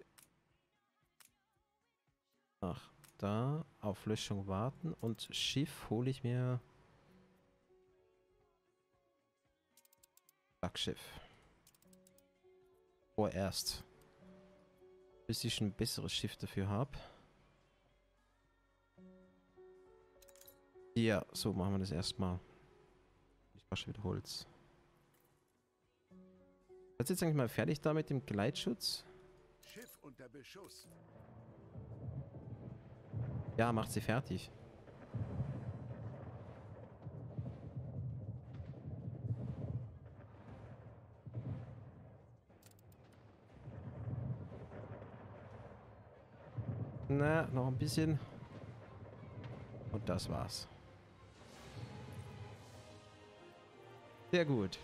nach da. Auf Löschung warten. Und Schiff hole ich mir. Flaggschiff. Vorerst. Bis ich ein besseres Schiff dafür habe. Ja, so machen wir das erstmal. Ich brauche schon wieder Holz. Seid ihr jetzt eigentlich mal fertig da mit dem Gleitschutz? Schiff unter Beschuss. Ja, macht sie fertig. Na, noch ein bisschen. Und das war's. Sehr gut.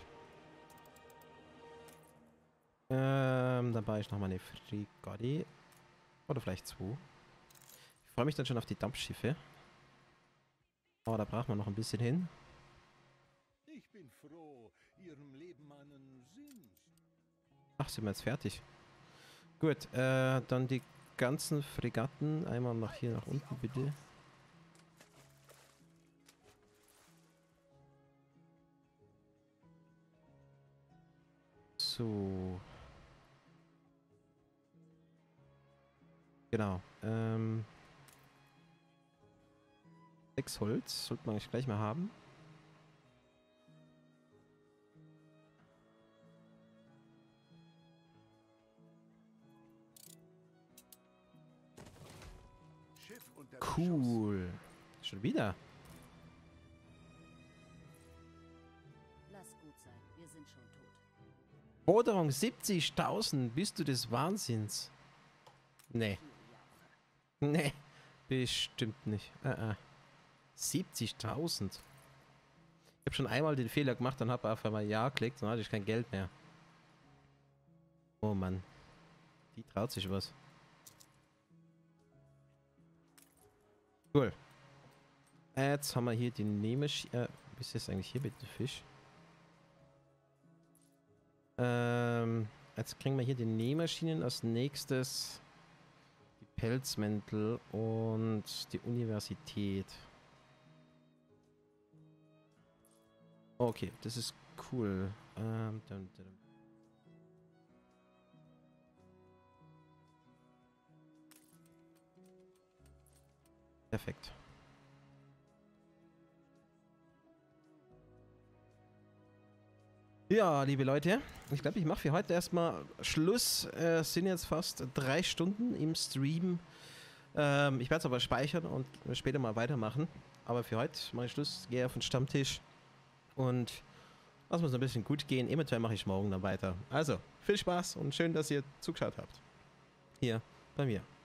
Dann baue ich nochmal eine Fregatte. Oder vielleicht zwei. Ich freue mich dann schon auf die Dampfschiffe. Aber da braucht man noch ein bisschen hin. Ich bin froh, Ihrem Leben einen Sinn. Ach, sind wir jetzt fertig. Gut, dann die ganzen Fregatten einmal nach hier nach unten, bitte. So. Genau. 6 Holz sollte man eigentlich gleich mal haben. Schiff unter Cool. Schon wieder. Lass gut sein, wir sind schon tot. Forderung 70.000. Bist du des Wahnsinns? Nee. Nee. Bestimmt nicht. 70.000. Ich habe schon einmal den Fehler gemacht, dann habe ich auf einmal Ja geklickt, dann hatte ich kein Geld mehr. Oh Mann. Die traut sich was. Cool. Jetzt haben wir hier die Nähmaschine. Wie ist das eigentlich hier mit dem Fisch? Jetzt kriegen wir hier die Nähmaschinen. Als nächstes die Pelzmäntel und die Universität. Okay, das ist cool. Perfekt. Ja, liebe Leute, ich glaube, ich mache für heute erstmal Schluss. Sind jetzt fast 3 Stunden im Stream. Ich werde es aber speichern und später mal weitermachen. Aber für heute mache ich Schluss, gehe auf den Stammtisch und lass uns ein bisschen gut gehen. Eventuell mache ich morgen dann weiter. Also, viel Spaß und schön, dass ihr zugeschaut habt. Hier bei mir.